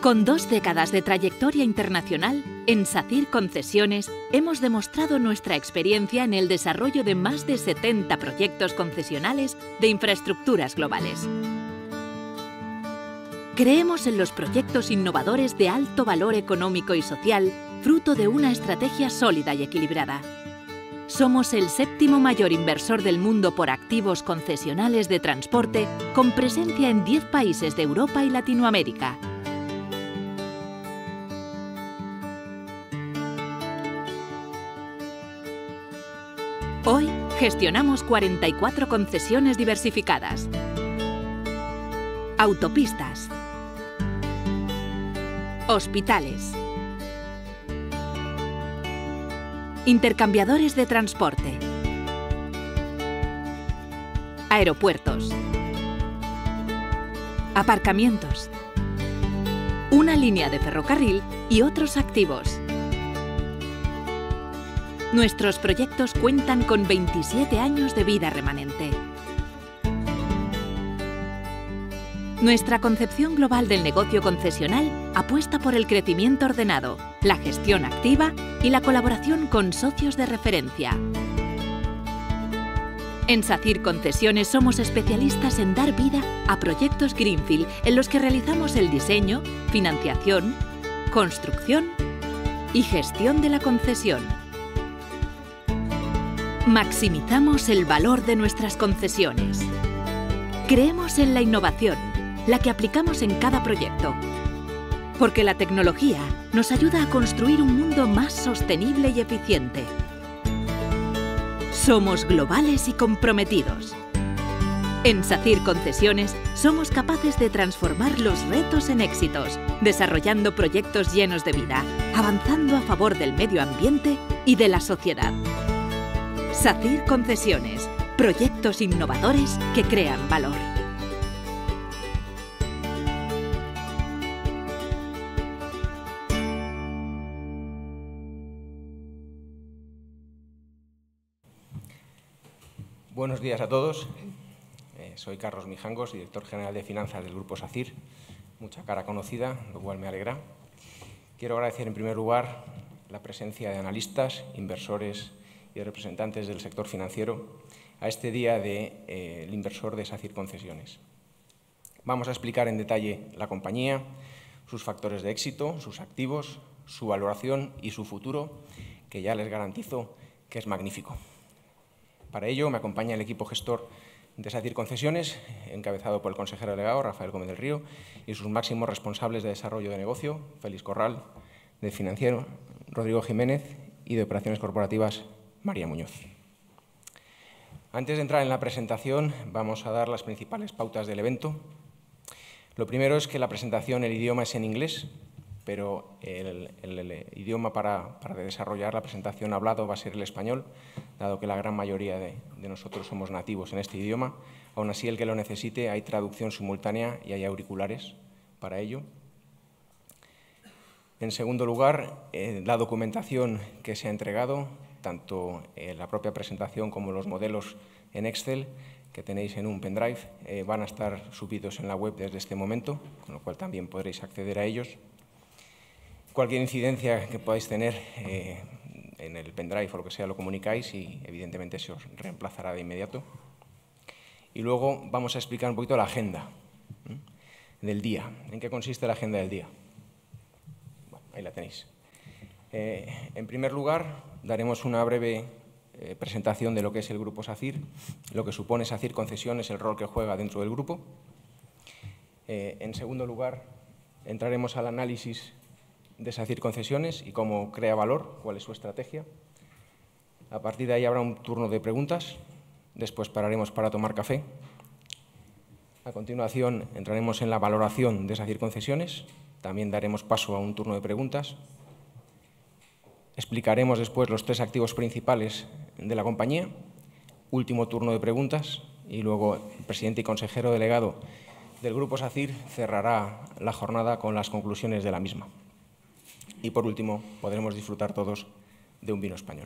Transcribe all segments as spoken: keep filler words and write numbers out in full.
Con dos décadas de trayectoria internacional, en SACIR Concesiones hemos demostrado nuestra experiencia en el desarrollo de más de setenta proyectos concesionales de infraestructuras globales. Creemos en los proyectos innovadores de alto valor económico y social, fruto de una estrategia sólida y equilibrada. Somos el séptimo mayor inversor del mundo por activos concesionales de transporte, con presencia en diez países de Europa y Latinoamérica. Hoy gestionamos cuarenta y cuatro concesiones diversificadas. Autopistas. Hospitales. Intercambiadores de transporte. Aeropuertos. Aparcamientos. Una línea de ferrocarril y otros activos. Nuestros proyectos cuentan con veintisiete años de vida remanente. Nuestra concepción global del negocio concesional apuesta por el crecimiento ordenado, la gestión activa y la colaboración con socios de referencia. En SACIR Concesiones somos especialistas en dar vida a proyectos Greenfield en los que realizamos el diseño, financiación, construcción y gestión de la concesión. Maximizamos el valor de nuestras concesiones. Creemos en la innovación, la que aplicamos en cada proyecto. Porque la tecnología nos ayuda a construir un mundo más sostenible y eficiente. Somos globales y comprometidos. En SACIR Concesiones somos capaces de transformar los retos en éxitos, desarrollando proyectos llenos de vida, avanzando a favor del medio ambiente y de la sociedad. SACIR Concesiones, proyectos innovadores que crean valor. Buenos días a todos. Eh, soy Carlos Mijangos, director general de finanzas del Grupo SACIR. Mucha cara conocida, lo cual me alegra. Quiero agradecer en primer lugar la presencia de analistas, inversores y representantes del sector financiero a este día del de, eh, inversor de SACIR Concesiones. Vamos a explicar en detalle la compañía, sus factores de éxito, sus activos, su valoración y su futuro, que ya les garantizo que es magnífico. Para ello me acompaña el equipo gestor de SACIR Concesiones, encabezado por el consejero delegado, Rafael Gómez del Río, y sus máximos responsables de desarrollo de negocio, Félix Corral, de financiero, Rodrigo Jiménez, y de operaciones corporativas, María Muñoz. Antes de entrar en la presentación, vamos a dar las principales pautas del evento. Lo primero es que la presentación, el idioma es en inglés, pero el, el, el idioma para, para desarrollar la presentación hablado va a ser el español, dado que la gran mayoría de, de nosotros somos nativos en este idioma. Aún así, el que lo necesite, hay traducción simultánea y hay auriculares para ello. En segundo lugar, eh, la documentación que se ha entregado, tanto eh, la propia presentación como los modelos en Excel que tenéis en un pendrive, eh, van a estar subidos en la web desde este momento, con lo cual también podréis acceder a ellos. Cualquier incidencia que podáis tener eh, en el pendrive o lo que sea lo comunicáis y evidentemente se os reemplazará de inmediato. Y luego vamos a explicar un poquito la agenda ¿eh? del día. ¿En qué consiste la agenda del día? Bueno, ahí la tenéis. Eh, en primer lugar, daremos una breve eh, presentación de lo que es el Grupo SACIR, lo que supone SACIR Concesiones, el rol que juega dentro del grupo. Eh, en segundo lugar, entraremos al análisis de SACIR Concesiones y cómo crea valor, cuál es su estrategia. A partir de ahí habrá un turno de preguntas, después pararemos para tomar café. A continuación entraremos en la valoración de SACIR Concesiones, también daremos paso a un turno de preguntas. Explicaremos después los tres activos principales de la compañía, último turno de preguntas y luego el presidente y consejero delegado del Grupo SACIR cerrará la jornada con las conclusiones de la misma. Y, por último, podremos disfrutar todos de un vino español.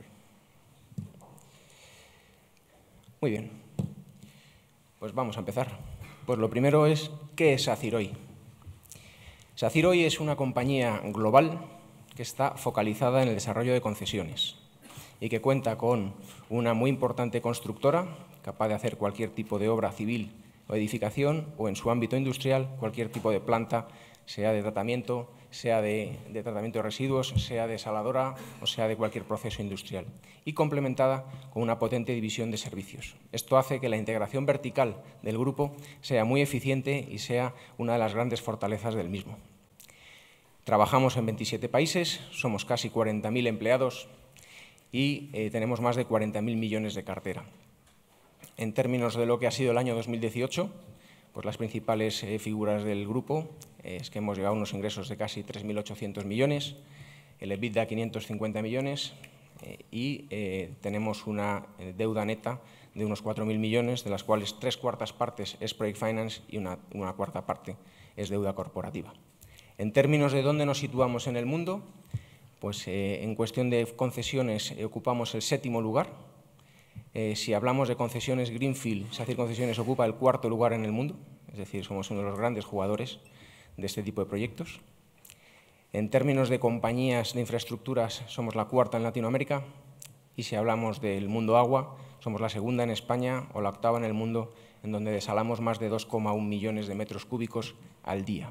Muy bien. Pues vamos a empezar. Pues lo primero es, ¿qué es SACIR hoy? SACIR hoy es una compañía global que está focalizada en el desarrollo de concesiones y que cuenta con una muy importante constructora capaz de hacer cualquier tipo de obra civil o edificación, o en su ámbito industrial cualquier tipo de planta, sea de tratamiento, sea de, de tratamiento de residuos, sea desaladora o sea de cualquier proceso industrial, y complementada con una potente división de servicios. Esto hace que la integración vertical del grupo sea muy eficiente y sea una de las grandes fortalezas del mismo. Trabajamos en veintisiete países, somos casi cuarenta mil empleados y eh, tenemos más de cuarenta mil millones de cartera. En términos de lo que ha sido el año dos mil dieciocho, pues las principales eh, figuras del grupo eh, es que hemos llegado a unos ingresos de casi tres mil ochocientos millones, el EBITDA quinientos cincuenta millones eh, y eh, tenemos una eh, deuda neta de unos cuatro mil millones, de las cuales tres cuartas partes es Project Finance y una, una cuarta parte es deuda corporativa. En términos de dónde nos situamos en el mundo, pues eh, en cuestión de concesiones eh, ocupamos el séptimo lugar. Eh, si hablamos de concesiones Greenfield, SACIR Concesiones ocupa el cuarto lugar en el mundo, es decir, somos uno de los grandes jugadores de este tipo de proyectos. En términos de compañías de infraestructuras, somos la cuarta en Latinoamérica, y si hablamos del mundo agua, somos la segunda en España o la octava en el mundo, en donde desalamos más de dos coma uno millones de metros cúbicos al día.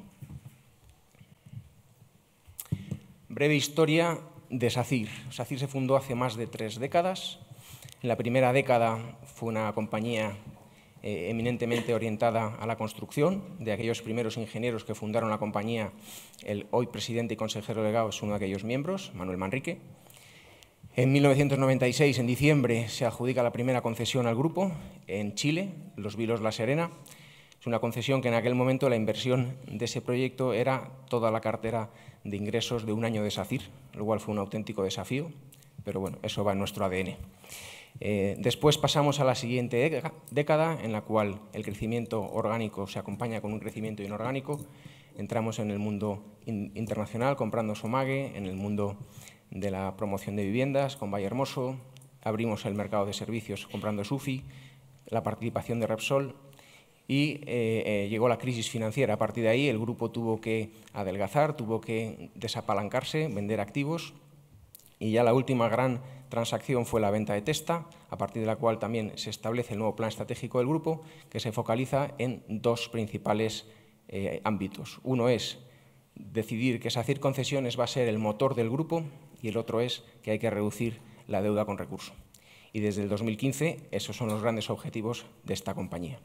Breve historia de SACIR. SACIR se fundó hace más de tres décadas. En la primera década fue una compañía eh, eminentemente orientada a la construcción. De aquellos primeros ingenieros que fundaron la compañía, el hoy presidente y consejero delegado es uno de aquellos miembros, Manuel Manrique. En mil novecientos noventa y seis, en diciembre, se adjudica la primera concesión al grupo en Chile, Los Vilos La Serena. Es una concesión que en aquel momento la inversión de ese proyecto era toda la cartera de ingresos de un año de SACIR, lo cual fue un auténtico desafío, pero bueno, eso va en nuestro A D N. Eh, después pasamos a la siguiente década, en la cual el crecimiento orgánico se acompaña con un crecimiento inorgánico. Entramos en el mundo in internacional comprando Somage, en el mundo de la promoción de viviendas con Valle Hermoso, abrimos el mercado de servicios comprando Sufi, la participación de Repsol y eh, eh, llegó la crisis financiera. A partir de ahí el grupo tuvo que adelgazar, tuvo que desapalancarse, vender activos. Y ya la última gran transacción fue la venta de Testa, a partir de la cual también se establece el nuevo plan estratégico del grupo, que se focaliza en dos principales eh, ámbitos. Uno es decidir que SACIR Concesiones va a ser el motor del grupo y el otro es que hay que reducir la deuda con recurso. Y desde el dos mil quince esos son los grandes objetivos de esta compañía.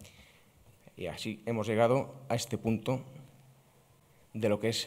Y así hemos llegado a este punto de lo que es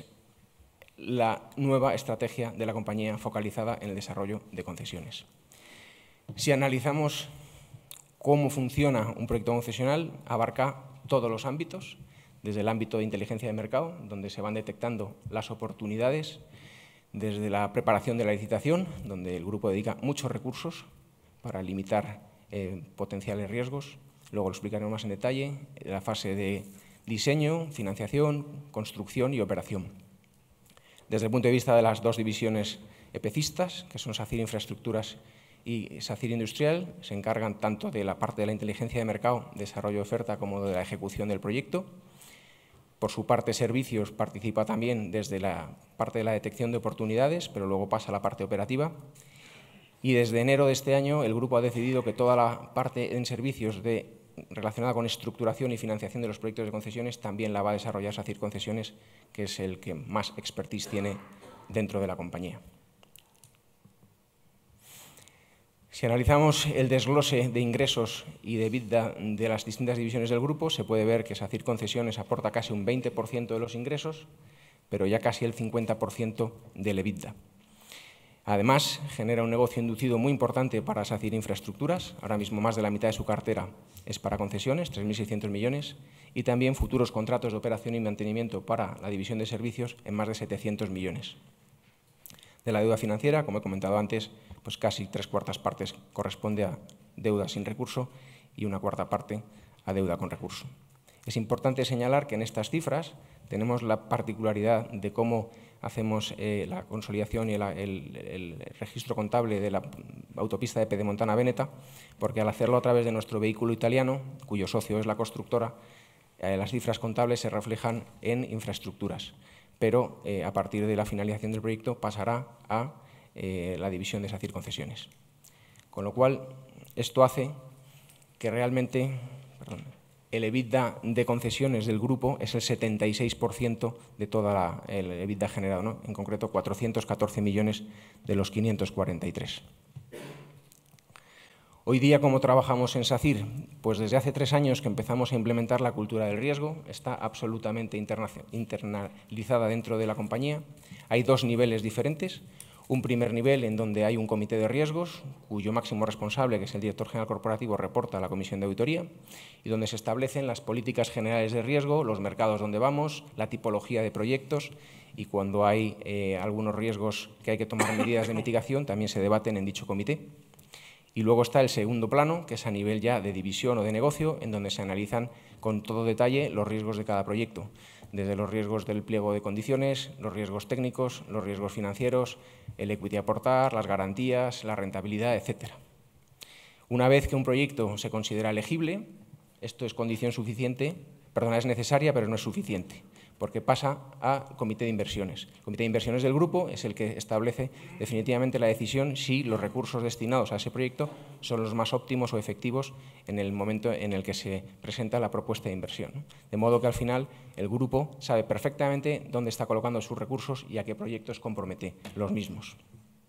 la nueva estrategia de la compañía focalizada en el desarrollo de concesiones. Si analizamos cómo funciona un proyecto concesional, abarca todos los ámbitos, desde el ámbito de inteligencia de mercado, donde se van detectando las oportunidades, desde la preparación de la licitación, donde el grupo dedica muchos recursos para limitar eh, potenciales riesgos, luego lo explicaremos más en detalle, la fase de diseño, financiación, construcción y operación. Desde el punto de vista de las dos divisiones epecistas, que son SACIR Infraestructuras y SACIR Industrial, se encargan tanto de la parte de la inteligencia de mercado, desarrollo de oferta, como de la ejecución del proyecto. Por su parte, Servicios participa también desde la parte de la detección de oportunidades, pero luego pasa a la parte operativa. Y desde enero de este año, el grupo ha decidido que toda la parte en servicios de relacionada con estructuración y financiación de los proyectos de concesiones también la va a desarrollar SACIR Concesiones, que es el que más expertise tiene dentro de la compañía. Si analizamos el desglose de ingresos y de EBITDA de las distintas divisiones del grupo, se puede ver que SACIR Concesiones aporta casi un veinte por ciento de los ingresos, pero ya casi el cincuenta por ciento del EBITDA. Además, genera un negocio inducido muy importante para SACIR Infraestructuras. Ahora mismo más de la mitad de su cartera es para concesiones, tres mil seiscientos millones, y también futuros contratos de operación y mantenimiento para la división de servicios en más de setecientos millones. De la deuda financiera, como he comentado antes, pues casi tres cuartas partes corresponde a deuda sin recurso y una cuarta parte a deuda con recurso. Es importante señalar que en estas cifras tenemos la particularidad de cómo hacemos eh, la consolidación y el, el, el registro contable de la autopista de Pedemontana-Véneta, porque al hacerlo a través de nuestro vehículo italiano, cuyo socio es la constructora, eh, las cifras contables se reflejan en infraestructuras, pero eh, a partir de la finalización del proyecto pasará a eh, la división de SACIR Concesiones. Con lo cual, esto hace que realmente perdón, el EBITDA de concesiones del grupo es el setenta y seis por ciento de toda la, el EBITDA generado, ¿no? En concreto cuatrocientos catorce millones de los quinientos cuarenta y tres. Hoy día, ¿cómo trabajamos en SACIR? Pues desde hace tres años que empezamos a implementar la cultura del riesgo, está absolutamente internalizada dentro de la compañía. Hay dos niveles diferentes. Un primer nivel en donde hay un comité de riesgos, cuyo máximo responsable, que es el director general corporativo, reporta a la comisión de auditoría, y donde se establecen las políticas generales de riesgo, los mercados donde vamos, la tipología de proyectos, y cuando hay eh, algunos riesgos que hay que tomar medidas de mitigación, también se debaten en dicho comité. Y luego está el segundo plano, que es a nivel ya de división o de negocio, en donde se analizan con todo detalle los riesgos de cada proyecto, desde los riesgos del pliego de condiciones, los riesgos técnicos, los riesgos financieros, el equity a aportar, las garantías, la rentabilidad, etcétera. Una vez que un proyecto se considera elegible, esto es condición suficiente, perdón, es necesaria, pero no es suficiente, porque pasa al comité de inversiones. El comité de inversiones del grupo es el que establece definitivamente la decisión si los recursos destinados a ese proyecto son los más óptimos o efectivos en el momento en el que se presenta la propuesta de inversión. De modo que al final el grupo sabe perfectamente dónde está colocando sus recursos y a qué proyectos compromete los mismos.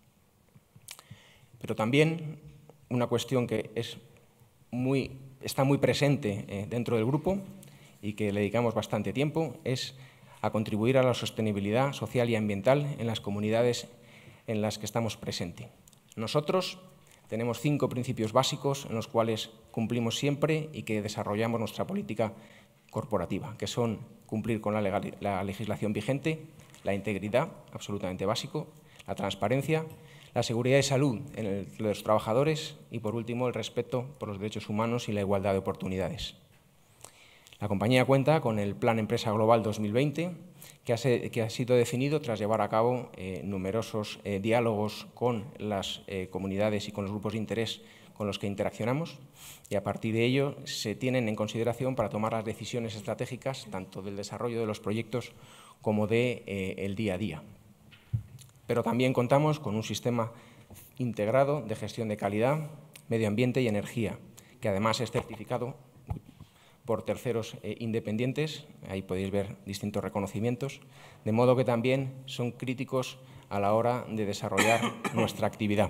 Pero también una cuestión que es muy, está muy presente eh, dentro del grupo y que le dedicamos bastante tiempo, es a contribuir a la sostenibilidad social y ambiental en las comunidades en las que estamos presentes. Nosotros tenemos cinco principios básicos en los cuales cumplimos siempre y que desarrollamos nuestra política corporativa, que son cumplir con la, legal, la legislación vigente, la integridad, absolutamente básico, la transparencia, la seguridad y salud en el, de los trabajadores y, por último, el respeto por los derechos humanos y la igualdad de oportunidades. La compañía cuenta con el Plan Empresa Global dos mil veinte, que ha, se, que ha sido definido tras llevar a cabo eh, numerosos eh, diálogos con las eh, comunidades y con los grupos de interés con los que interaccionamos, y a partir de ello se tienen en consideración para tomar las decisiones estratégicas tanto del desarrollo de los proyectos como del de, eh, día a día. Pero también contamos con un sistema integrado de gestión de calidad, medio ambiente y energía, que además es certificado por terceros eh, independientes, ahí podéis ver distintos reconocimientos, de modo que también son críticos a la hora de desarrollar nuestra actividad.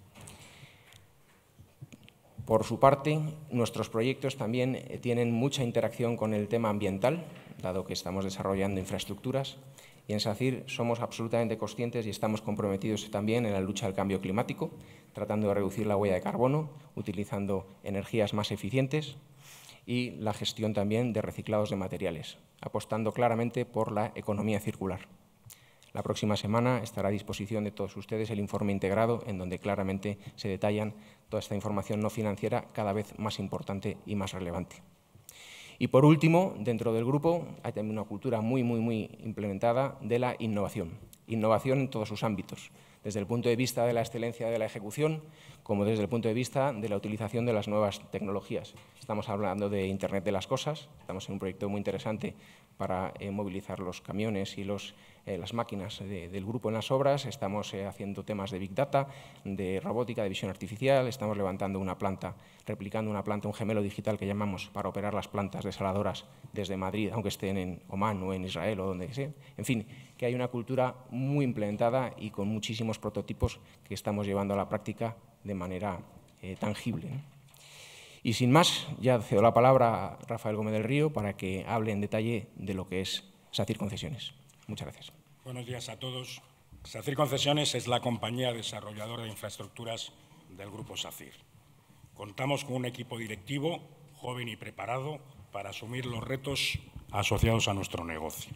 Por su parte, nuestros proyectos también eh, tienen mucha interacción con el tema ambiental, dado que estamos desarrollando infraestructuras, y en SACIR somos absolutamente conscientes y estamos comprometidos también en la lucha al cambio climático, tratando de reducir la huella de carbono, utilizando energías más eficientes, y la gestión también de reciclados de materiales, apostando claramente por la economía circular. La próxima semana estará a disposición de todos ustedes el informe integrado, en donde claramente se detallan toda esta información no financiera cada vez más importante y más relevante. Y por último, dentro del grupo hay también una cultura muy, muy, muy implementada de la innovación. Innovación en todos sus ámbitos, desde el punto de vista de la excelencia de la ejecución, como desde el punto de vista de la utilización de las nuevas tecnologías. Estamos hablando de Internet de las cosas, estamos en un proyecto muy interesante para eh, movilizar los camiones y los, eh, las máquinas de, del grupo en las obras, estamos eh, haciendo temas de Big Data, de robótica, de visión artificial, estamos levantando una planta, replicando una planta, un gemelo digital que llamamos para operar las plantas desaladoras desde Madrid, aunque estén en Omán o en Israel o donde sea. En fin, que hay una cultura muy implementada y con muchísimos prototipos que estamos llevando a la práctica de manera eh, tangible, ¿no? Y sin más, ya cedo la palabra a Rafael Gómez del Río para que hable en detalle de lo que es SACIR Concesiones. Muchas gracias. Buenos días a todos. SACIR Concesiones es la compañía desarrolladora de infraestructuras del Grupo SACIR. Contamos con un equipo directivo joven y preparado para asumir los retos asociados a nuestro negocio.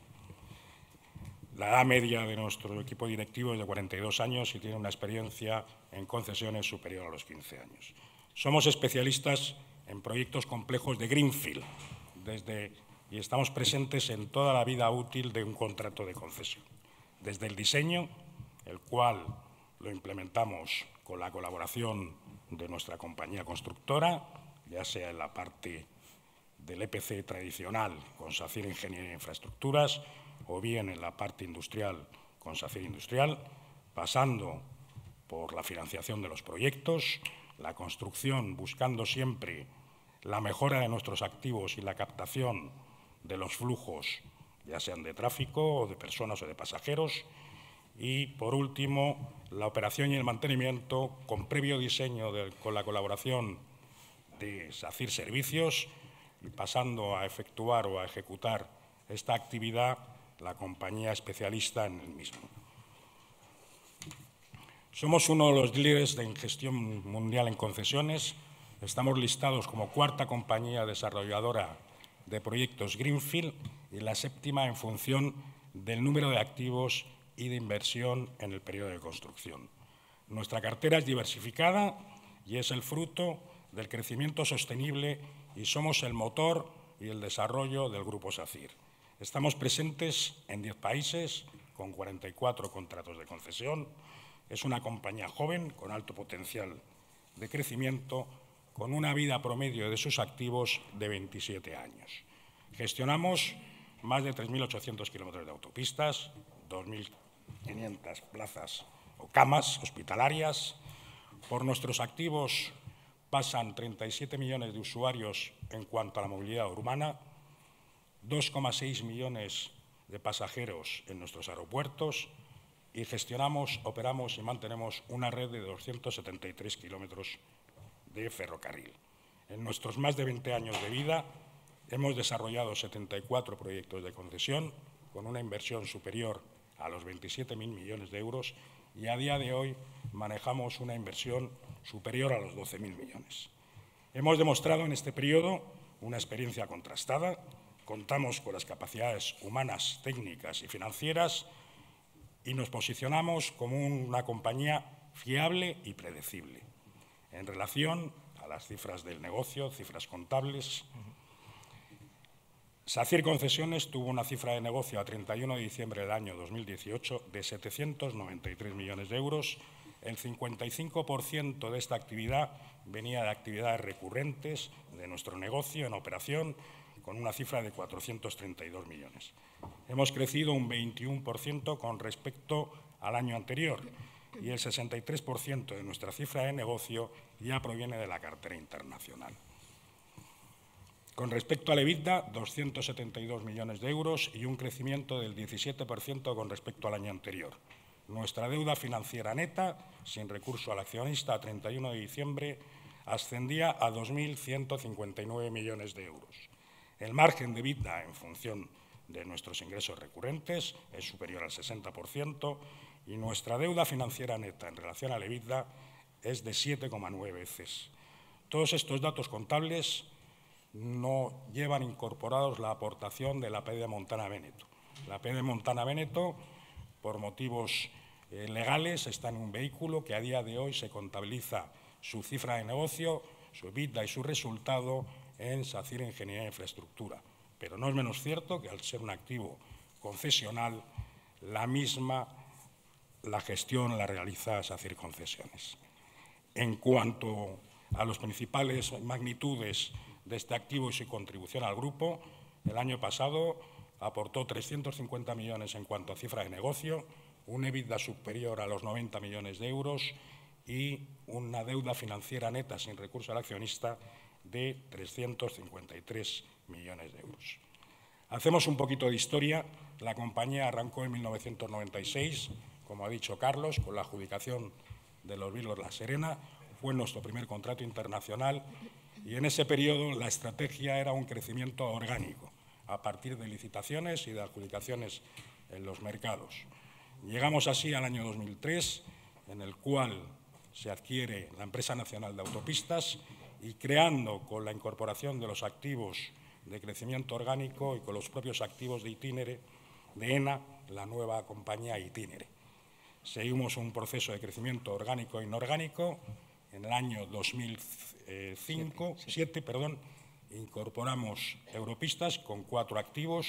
La edad media de nuestro equipo directivo es de cuarenta y dos años y tiene una experiencia en concesiones superior a los quince años. Somos especialistas en proyectos complejos de greenfield desde, y estamos presentes en toda la vida útil de un contrato de concesión, desde el diseño, el cual lo implementamos con la colaboración de nuestra compañía constructora, ya sea en la parte del E P C tradicional con SACIR Ingeniería e Infraestructuras, o bien en la parte industrial con SACIR Industrial, pasando por la financiación de los proyectos, la construcción buscando siempre la mejora de nuestros activos y la captación de los flujos, ya sean de tráfico o de personas o de pasajeros, y, por último, la operación y el mantenimiento con previo diseño de, con la colaboración de SACIR Servicios, y pasando a efectuar o a ejecutar esta actividad la compañía especialista en el mismo. Somos uno de los líderes en gestión mundial en concesiones. Estamos listados como cuarta compañía desarrolladora de proyectos Greenfield y la séptima en función del número de activos y de inversión en el periodo de construcción. Nuestra cartera es diversificada y es el fruto del crecimiento sostenible y somos el motor y el desarrollo del Grupo SACIR. Estamos presentes en diez países con cuarenta y cuatro contratos de concesión. Es una compañía joven con alto potencial de crecimiento, con una vida promedio de sus activos de veintisiete años. Gestionamos más de tres mil ochocientos kilómetros de autopistas, dos mil quinientas plazas o camas hospitalarias. Por nuestros activos pasan treinta y siete millones de usuarios en cuanto a la movilidad urbana, dos coma seis millones de pasajeros en nuestros aeropuertos y gestionamos, operamos y mantenemos una red de doscientos setenta y tres kilómetros de ferrocarril. En nuestros más de veinte años de vida hemos desarrollado setenta y cuatro proyectos de concesión con una inversión superior a los veintisiete mil millones de euros y a día de hoy manejamos una inversión superior a los doce mil millones. Hemos demostrado en este periodo una experiencia contrastada, contamos con las capacidades humanas, técnicas y financieras y nos posicionamos como una compañía fiable y predecible. En relación a las cifras del negocio, cifras contables, SACIR Concesiones tuvo una cifra de negocio a treinta y uno de diciembre del año dos mil dieciocho de setecientos noventa y tres millones de euros. El cincuenta y cinco por ciento de esta actividad venía de actividades recurrentes de nuestro negocio en operación, con una cifra de cuatrocientos treinta y dos millones. Hemos crecido un veintiuno por ciento con respecto al año anterior y el sesenta y tres por ciento de nuestra cifra de negocio ya proviene de la cartera internacional. Con respecto al EBITDA, doscientos setenta y dos millones de euros y un crecimiento del diecisiete por ciento con respecto al año anterior. Nuestra deuda financiera neta, sin recurso al accionista a treinta y uno de diciembre, ascendía a dos mil ciento cincuenta y nueve millones de euros. El margen de EBITDA en función de nuestros ingresos recurrentes es superior al sesenta por ciento y nuestra deuda financiera neta en relación al EBITDA es de siete coma nueve veces. Todos estos datos contables no llevan incorporados la aportación de la P D Montana Véneto. La P D Montana Véneto, por motivos eh, legales, está en un vehículo que a día de hoy se contabiliza su cifra de negocio, su EBITDA y su resultado en SACIR Ingeniería e Infraestructura. Pero no es menos cierto que al ser un activo concesional, la misma, la gestión la realiza SACIR Concesiones. En cuanto a las principales magnitudes de este activo y su contribución al grupo, el año pasado aportó trescientos cincuenta millones en cuanto a cifra de negocio, un EBITDA superior a los noventa millones de euros y una deuda financiera neta sin recurso al accionista de trescientos cincuenta y tres millones de euros. Hacemos un poquito de historia. La compañía arrancó en mil novecientos noventa y seis, como ha dicho Carlos, con la adjudicación de los Vilos La Serena. Fue nuestro primer contrato internacional y en ese periodo la estrategia era un crecimiento orgánico a partir de licitaciones y de adjudicaciones en los mercados. Llegamos así al año dos mil tres, en el cual se adquiere la Empresa Nacional de Autopistas y creando con la incorporación de los activos de crecimiento orgánico y con los propios activos de Itinere, de ENA, la nueva compañía Itinere. Seguimos un proceso de crecimiento orgánico e inorgánico. En el año dos mil cinco, siete, perdón, incorporamos Europistas con cuatro activos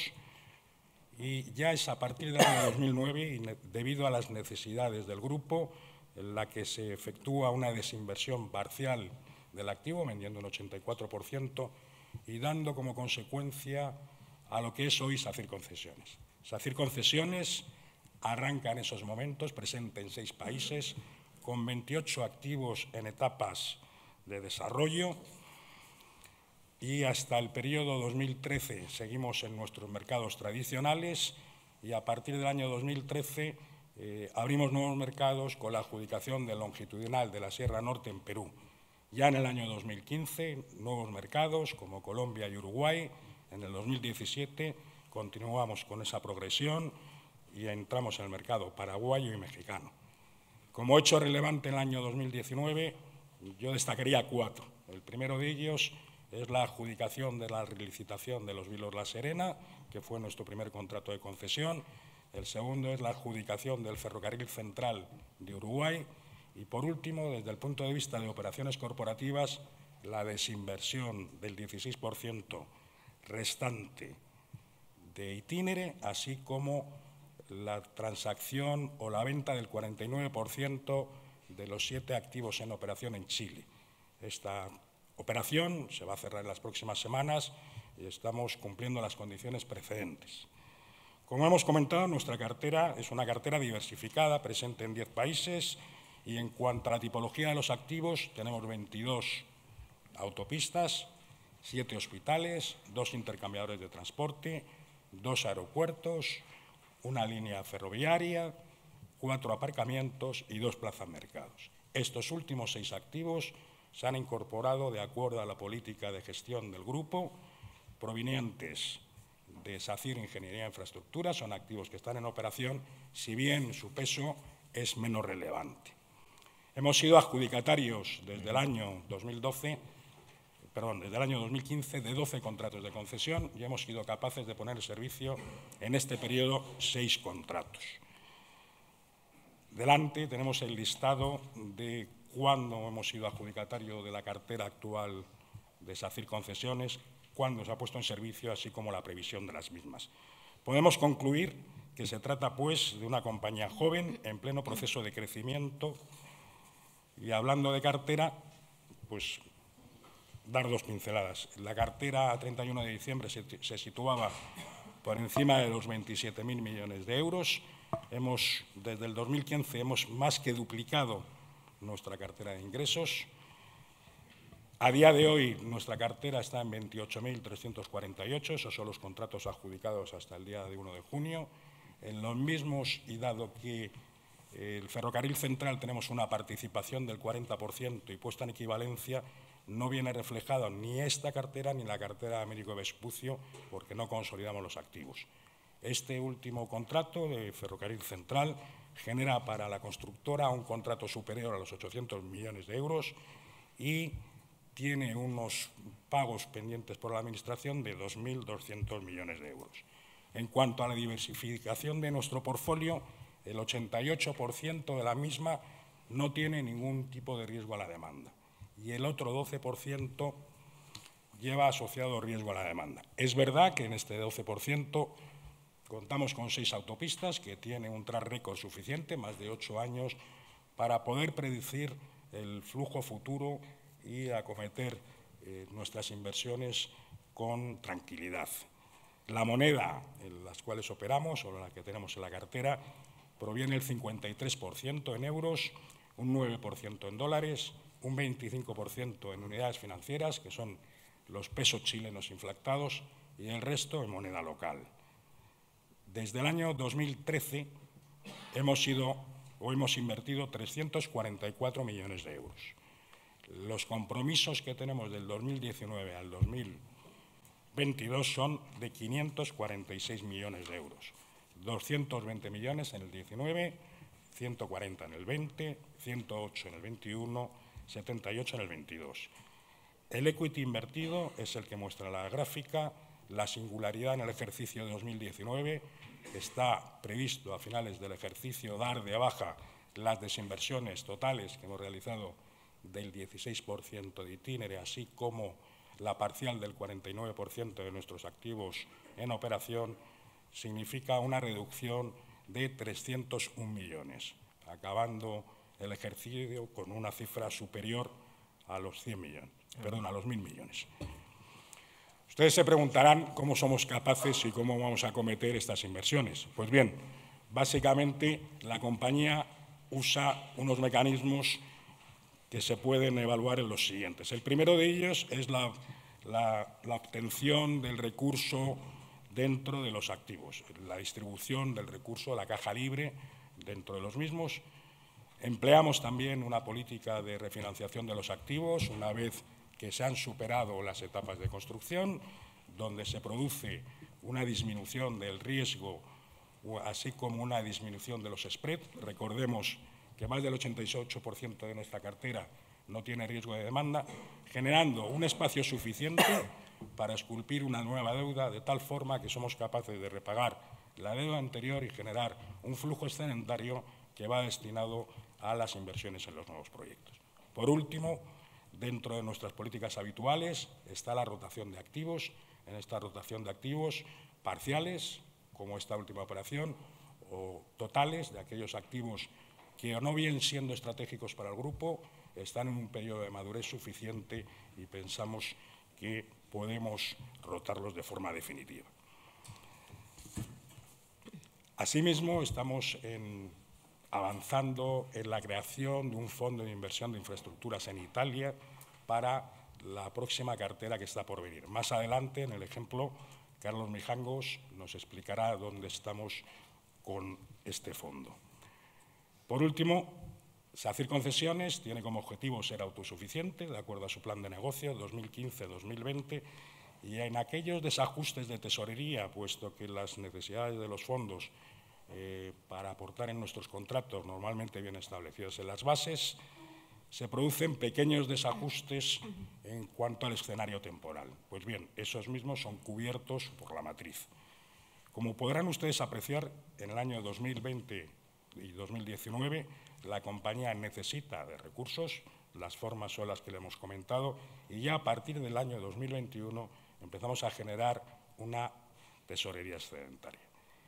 y ya es a partir del año dos mil nueve, y debido a las necesidades del grupo, en la que se efectúa una desinversión parcial del activo, vendiendo un ochenta y cuatro por ciento, y dando como consecuencia a lo que es hoy SACIR Concesiones. SACIR Concesiones arranca en esos momentos, presente en seis países, con veintiocho activos en etapas de desarrollo, y hasta el periodo dos mil trece seguimos en nuestros mercados tradicionales y a partir del año dos mil trece eh, abrimos nuevos mercados con la adjudicación del longitudinal de la Sierra Norte en Perú. Ya en el año dos mil quince, nuevos mercados como Colombia y Uruguay. En el dos mil diecisiete continuamos con esa progresión y entramos en el mercado paraguayo y mexicano. Como hecho relevante en el año dos mil diecinueve, yo destacaría cuatro. El primero de ellos es la adjudicación de la licitación de los Vilos La Serena, que fue nuestro primer contrato de concesión. El segundo es la adjudicación del Ferrocarril Central de Uruguay. Y, por último, desde el punto de vista de operaciones corporativas, la desinversión del dieciséis por ciento restante de Itinere, así como la transacción o la venta del cuarenta y nueve por ciento de los siete activos en operación en Chile. Esta operación se va a cerrar en las próximas semanas y estamos cumpliendo las condiciones precedentes. Como hemos comentado, nuestra cartera es una cartera diversificada, presente en diez países, y en cuanto a la tipología de los activos, tenemos veintidós autopistas, siete hospitales, dos intercambiadores de transporte, dos aeropuertos, una línea ferroviaria, cuatro aparcamientos y dos plazas mercados. Estos últimos seis activos se han incorporado de acuerdo a la política de gestión del grupo, provenientes de SACIR Ingeniería e Infraestructura, son activos que están en operación, si bien su peso es menos relevante. Hemos sido adjudicatarios desde el año dos mil doce, perdón, desde el año dos mil quince de doce contratos de concesión y hemos sido capaces de poner en servicio en este periodo seis contratos. Delante tenemos el listado de cuándo hemos sido adjudicatario de la cartera actual de SACIR Concesiones, cuándo se ha puesto en servicio, así como la previsión de las mismas. Podemos concluir que se trata, pues, de una compañía joven en pleno proceso de crecimiento y, hablando de cartera, pues, dar dos pinceladas. La cartera a treinta y uno de diciembre se, se situaba por encima de los veintisiete mil millones de euros. Hemos, desde el dos mil quince hemos más que duplicado nuestra cartera de ingresos. A día de hoy nuestra cartera está en veintiocho mil trescientos cuarenta y ocho, esos son los contratos adjudicados hasta el día de uno de junio. En los mismos, y dado que el Ferrocarril Central tenemos una participación del cuarenta por ciento y puesta en equivalencia, no viene reflejado ni esta cartera ni la cartera de Américo Vespucio, porque no consolidamos los activos. Este último contrato de Ferrocarril Central genera para la constructora un contrato superior a los ochocientos millones de euros y tiene unos pagos pendientes por la Administración de dos mil doscientos millones de euros. En cuanto a la diversificación de nuestro portfolio, el ochenta y ocho por ciento de la misma no tiene ningún tipo de riesgo a la demanda y el otro doce por ciento lleva asociado riesgo a la demanda. Es verdad que en este doce por ciento contamos con seis autopistas que tienen un track record suficiente, más de ocho años, para poder predecir el flujo futuro y acometer eh, nuestras inversiones con tranquilidad. La moneda en las cuales operamos, o la que tenemos en la cartera, proviene el cincuenta y tres por ciento en euros, un nueve por ciento en dólares, un veinticinco por ciento en unidades financieras, que son los pesos chilenos inflados, y el resto en moneda local. Desde el año dos mil trece hemos sido o hemos invertido trescientos cuarenta y cuatro millones de euros. Los compromisos que tenemos del dos mil diecinueve al dos mil veintidós son de quinientos cuarenta y seis millones de euros. doscientos veinte millones en el diecinueve, ciento cuarenta en el veinte, ciento ocho en el veintiuno, setenta y ocho en el veintidós. El equity invertido es el que muestra la gráfica. La singularidad en el ejercicio de dos mil diecinueve está previsto a finales del ejercicio dar de baja las desinversiones totales que hemos realizado del dieciséis por ciento de Itinere, así como la parcial del cuarenta y nueve por ciento de nuestros activos en operación, significa una reducción de trescientos un millones, acabando el ejercicio con una cifra superior a los cien millones, perdón, a los mil millones. Ustedes se preguntarán cómo somos capaces y cómo vamos a acometer estas inversiones. Pues bien, básicamente la compañía usa unos mecanismos que se pueden evaluar en los siguientes. El primero de ellos es la, la, la obtención del recurso dentro de los activos, la distribución del recurso, la caja libre dentro de los mismos. Empleamos también una política de refinanciación de los activos una vez que se han superado las etapas de construcción, donde se produce una disminución del riesgo, así como una disminución de los spreads. Recordemos que más del ochenta y ocho por ciento de nuestra cartera no tiene riesgo de demanda, generando un espacio suficiente para esculpir una nueva deuda de tal forma que somos capaces de repagar la deuda anterior y generar un flujo excedentario que va destinado a las inversiones en los nuevos proyectos. Por último, dentro de nuestras políticas habituales está la rotación de activos. En esta rotación de activos parciales, como esta última operación, o totales, de aquellos activos que, o no bien siendo estratégicos para el grupo, están en un periodo de madurez suficiente y pensamos que podemos rotarlos de forma definitiva. Asimismo, estamos en, avanzando en la creación de un fondo de inversión de infraestructuras en Italia para la próxima cartera que está por venir. Más adelante, en el ejemplo, Carlos Mijangos nos explicará dónde estamos con este fondo. Por último, SACIR Concesiones tiene como objetivo ser autosuficiente, de acuerdo a su plan de negocio dos mil quince a dos mil veinte, y en aquellos desajustes de tesorería, puesto que las necesidades de los fondos eh, para aportar en nuestros contratos normalmente vienen establecidas en las bases, se producen pequeños desajustes en cuanto al escenario temporal. Pues bien, esos mismos son cubiertos por la matriz. Como podrán ustedes apreciar, en el año dos mil veinte y dos mil diecinueve la compañía necesita de recursos, las formas son las que le hemos comentado, y ya a partir del año dos mil veintiuno empezamos a generar una tesorería excedentaria.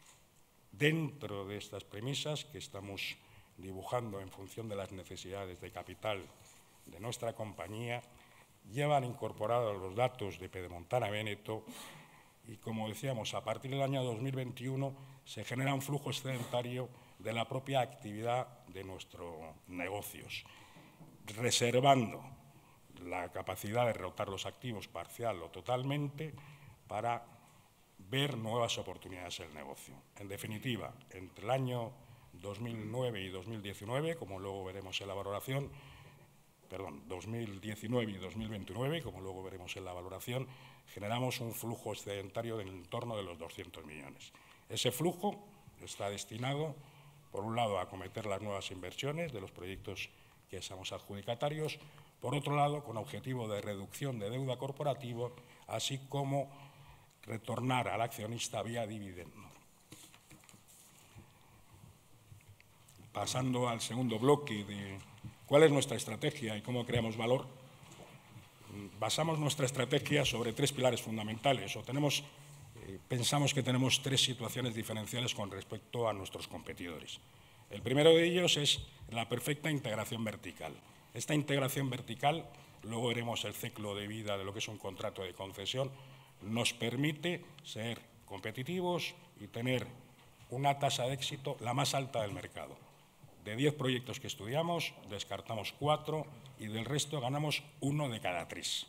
Dentro de estas premisas que estamos dibujando en función de las necesidades de capital de nuestra compañía, llevan incorporados los datos de Pedemontana Veneto y, como decíamos, a partir del año dos mil veintiuno se genera un flujo excedentario de la propia actividad de nuestros negocios, reservando la capacidad de rotar los activos parcial o totalmente para ver nuevas oportunidades en el negocio. En definitiva, entre el año dos mil nueve y dos mil diecinueve, como luego veremos en la valoración, perdón, dos mil diecinueve y dos mil veintinueve, como luego veremos en la valoración, generamos un flujo excedentario del entorno de los doscientos millones. Ese flujo está destinado, por un lado, a acometer las nuevas inversiones de los proyectos que somos adjudicatarios, por otro lado, con objetivo de reducción de deuda corporativa, así como retornar al accionista vía dividendo. Pasando al segundo bloque de cuál es nuestra estrategia y cómo creamos valor, basamos nuestra estrategia sobre tres pilares fundamentales, o tenemos, eh, pensamos que tenemos tres situaciones diferenciales con respecto a nuestros competidores. El primero de ellos es la perfecta integración vertical. Esta integración vertical, luego veremos el ciclo de vida de lo que es un contrato de concesión, nos permite ser competitivos y tener una tasa de éxito la más alta del mercado. De diez proyectos que estudiamos, descartamos cuatro y del resto ganamos uno de cada tres.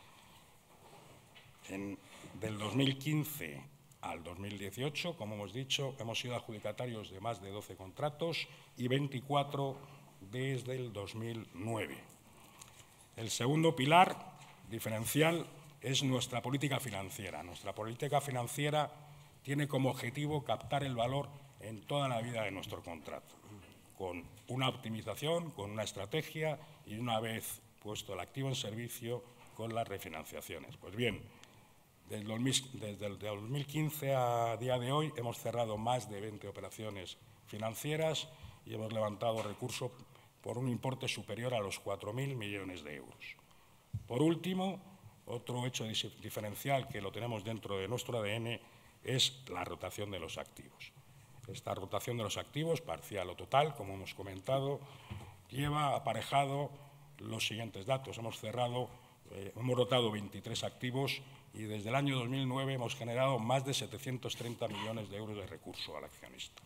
En, del dos mil quince al dos mil dieciocho, como hemos dicho, hemos sido adjudicatarios de más de doce contratos y veinticuatro desde el dos mil nueve. El segundo pilar diferencial es nuestra política financiera. Nuestra política financiera tiene como objetivo captar el valor en toda la vida de nuestro contrato, con una optimización, con una estrategia y, una vez puesto el activo en servicio, con las refinanciaciones. Pues bien, desde el dos mil quince a día de hoy hemos cerrado más de veinte operaciones financieras y hemos levantado recursos por un importe superior a los cuatro mil millones de euros. Por último, otro hecho diferencial que lo tenemos dentro de nuestro A D N es la rotación de los activos. Esta rotación de los activos, parcial o total, como hemos comentado, lleva aparejado los siguientes datos. Hemos cerrado, eh, hemos rotado veintitrés activos y desde el año dos mil nueve hemos generado más de setecientos treinta millones de euros de recurso al accionista.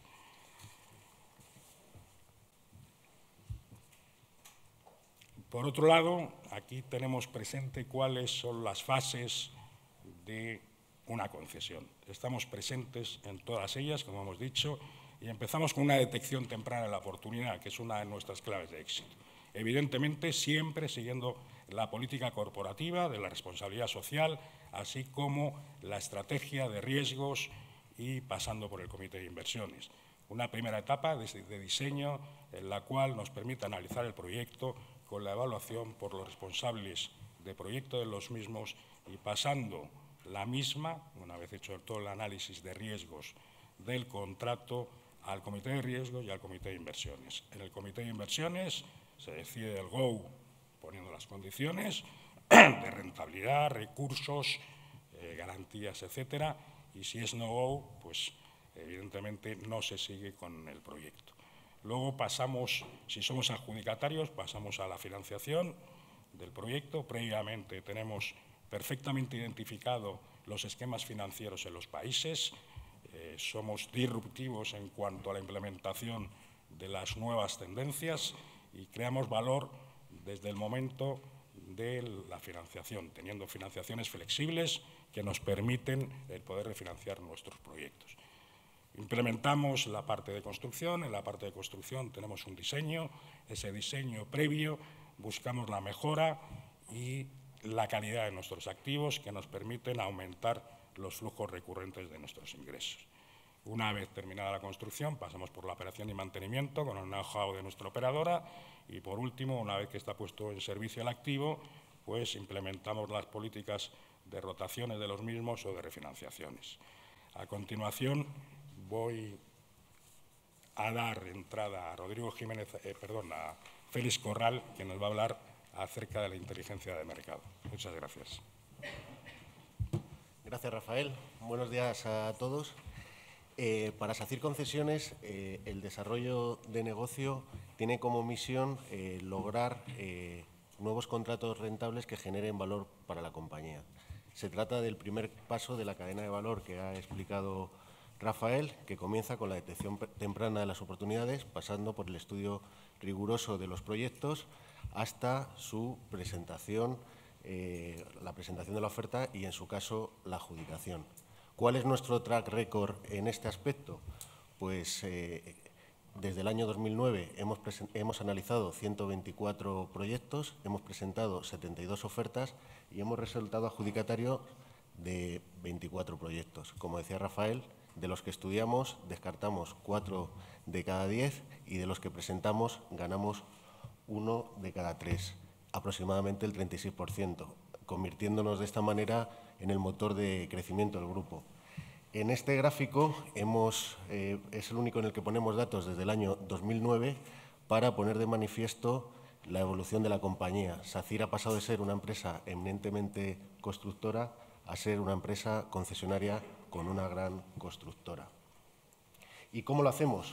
Por otro lado, aquí tenemos presente cuáles son las fases de una concesión. Estamos presentes en todas ellas, como hemos dicho, y empezamos con una detección temprana de la oportunidad, que es una de nuestras claves de éxito. Evidentemente, siempre siguiendo la política corporativa de la responsabilidad social, así como la estrategia de riesgos y pasando por el comité de inversiones. Una primera etapa de diseño en la cual nos permite analizar el proyecto con la evaluación por los responsables de proyecto de los mismos y pasando la misma, una vez hecho todo el análisis de riesgos del contrato, al comité de riesgos y al comité de inversiones. En el comité de inversiones se decide el go, poniendo las condiciones de rentabilidad, recursos, eh, garantías, etcétera, y si es no go, pues evidentemente no se sigue con el proyecto. Luego pasamos, si somos adjudicatarios, pasamos a la financiación del proyecto. Previamente tenemos perfectamente identificado los esquemas financieros en los países. Eh, somos disruptivos en cuanto a la implementación de las nuevas tendencias y creamos valor desde el momento de la financiación, teniendo financiaciones flexibles que nos permiten el poder refinanciar nuestros proyectos. Implementamos la parte de construcción. En la parte de construcción tenemos un diseño. Ese diseño previo buscamos la mejora y la calidad de nuestros activos que nos permiten aumentar los flujos recurrentes de nuestros ingresos. Una vez terminada la construcción, pasamos por la operación y mantenimiento con el know-how de nuestra operadora y, por último, una vez que está puesto en servicio el activo, pues implementamos las políticas de rotaciones de los mismos o de refinanciaciones. A continuación, voy a dar entrada a Rodrigo Jiménez, eh, perdón, a Félix Corral, que nos va a hablar acerca de la inteligencia de mercado. Muchas gracias. Gracias, Rafael. Buenos días a todos. Eh, para SACIR Concesiones, eh, el desarrollo de negocio tiene como misión eh, lograr eh, nuevos contratos rentables que generen valor para la compañía. Se trata del primer paso de la cadena de valor que ha explicado Rafael, que comienza con la detección temprana de las oportunidades, pasando por el estudio riguroso de los proyectos hasta su presentación, eh, la presentación de la oferta y, en su caso, la adjudicación. ¿Cuál es nuestro track record en este aspecto? Pues eh, desde el año dos mil nueve hemos, hemos analizado ciento veinticuatro proyectos, hemos presentado setenta y dos ofertas y hemos resultado adjudicatario de veinticuatro proyectos. Como decía Rafael, de los que estudiamos descartamos cuatro de cada diez y de los que presentamos ganamos uno de cada tres, aproximadamente el treinta y seis por ciento, convirtiéndonos de esta manera en el motor de crecimiento del grupo. En este gráfico hemos, eh, es el único en el que ponemos datos desde el año dos mil nueve para poner de manifiesto la evolución de la compañía. SACIR ha pasado de ser una empresa eminentemente constructora a ser una empresa concesionaria con una gran constructora. ¿Y cómo lo hacemos?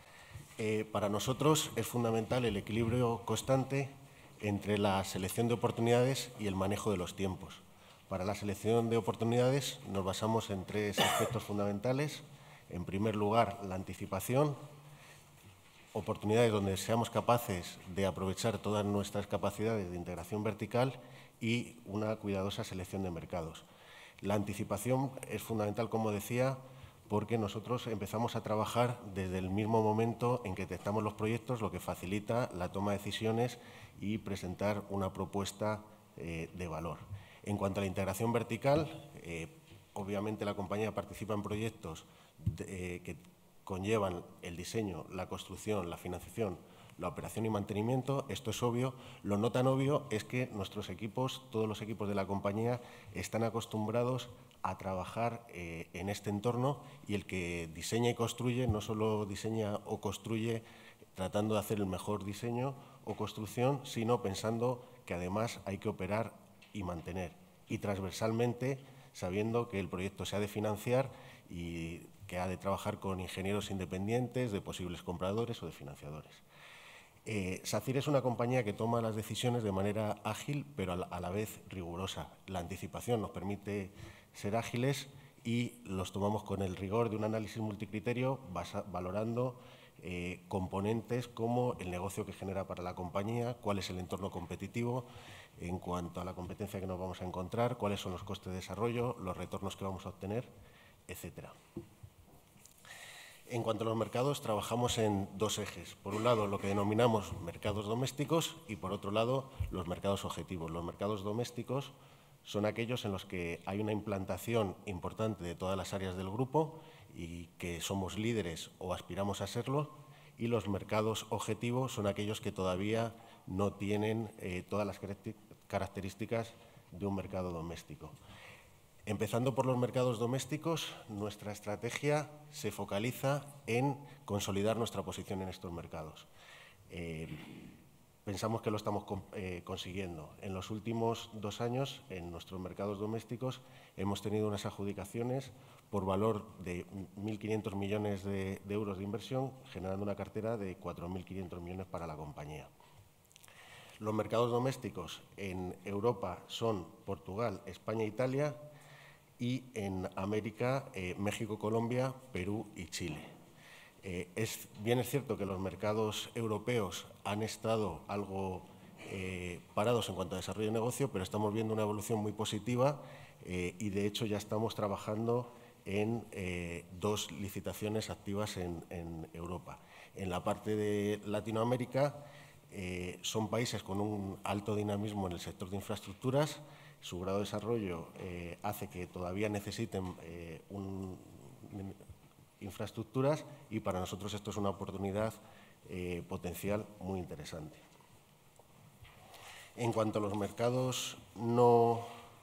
Eh, para nosotros es fundamental el equilibrio constante entre la selección de oportunidades y el manejo de los tiempos. Para la selección de oportunidades nos basamos en tres aspectos fundamentales. En primer lugar, la anticipación, oportunidades donde seamos capaces de aprovechar todas nuestras capacidades de integración vertical y una cuidadosa selección de mercados. La anticipación es fundamental, como decía, porque nosotros empezamos a trabajar desde el mismo momento en que detectamos los proyectos, lo que facilita la toma de decisiones y presentar una propuesta eh, de valor. En cuanto a la integración vertical, eh, obviamente la compañía participa en proyectos de, eh, que conllevan el diseño, la construcción, la financiación, la operación y mantenimiento. Esto es obvio. Lo no tan obvio es que nuestros equipos, todos los equipos de la compañía, están acostumbrados a trabajar eh, en este entorno y el que diseña y construye no solo diseña o construye tratando de hacer el mejor diseño o construcción, sino pensando que además hay que operar y mantener, y transversalmente sabiendo que el proyecto se ha de financiar y que ha de trabajar con ingenieros independientes de posibles compradores o de financiadores. Eh, SACIR es una compañía que toma las decisiones de manera ágil, pero a la, a la vez rigurosa. La anticipación nos permite ser ágiles y los tomamos con el rigor de un análisis multicriterio, basa, valorando eh, componentes como el negocio que genera para la compañía, cuál es el entorno competitivo en cuanto a la competencia que nos vamos a encontrar, cuáles son los costes de desarrollo, los retornos que vamos a obtener, etcétera. En cuanto a los mercados, trabajamos en dos ejes. Por un lado, lo que denominamos mercados domésticos y, por otro lado, los mercados objetivos. Los mercados domésticos son aquellos en los que hay una implantación importante de todas las áreas del grupo y que somos líderes o aspiramos a serlo. Y los mercados objetivos son aquellos que todavía no tienen eh, todas las características de un mercado doméstico. Empezando por los mercados domésticos, nuestra estrategia se focaliza en consolidar nuestra posición en estos mercados. Eh, pensamos que lo estamos eh, consiguiendo. En los últimos dos años, en nuestros mercados domésticos, hemos tenido unas adjudicaciones por valor de mil quinientos millones de, de euros de inversión, generando una cartera de cuatro mil quinientos millones para la compañía. Los mercados domésticos en Europa son Portugal, España e Italia, y en América, eh, México, Colombia, Perú y Chile. Eh, es, bien es cierto que los mercados europeos han estado algo eh, parados en cuanto a desarrollo de negocio, pero estamos viendo una evolución muy positiva eh, y, de hecho, ya estamos trabajando en eh, dos licitaciones activas en, en Europa. En la parte de Latinoamérica, eh, son países con un alto dinamismo en el sector de infraestructuras. Su grado de desarrollo eh, hace que todavía necesiten eh, un, infraestructuras y para nosotros esto es una oportunidad eh, potencial muy interesante. En cuanto a los mercados no,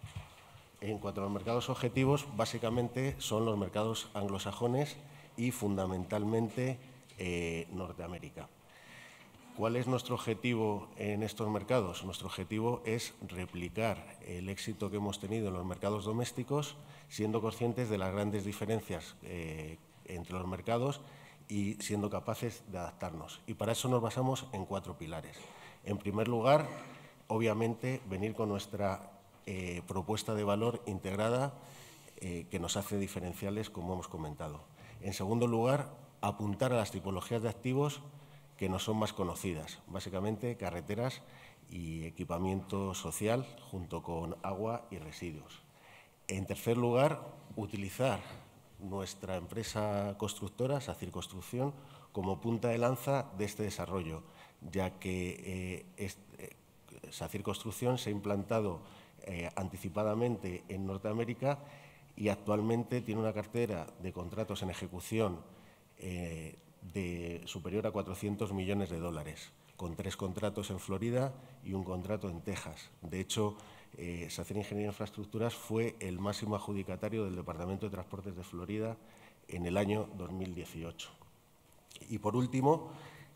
en cuanto a los mercados objetivos, básicamente son los mercados anglosajones y fundamentalmente eh, Norteamérica. ¿Cuál es nuestro objetivo en estos mercados? Nuestro objetivo es replicar el éxito que hemos tenido en los mercados domésticos, siendo conscientes de las grandes diferencias eh, entre los mercados y siendo capaces de adaptarnos. Y para eso nos basamos en cuatro pilares. En primer lugar, obviamente, venir con nuestra eh, propuesta de valor integrada eh, que nos hace diferenciales, como hemos comentado. En segundo lugar, apuntar a las tipologías de activos que no son más conocidas, básicamente carreteras y equipamiento social junto con agua y residuos. En tercer lugar, utilizar nuestra empresa constructora, SACIR Construcción, como punta de lanza de este desarrollo, ya que eh, es, eh, SACIR Construcción se ha implantado eh, anticipadamente en Norteamérica y actualmente tiene una cartera de contratos en ejecución eh, de superior a cuatrocientos millones de dólares, con tres contratos en Florida y un contrato en Texas. De hecho, eh, SACIR Ingeniería e Infraestructuras fue el máximo adjudicatario del Departamento de Transportes de Florida en el año dos mil dieciocho. Y, por último,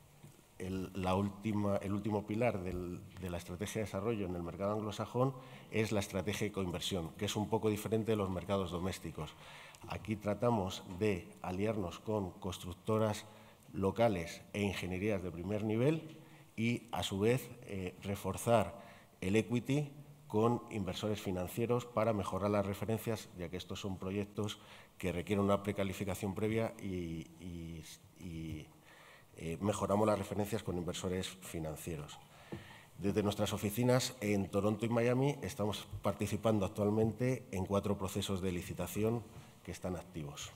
el, la última, el último pilar del, de la estrategia de desarrollo en el mercado anglosajón es la estrategia de coinversión, que es un poco diferente de los mercados domésticos. Aquí tratamos de aliarnos con constructoras locales e ingenierías de primer nivel y, a su vez, eh, reforzar el equity con inversores financieros para mejorar las referencias, ya que estos son proyectos que requieren una precalificación previa y, y, y eh, mejoramos las referencias con inversores financieros. Desde nuestras oficinas en Toronto y Miami estamos participando actualmente en cuatro procesos de licitación que están activos.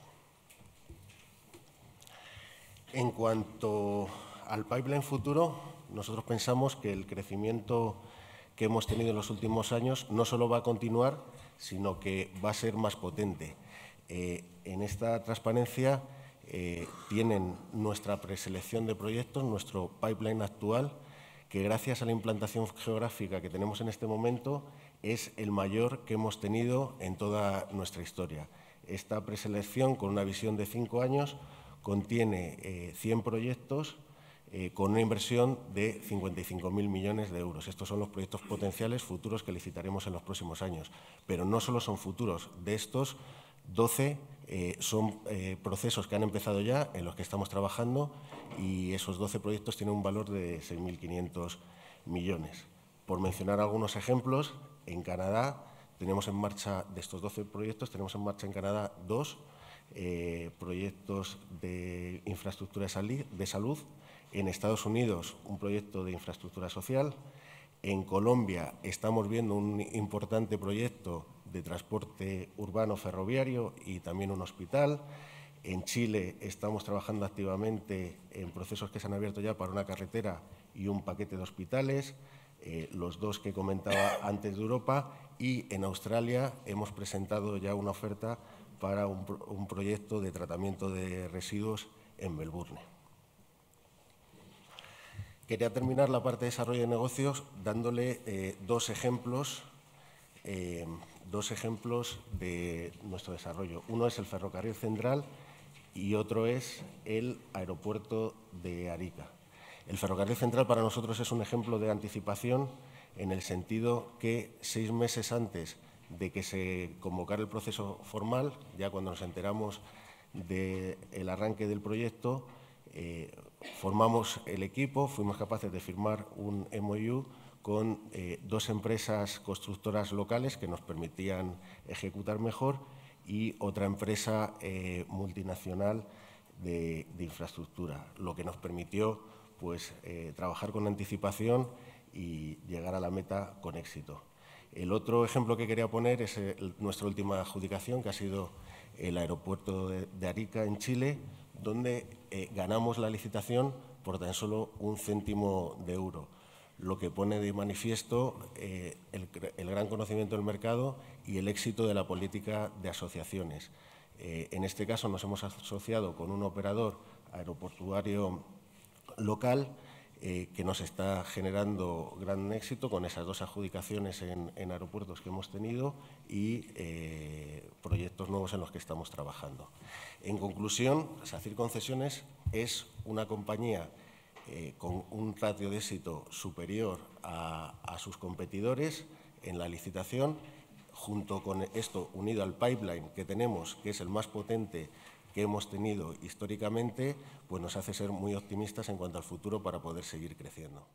En cuanto al pipeline futuro, nosotros pensamos que el crecimiento que hemos tenido en los últimos años no solo va a continuar, sino que va a ser más potente. Eh, en esta transparencia eh, tienen nuestra preselección de proyectos, nuestro pipeline actual, que gracias a la implantación geográfica que tenemos en este momento es el mayor que hemos tenido en toda nuestra historia. Esta preselección, con una visión de cinco años, contiene eh, cien proyectos eh, con una inversión de cincuenta y cinco mil millones de euros. Estos son los proyectos potenciales futuros que licitaremos en los próximos años. Pero no solo son futuros. De estos, doce eh, son eh, procesos que han empezado ya, en los que estamos trabajando, y esos doce proyectos tienen un valor de seis mil quinientos millones. Por mencionar algunos ejemplos, en Canadá tenemos en marcha, de estos doce proyectos, tenemos en marcha en Canadá dos eh, proyectos de infraestructura de salud. En Estados Unidos, un proyecto de infraestructura social. En Colombia estamos viendo un importante proyecto de transporte urbano ferroviario y también un hospital. En Chile estamos trabajando activamente en procesos que se han abierto ya para una carretera y un paquete de hospitales, eh, los dos que comentaba antes de Europa, y en Australia hemos presentado ya una oferta para un, un proyecto de tratamiento de residuos en Melbourne. Quería terminar la parte de desarrollo de negocios dándole eh, dos ejemplos, eh, dos ejemplos de nuestro desarrollo. Uno es el Ferrocarril Central y otro es el aeropuerto de Arica. El Ferrocarril Central para nosotros es un ejemplo de anticipación en el sentido que seis meses antes de que se convocara el proceso formal, ya cuando nos enteramos del arranque del proyecto, eh, formamos el equipo, fuimos capaces de firmar un M O U con eh, dos empresas constructoras locales que nos permitían ejecutar mejor y otra empresa eh, multinacional de, de infraestructura, lo que nos permitió pues, eh, trabajar con anticipación y llegar a la meta con éxito. El otro ejemplo que quería poner es el, nuestra última adjudicación, que ha sido el aeropuerto de, de Arica, en Chile, donde eh, ganamos la licitación por tan solo un céntimo de euro, lo que pone de manifiesto eh, el, el gran conocimiento del mercado y el éxito de la política de asociaciones. Eh, en este caso nos hemos asociado con un operador aeroportuario local eh, que nos está generando gran éxito con esas dos adjudicaciones en, en aeropuertos que hemos tenido y eh, proyectos nuevos en los que estamos trabajando. En conclusión, SACIR Concesiones es una compañía eh, con un ratio de éxito superior a, a sus competidores en la licitación. Junto con esto, unido al pipeline que tenemos, que es el más potente que hemos tenido históricamente, pues nos hace ser muy optimistas en cuanto al futuro para poder seguir creciendo.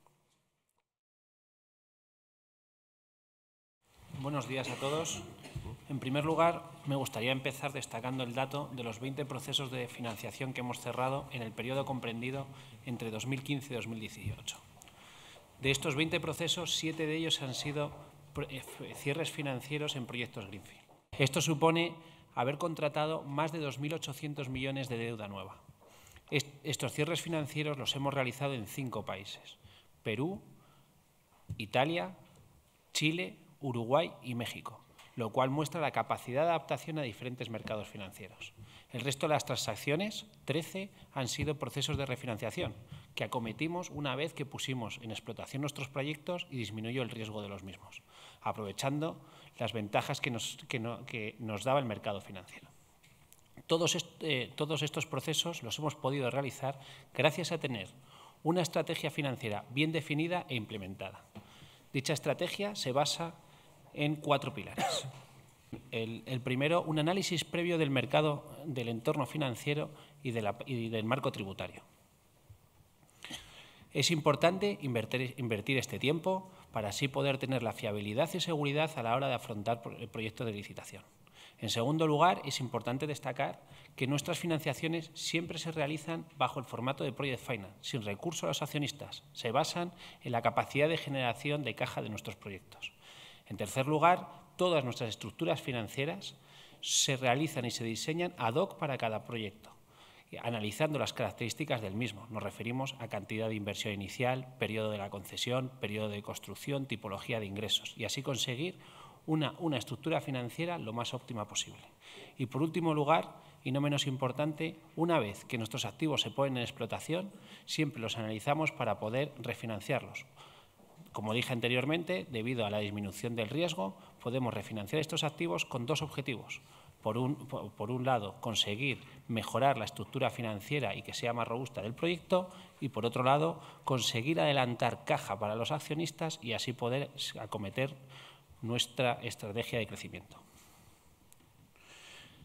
Buenos días a todos. En primer lugar, me gustaría empezar destacando el dato de los veinte procesos de financiación que hemos cerrado en el periodo comprendido entre dos mil quince y dos mil dieciocho. De estos veinte procesos, siete de ellos han sido cierres financieros en proyectos Greenfield. Esto supone haber contratado más de dos mil ochocientos millones de deuda nueva. Estos cierres financieros los hemos realizado en cinco países: Perú, Italia, Chile, Uruguay y México, lo cual muestra la capacidad de adaptación a diferentes mercados financieros. El resto de las transacciones, trece, han sido procesos de refinanciación que acometimos una vez que pusimos en explotación nuestros proyectos y disminuyó el riesgo de los mismos, aprovechando las ventajas que nos, que no, que nos daba el mercado financiero. Todos, est eh, todos estos procesos los hemos podido realizar gracias a tener una estrategia financiera bien definida e implementada. Dicha estrategia se basa en cuatro pilares. El, el primero, un análisis previo del mercado, del entorno financiero y, de la, y del marco tributario. Es importante invertir, invertir este tiempo para así poder tener la fiabilidad y seguridad a la hora de afrontar el proyecto de licitación. En segundo lugar, es importante destacar que nuestras financiaciones siempre se realizan bajo el formato de Project Finance, sin recurso a los accionistas. Se basan en la capacidad de generación de caja de nuestros proyectos. En tercer lugar, todas nuestras estructuras financieras se realizan y se diseñan ad hoc para cada proyecto, analizando las características del mismo. Nos referimos a cantidad de inversión inicial, periodo de la concesión, periodo de construcción, tipología de ingresos, y así conseguir una, una estructura financiera lo más óptima posible. Y por último lugar, y no menos importante, una vez que nuestros activos se ponen en explotación, siempre los analizamos para poder refinanciarlos. Como dije anteriormente, debido a la disminución del riesgo, podemos refinanciar estos activos con dos objetivos. Por un, por, por un lado, conseguir mejorar la estructura financiera y que sea más robusta del proyecto, y por otro lado, conseguir adelantar caja para los accionistas y así poder acometer nuestra estrategia de crecimiento.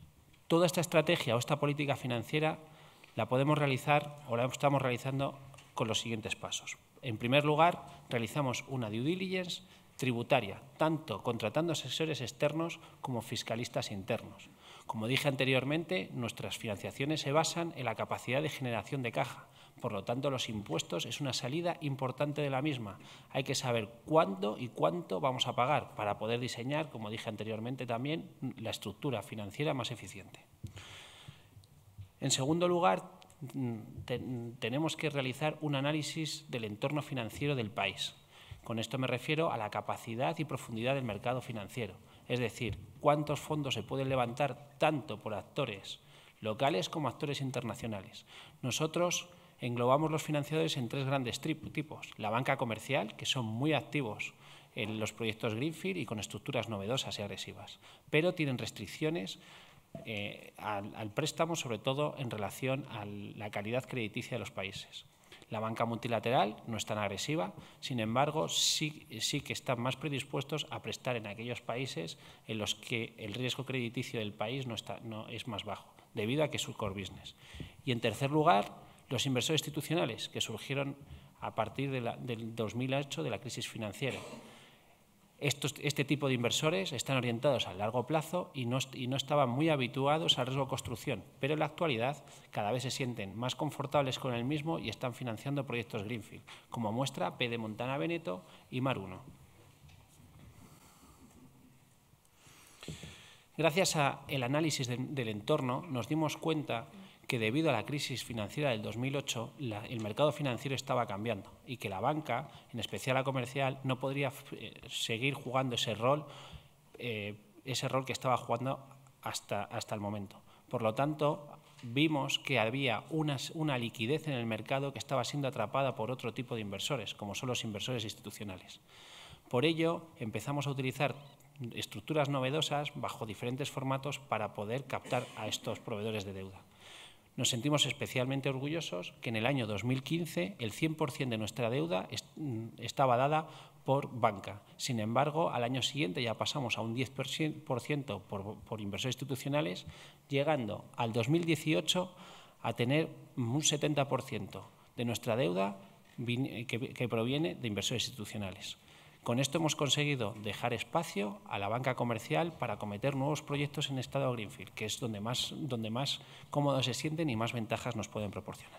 Toda esta estrategia o esta política financiera la podemos realizar o la estamos realizando con los siguientes pasos. En primer lugar, realizamos una due diligence tributaria, tanto contratando asesores externos como fiscalistas internos. Como dije anteriormente, nuestras financiaciones se basan en la capacidad de generación de caja. Por lo tanto, los impuestos es una salida importante de la misma. Hay que saber cuándo y cuánto vamos a pagar para poder diseñar, como dije anteriormente también, la estructura financiera más eficiente. En segundo lugar, te, tenemos que realizar un análisis del entorno financiero del país. Con esto me refiero a la capacidad y profundidad del mercado financiero, es decir, cuántos fondos se pueden levantar tanto por actores locales como actores internacionales. Nosotros englobamos los financiadores en tres grandes tipos. La banca comercial, que son muy activos en los proyectos Greenfield y con estructuras novedosas y agresivas, pero tienen restricciones eh, al, al préstamo, sobre todo en relación a la calidad crediticia de los países. La banca multilateral no es tan agresiva, sin embargo, sí, sí que están más predispuestos a prestar en aquellos países en los que el riesgo crediticio del país no, está, no es más bajo, debido a que es su core business. Y en tercer lugar, los inversores institucionales, que surgieron a partir de la, del dos mil ocho, de la crisis financiera. Estos, este tipo de inversores están orientados a largo plazo y no, y no estaban muy habituados al riesgo de construcción, pero en la actualidad cada vez se sienten más confortables con el mismo y están financiando proyectos Greenfield, como muestra Pedemontana Veneto y Mar uno. Gracias al análisis de, del entorno, nos dimos cuenta que debido a la crisis financiera del dos mil ocho, la, el mercado financiero estaba cambiando y que la banca, en especial la comercial, no podría eh, seguir jugando ese rol, eh, ese rol que estaba jugando hasta, hasta el momento. Por lo tanto, vimos que había una, una liquidez en el mercado que estaba siendo atrapada por otro tipo de inversores, como son los inversores institucionales. Por ello, empezamos a utilizar estructuras novedosas bajo diferentes formatos para poder captar a estos proveedores de deuda. Nos sentimos especialmente orgullosos que en el año dos mil quince el cien por cien de nuestra deuda est estaba dada por banca. Sin embargo, al año siguiente ya pasamos a un diez por ciento por, por inversores institucionales, llegando al dos mil dieciocho a tener un setenta por ciento de nuestra deuda que, que proviene de inversores institucionales. Con esto hemos conseguido dejar espacio a la banca comercial para acometer nuevos proyectos en estado Greenfield, que es donde más, donde más cómodos se sienten y más ventajas nos pueden proporcionar.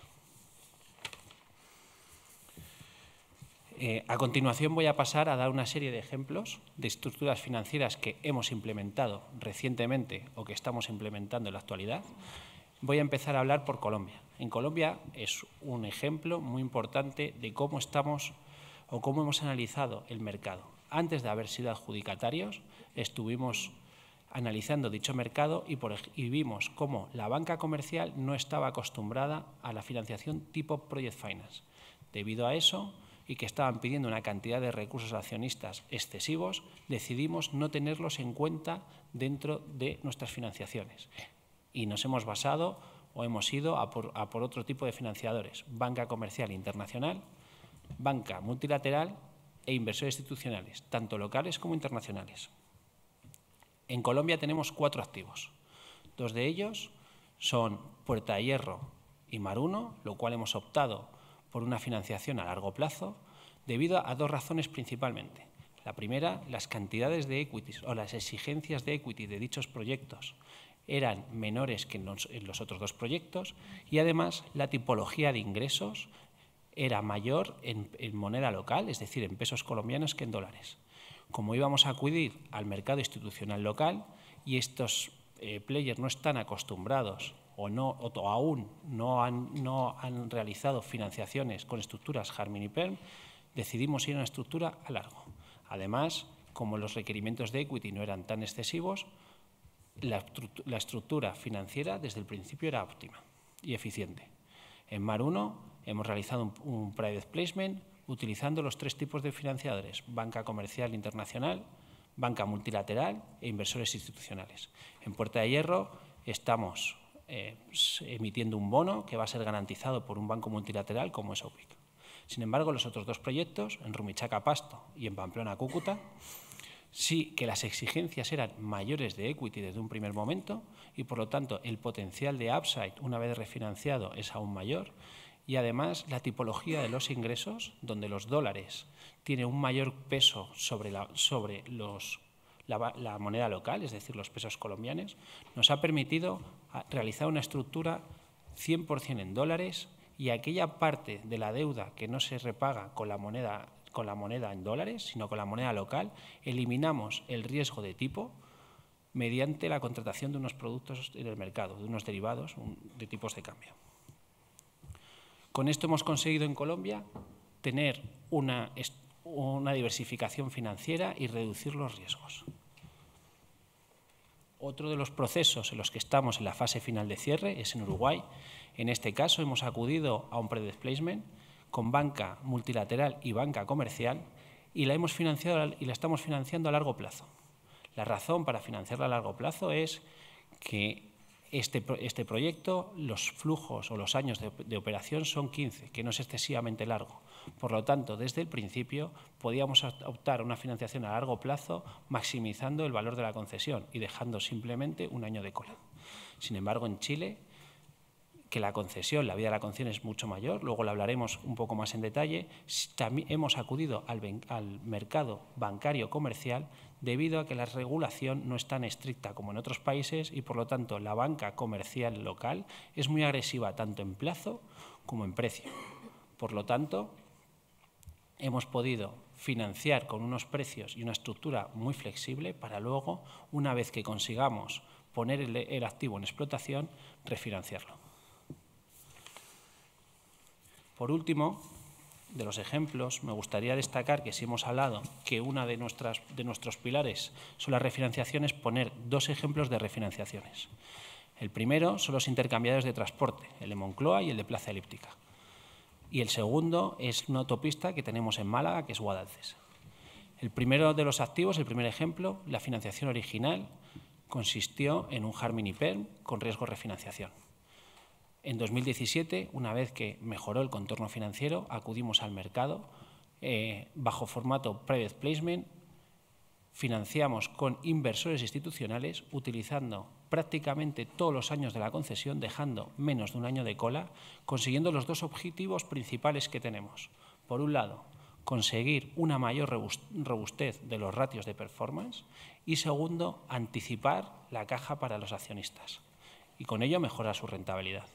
Eh, a continuación voy a pasar a dar una serie de ejemplos de estructuras financieras que hemos implementado recientemente o que estamos implementando en la actualidad. Voy a empezar a hablar por Colombia. En Colombia es un ejemplo muy importante de cómo estamos o cómo hemos analizado el mercado. Antes de haber sido adjudicatarios, estuvimos analizando dicho mercado y, por, y vimos cómo la banca comercial no estaba acostumbrada a la financiación tipo Project Finance. Debido a eso, y que estaban pidiendo una cantidad de recursos accionistas excesivos, decidimos no tenerlos en cuenta dentro de nuestras financiaciones. Y nos hemos basado o hemos ido a por, a por otro tipo de financiadores, banca comercial internacional, banca multilateral e inversores institucionales, tanto locales como internacionales. En Colombia tenemos cuatro activos. Dos de ellos son Puerta de Hierro y Mar uno, lo cual hemos optado por una financiación a largo plazo debido a dos razones principalmente. La primera, las cantidades de equities o las exigencias de equity de dichos proyectos eran menores que en los, en los otros dos proyectos y además la tipología de ingresos era mayor en, en moneda local, es decir, en pesos colombianos que en dólares. Como íbamos a acudir al mercado institucional local y estos eh, players no están acostumbrados o, no, o aún no han, no han realizado financiaciones con estructuras Harmin y Perm, decidimos ir a una estructura a largo. Además, como los requerimientos de equity no eran tan excesivos, la, la estructura financiera desde el principio era óptima y eficiente. En Mar uno hemos realizado un, un private placement utilizando los tres tipos de financiadores, banca comercial internacional, banca multilateral e inversores institucionales. En Puerta de Hierro estamos eh, emitiendo un bono que va a ser garantizado por un banco multilateral como es O P I C. Sin embargo, los otros dos proyectos, en Rumichaca Pasto y en Pamplona Cúcuta, sí que las exigencias eran mayores de equity desde un primer momento y, por lo tanto, el potencial de upside, una vez refinanciado, es aún mayor. Y, además, la tipología de los ingresos, donde los dólares tienen un mayor peso sobre, la, sobre los, la, la moneda local, es decir, los pesos colombianos, nos ha permitido realizar una estructura cien por cien en dólares, y aquella parte de la deuda que no se repaga con la moneda, con la moneda en dólares, sino con la moneda local, eliminamos el riesgo de tipo mediante la contratación de unos productos en el mercado, de unos derivados de tipos de cambio. Con esto hemos conseguido en Colombia tener una, una diversificación financiera y reducir los riesgos. Otro de los procesos en los que estamos en la fase final de cierre es en Uruguay. En este caso hemos acudido a un private placement con banca multilateral y banca comercial y la hemos financiado y la estamos financiando a largo plazo. La razón para financiarla a largo plazo es que este, este proyecto, los flujos o los años de, de operación son quince, que no es excesivamente largo. Por lo tanto, desde el principio podíamos optar a una financiación a largo plazo maximizando el valor de la concesión y dejando simplemente un año de cola. Sin embargo, en Chile, que la concesión, la vida de la concesión es mucho mayor, luego lo hablaremos un poco más en detalle, también hemos acudido al, al mercado bancario comercial debido a que la regulación no es tan estricta como en otros países y, por lo tanto, la banca comercial local es muy agresiva tanto en plazo como en precio. Por lo tanto, hemos podido financiar con unos precios y una estructura muy flexible para luego, una vez que consigamos poner el, el activo en explotación, refinanciarlo. Por último, de los ejemplos, me gustaría destacar que si hemos hablado que uno de, nuestras, de nuestros pilares son las refinanciaciones, poner dos ejemplos de refinanciaciones. El primero son los intercambiadores de transporte, el de Moncloa y el de Plaza Elíptica. Y el segundo es una autopista que tenemos en Málaga, que es Guadalcesa. El primero de los activos, el primer ejemplo, la financiación original, consistió en un Harmony Perm con riesgo de refinanciación. En dos mil diecisiete, una vez que mejoró el contorno financiero, acudimos al mercado eh, bajo formato private placement, financiamos con inversores institucionales utilizando prácticamente todos los años de la concesión, dejando menos de un año de cola, consiguiendo los dos objetivos principales que tenemos. Por un lado, conseguir una mayor robustez de los ratios de performance y, segundo, anticipar la caja para los accionistas y con ello mejorar su rentabilidad.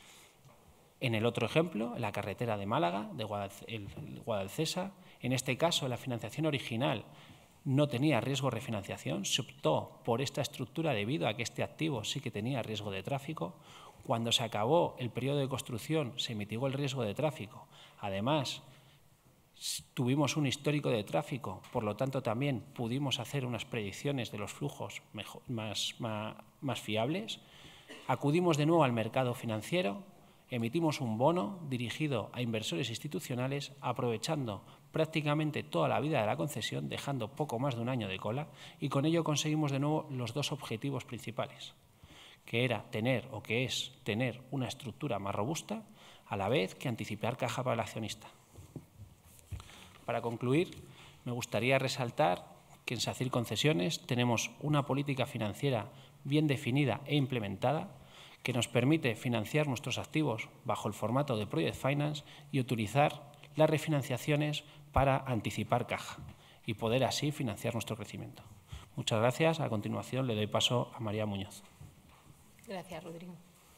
En el otro ejemplo, en la carretera de Málaga, de Guadalcesa, en este caso la financiación original no tenía riesgo de refinanciación, se optó por esta estructura debido a que este activo sí que tenía riesgo de tráfico. Cuando se acabó el periodo de construcción se mitigó el riesgo de tráfico. Además, tuvimos un histórico de tráfico, por lo tanto también pudimos hacer unas predicciones de los flujos mejor, más, más, más fiables. Acudimos de nuevo al mercado financiero, emitimos un bono dirigido a inversores institucionales, aprovechando prácticamente toda la vida de la concesión, dejando poco más de un año de cola, y con ello conseguimos de nuevo los dos objetivos principales, que era tener o que es tener una estructura más robusta, a la vez que anticipar caja para el accionista. Para concluir, me gustaría resaltar que en SACIR Concesiones tenemos una política financiera bien definida e implementada, que nos permite financiar nuestros activos bajo el formato de Project Finance y utilizar las refinanciaciones para anticipar caja y poder así financiar nuestro crecimiento. Muchas gracias. A continuación le doy paso a María Muñoz. Gracias, Rodrigo.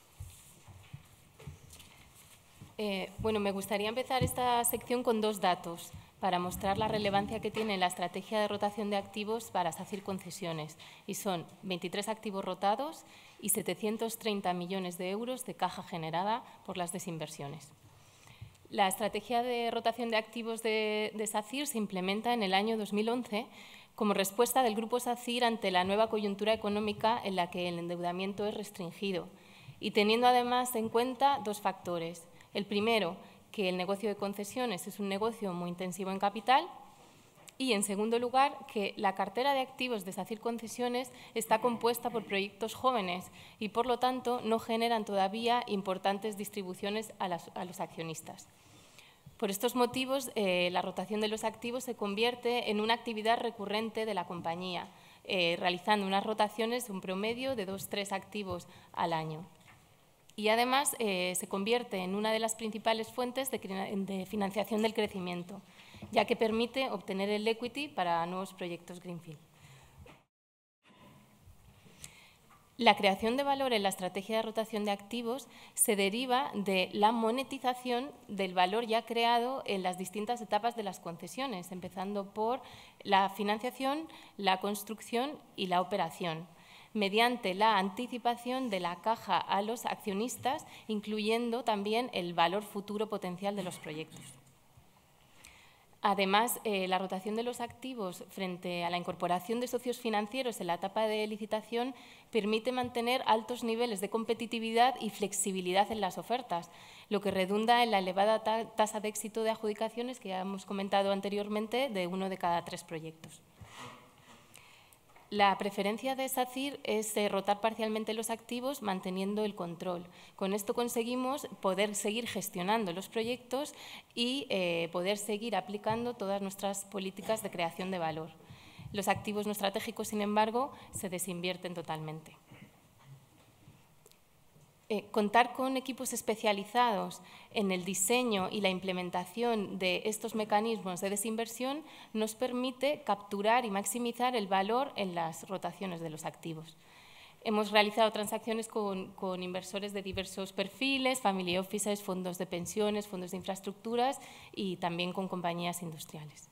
Eh, bueno, me gustaría empezar esta sección con dos datos para mostrar la relevancia que tiene la estrategia de rotación de activos para SACIR Concesiones, y son veintitrés activos rotados y setecientos treinta millones de euros de caja generada por las desinversiones. La estrategia de rotación de activos de, de SACIR se implementa en el año dos mil once como respuesta del Grupo SACIR ante la nueva coyuntura económica en la que el endeudamiento es restringido y teniendo además en cuenta dos factores. El primero, que el negocio de concesiones es un negocio muy intensivo en capital, y, en segundo lugar, que la cartera de activos de SACIR Concesiones está compuesta por proyectos jóvenes y, por lo tanto, no generan todavía importantes distribuciones a, las, a los accionistas. Por estos motivos, eh, la rotación de los activos se convierte en una actividad recurrente de la compañía, eh, realizando unas rotaciones de un promedio de dos a tres activos al año. Y además eh, se convierte en una de las principales fuentes de, de financiación del crecimiento, ya que permite obtener el equity para nuevos proyectos Greenfield. La creación de valor en la estrategia de rotación de activos se deriva de la monetización del valor ya creado en las distintas etapas de las concesiones, empezando por la financiación, la construcción y la operación, mediante la anticipación de la caja a los accionistas, incluyendo también el valor futuro potencial de los proyectos. Además, eh, la rotación de los activos frente a la incorporación de socios financieros en la etapa de licitación permite mantener altos niveles de competitividad y flexibilidad en las ofertas, lo que redunda en la elevada ta- tasa de éxito de adjudicaciones que ya hemos comentado anteriormente, de uno de cada tres proyectos. La preferencia de SACIR es eh, rotar parcialmente los activos manteniendo el control. Con esto conseguimos poder seguir gestionando los proyectos y eh, poder seguir aplicando todas nuestras políticas de creación de valor. Los activos no estratégicos, sin embargo, se desinvierten totalmente. Eh, contar con equipos especializados en el diseño y la implementación de estos mecanismos de desinversión nos permite capturar y maximizar el valor en las rotaciones de los activos. Hemos realizado transacciones con, con inversores de diversos perfiles, family offices, fondos de pensiones, fondos de infraestructuras y también con compañías industriales.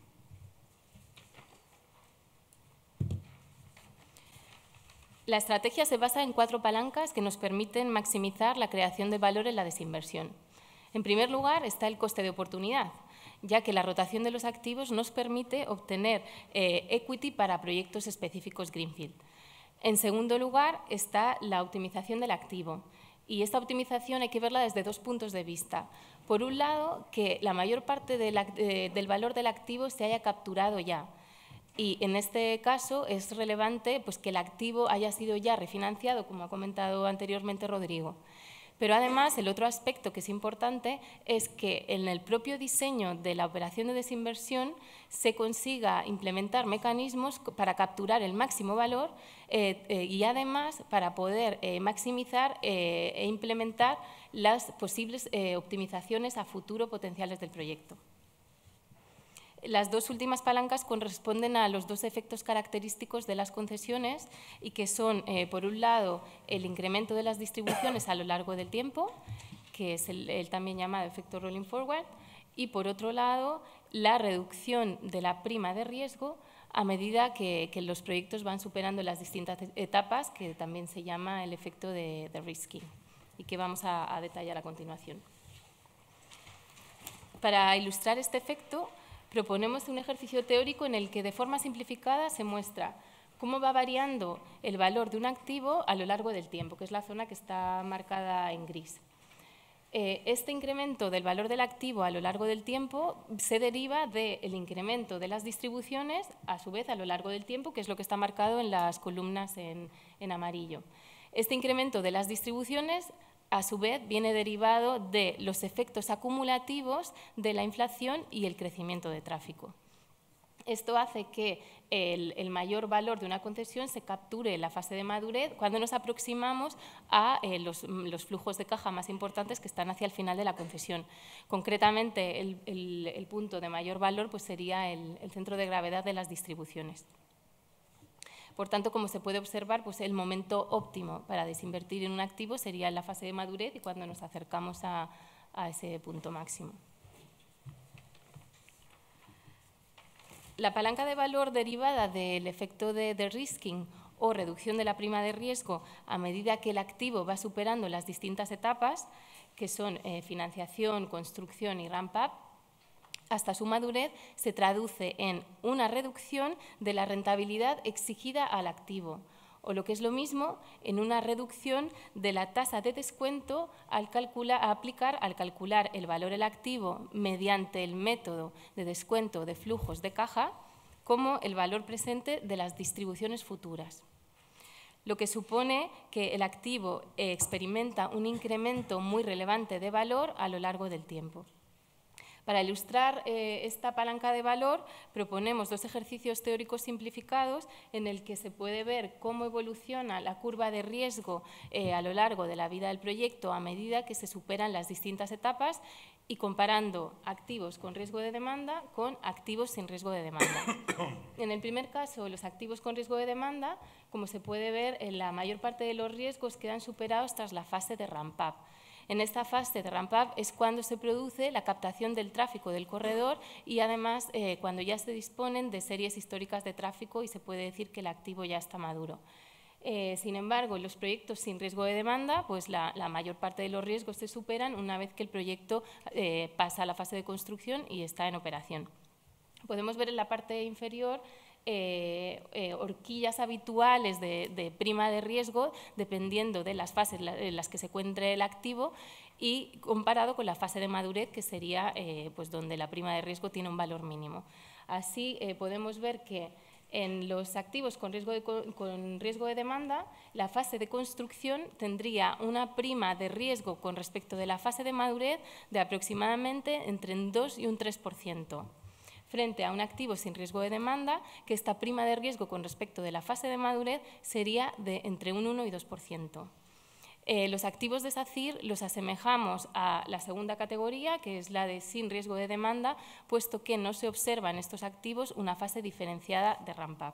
La estrategia se basa en cuatro palancas que nos permiten maximizar la creación de valor en la desinversión. En primer lugar está el coste de oportunidad, ya que la rotación de los activos nos permite obtener eh, equity para proyectos específicos Greenfield. En segundo lugar está la optimización del activo, y esta optimización hay que verla desde dos puntos de vista. Por un lado, que la mayor parte de la, de, del valor del activo se haya capturado ya. Y en este caso es relevante pues, que el activo haya sido ya refinanciado, como ha comentado anteriormente Rodrigo. Pero además, el otro aspecto que es importante es que en el propio diseño de la operación de desinversión se consiga implementar mecanismos para capturar el máximo valor eh, eh, y además para poder eh, maximizar eh, e implementar las posibles eh, optimizaciones a futuro potenciales del proyecto. Las dos últimas palancas corresponden a los dos efectos característicos de las concesiones y que son, eh, por un lado, el incremento de las distribuciones a lo largo del tiempo, que es el, el también llamado efecto rolling forward, y por otro lado, la reducción de la prima de riesgo a medida que, que los proyectos van superando las distintas etapas, que también se llama el efecto de, de risking y que vamos a, a detallar a continuación. Para ilustrar este efecto, proponemos un ejercicio teórico en el que de forma simplificada se muestra cómo va variando el valor de un activo a lo largo del tiempo, que es la zona que está marcada en gris. Eh, este incremento del valor del activo a lo largo del tiempo se deriva del incremento de las distribuciones, a su vez a lo largo del tiempo, que es lo que está marcado en las columnas en, en amarillo. Este incremento de las distribuciones a su vez, viene derivado de los efectos acumulativos de la inflación y el crecimiento de tráfico. Esto hace que el, el mayor valor de una concesión se capture en la fase de madurez cuando nos aproximamos a eh, los, los flujos de caja más importantes que están hacia el final de la concesión. Concretamente, el, el, el punto de mayor valor pues, sería el, el centro de gravedad de las distribuciones. Por tanto, como se puede observar, pues el momento óptimo para desinvertir en un activo sería en la fase de madurez y cuando nos acercamos a, a ese punto máximo. La palanca de valor derivada del efecto de de-risking o reducción de la prima de riesgo a medida que el activo va superando las distintas etapas, que son eh, financiación, construcción y ramp-up, hasta su madurez se traduce en una reducción de la rentabilidad exigida al activo, o lo que es lo mismo, en una reducción de la tasa de descuento al calcular, a aplicar al calcular el valor del activo mediante el método de descuento de flujos de caja como el valor presente de las distribuciones futuras, lo que supone que el activo experimenta un incremento muy relevante de valor a lo largo del tiempo. Para ilustrar eh, esta palanca de valor, proponemos dos ejercicios teóricos simplificados en el que se puede ver cómo evoluciona la curva de riesgo eh, a lo largo de la vida del proyecto a medida que se superan las distintas etapas y comparando activos con riesgo de demanda con activos sin riesgo de demanda. En el primer caso, los activos con riesgo de demanda, como se puede ver, en la mayor parte de los riesgos quedan superados tras la fase de ramp-up. En esta fase de ramp-up es cuando se produce la captación del tráfico del corredor y además eh, cuando ya se disponen de series históricas de tráfico y se puede decir que el activo ya está maduro. Eh, sin embargo, en los proyectos sin riesgo de demanda, pues la, la mayor parte de los riesgos se superan una vez que el proyecto eh, pasa a la fase de construcción y está en operación. Podemos ver en la parte inferior Eh, eh, horquillas habituales de, de prima de riesgo dependiendo de las fases en las que se encuentre el activo y comparado con la fase de madurez, que sería eh, pues donde la prima de riesgo tiene un valor mínimo. Así eh, podemos ver que en los activos con riesgo, de, con riesgo de demanda, la fase de construcción tendría una prima de riesgo con respecto de la fase de madurez de aproximadamente entre un dos y un tres por ciento. Frente a un activo sin riesgo de demanda, que esta prima de riesgo con respecto de la fase de madurez sería de entre un uno y dos por ciento. Eh, los activos de SACIR los asemejamos a la segunda categoría, que es la de sin riesgo de demanda, puesto que no se observa en estos activos una fase diferenciada de ramp-up.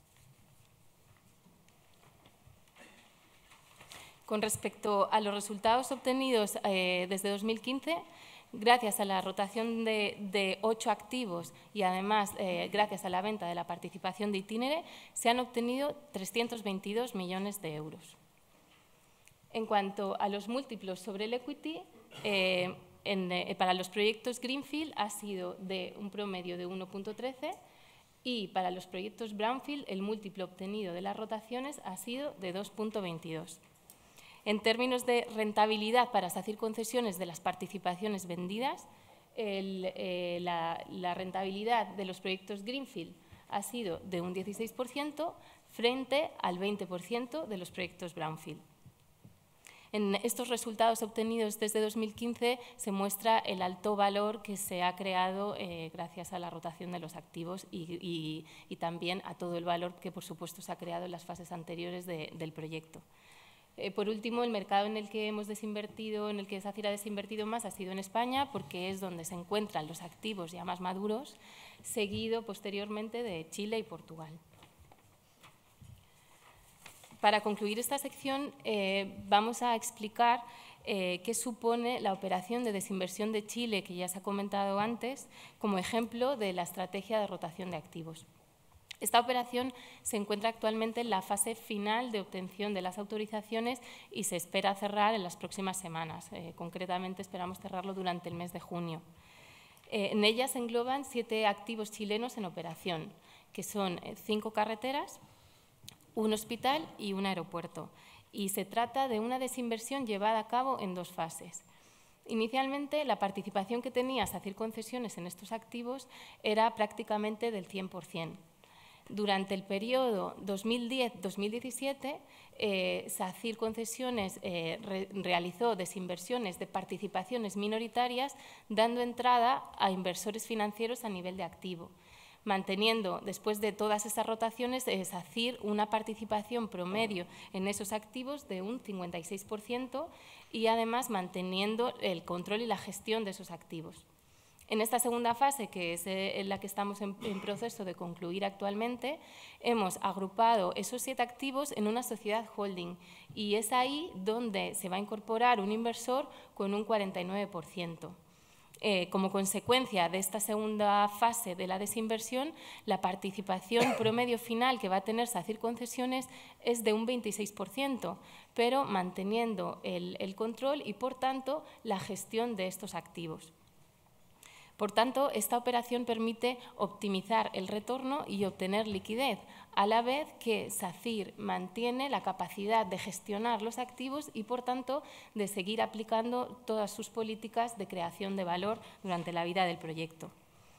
Con respecto a los resultados obtenidos eh, desde dos mil quince, gracias a la rotación de, de ocho activos y además eh, gracias a la venta de la participación de Itinere, se han obtenido trescientos veintidós millones de euros. En cuanto a los múltiplos sobre el equity, eh, en, eh, para los proyectos Greenfield ha sido de un promedio de uno punto trece y para los proyectos Brownfield el múltiplo obtenido de las rotaciones ha sido de dos punto veintidós. En términos de rentabilidad para SACIR Concesiones de las participaciones vendidas, el, eh, la, la rentabilidad de los proyectos Greenfield ha sido de un dieciséis por ciento frente al veinte por ciento de los proyectos Brownfield. En estos resultados obtenidos desde dos mil quince se muestra el alto valor que se ha creado eh, gracias a la rotación de los activos y, y, y también a todo el valor que, por supuesto, se ha creado en las fases anteriores de, del proyecto. Eh, por último, el mercado en el que hemos desinvertido, en el que SACIR ha desinvertido más ha sido en España, porque es donde se encuentran los activos ya más maduros, seguido posteriormente de Chile y Portugal. Para concluir esta sección, eh, vamos a explicar eh, qué supone la operación de desinversión de Chile, que ya se ha comentado antes, como ejemplo de la estrategia de rotación de activos. Esta operación se encuentra actualmente en la fase final de obtención de las autorizaciones y se espera cerrar en las próximas semanas. Eh, concretamente, esperamos cerrarlo durante el mes de junio. Eh, en ella se engloban siete activos chilenos en operación, que son eh, cinco carreteras, un hospital y un aeropuerto. Y se trata de una desinversión llevada a cabo en dos fases. Inicialmente, la participación que tenía SACIR Concesiones en estos activos era prácticamente del cien por cien. Durante el periodo dos mil diez dos mil diecisiete, eh, SACIR Concesiones eh, re, realizó desinversiones de participaciones minoritarias, dando entrada a inversores financieros a nivel de activo, manteniendo, después de todas esas rotaciones, eh, SACIR una participación promedio en esos activos de un cincuenta y seis por ciento y además manteniendo el control y la gestión de esos activos. En esta segunda fase, que es en la que estamos en, en proceso de concluir actualmente, hemos agrupado esos siete activos en una sociedad holding y es ahí donde se va a incorporar un inversor con un cuarenta y nueve por ciento. Eh, como consecuencia de esta segunda fase de la desinversión, la participación promedio final que va a tener SACIR Concesiones es de un veintiséis por ciento, pero manteniendo el, el control y, por tanto, la gestión de estos activos. Por tanto, esta operación permite optimizar el retorno y obtener liquidez, a la vez que SACIR mantiene la capacidad de gestionar los activos y, por tanto, de seguir aplicando todas sus políticas de creación de valor durante la vida del proyecto.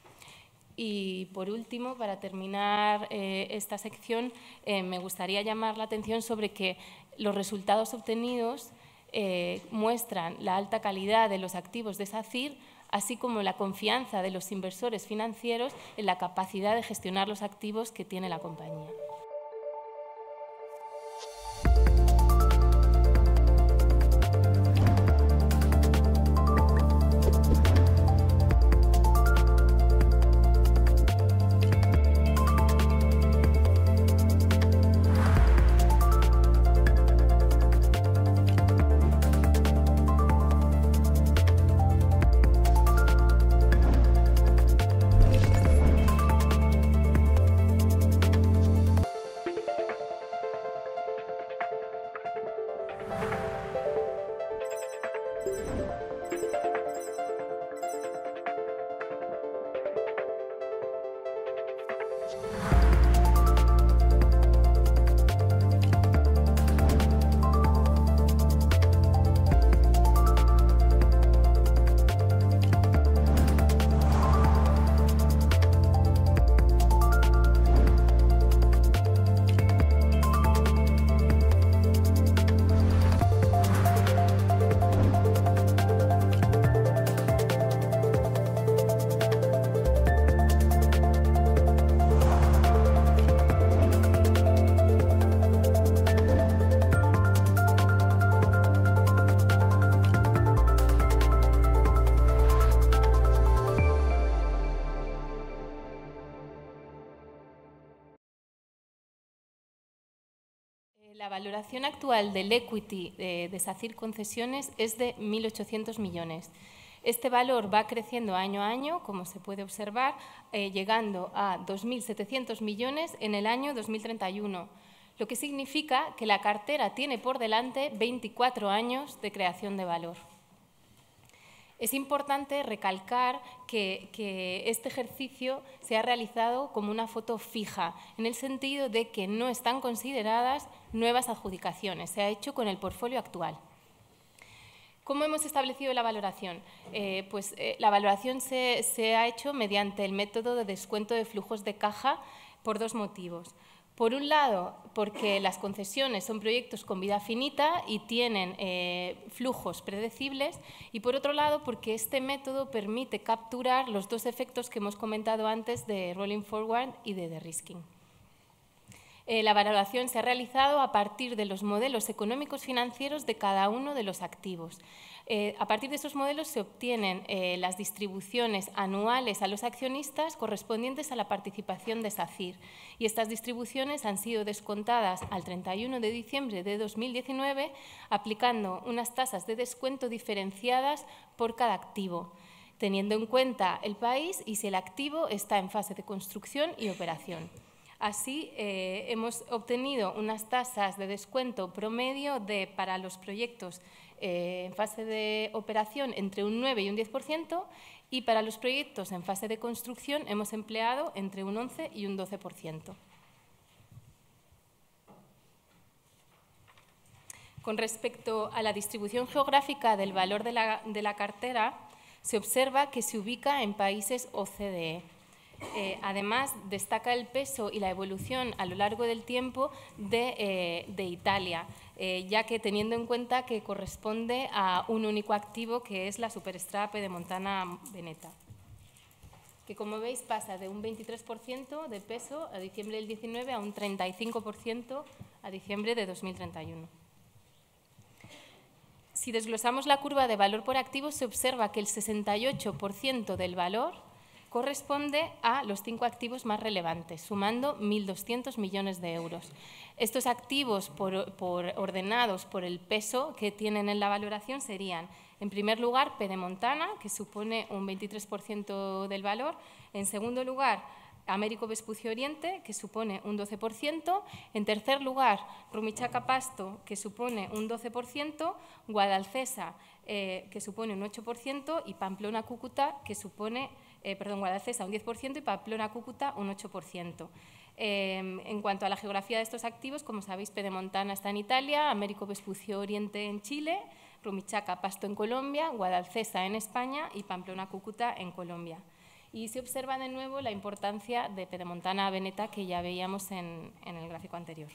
Y, por último, para terminar eh, esta sección, eh, me gustaría llamar la atención sobre que los resultados obtenidos eh, muestran la alta calidad de los activos de SACIR, así como la confianza de los inversores financieros en la capacidad de gestionar los activos que tiene la compañía. La valoración actual del equity de, de SACIR Concesiones es de mil ochocientos millones. Este valor va creciendo año a año, como se puede observar, eh, llegando a dos mil setecientos millones en el año dos mil treinta y uno, lo que significa que la cartera tiene por delante veinticuatro años de creación de valor. Es importante recalcar que, que este ejercicio se ha realizado como una foto fija, en el sentido de que no están consideradas nuevas adjudicaciones, se ha hecho con el portfolio actual. ¿Cómo hemos establecido la valoración? Eh, pues eh, la valoración se, se ha hecho mediante el método de descuento de flujos de caja por dos motivos. Por un lado, porque las concesiones son proyectos con vida finita y tienen eh, flujos predecibles, y por otro lado, porque este método permite capturar los dos efectos que hemos comentado antes de rolling forward y de de-risking. Eh, la valoración se ha realizado a partir de los modelos económicos financieros de cada uno de los activos. Eh, a partir de esos modelos se obtienen eh, las distribuciones anuales a los accionistas correspondientes a la participación de SACIR, y estas distribuciones han sido descontadas al treinta y uno de diciembre de dos mil diecinueve aplicando unas tasas de descuento diferenciadas por cada activo, teniendo en cuenta el país y si el activo está en fase de construcción y operación. Así, eh, hemos obtenido unas tasas de descuento promedio de, para los proyectos eh, en fase de operación entre un nueve y un diez por ciento, y para los proyectos en fase de construcción hemos empleado entre un once y un doce por ciento. Con respecto a la distribución geográfica del valor de la, de la cartera, se observa que se ubica en países O C D E. Eh, además, destaca el peso y la evolución a lo largo del tiempo de, eh, de Italia, eh, ya que teniendo en cuenta que corresponde a un único activo, que es la Superstrada Pedemontana Veneta, que como veis pasa de un veintitrés por ciento de peso a diciembre del diecinueve a un treinta y cinco por ciento a diciembre de dos mil treinta y uno. Si desglosamos la curva de valor por activo, se observa que el sesenta y ocho por ciento del valor corresponde a los cinco activos más relevantes, sumando mil doscientos millones de euros. Estos activos, por, por, ordenados por el peso que tienen en la valoración, serían, en primer lugar, Pedemontana, que supone un veintitrés por ciento del valor. En segundo lugar, Américo Vespucio Oriente, que supone un doce por ciento. En tercer lugar, Rumichaca Pasto, que supone un doce por ciento. Guadalcesa, eh, que supone un ocho por ciento. Y Pamplona Cúcuta, que supone Eh, perdón, Guadalcesa un diez por ciento y Pamplona Cúcuta un ocho por ciento. Eh, en cuanto a la geografía de estos activos, como sabéis, Pedemontana está en Italia, Américo Vespucio Oriente en Chile, Rumichaca Pasto en Colombia, Guadalcesa en España y Pamplona Cúcuta en Colombia. Y se observa de nuevo la importancia de Pedemontana Veneta que ya veíamos en, en el gráfico anterior.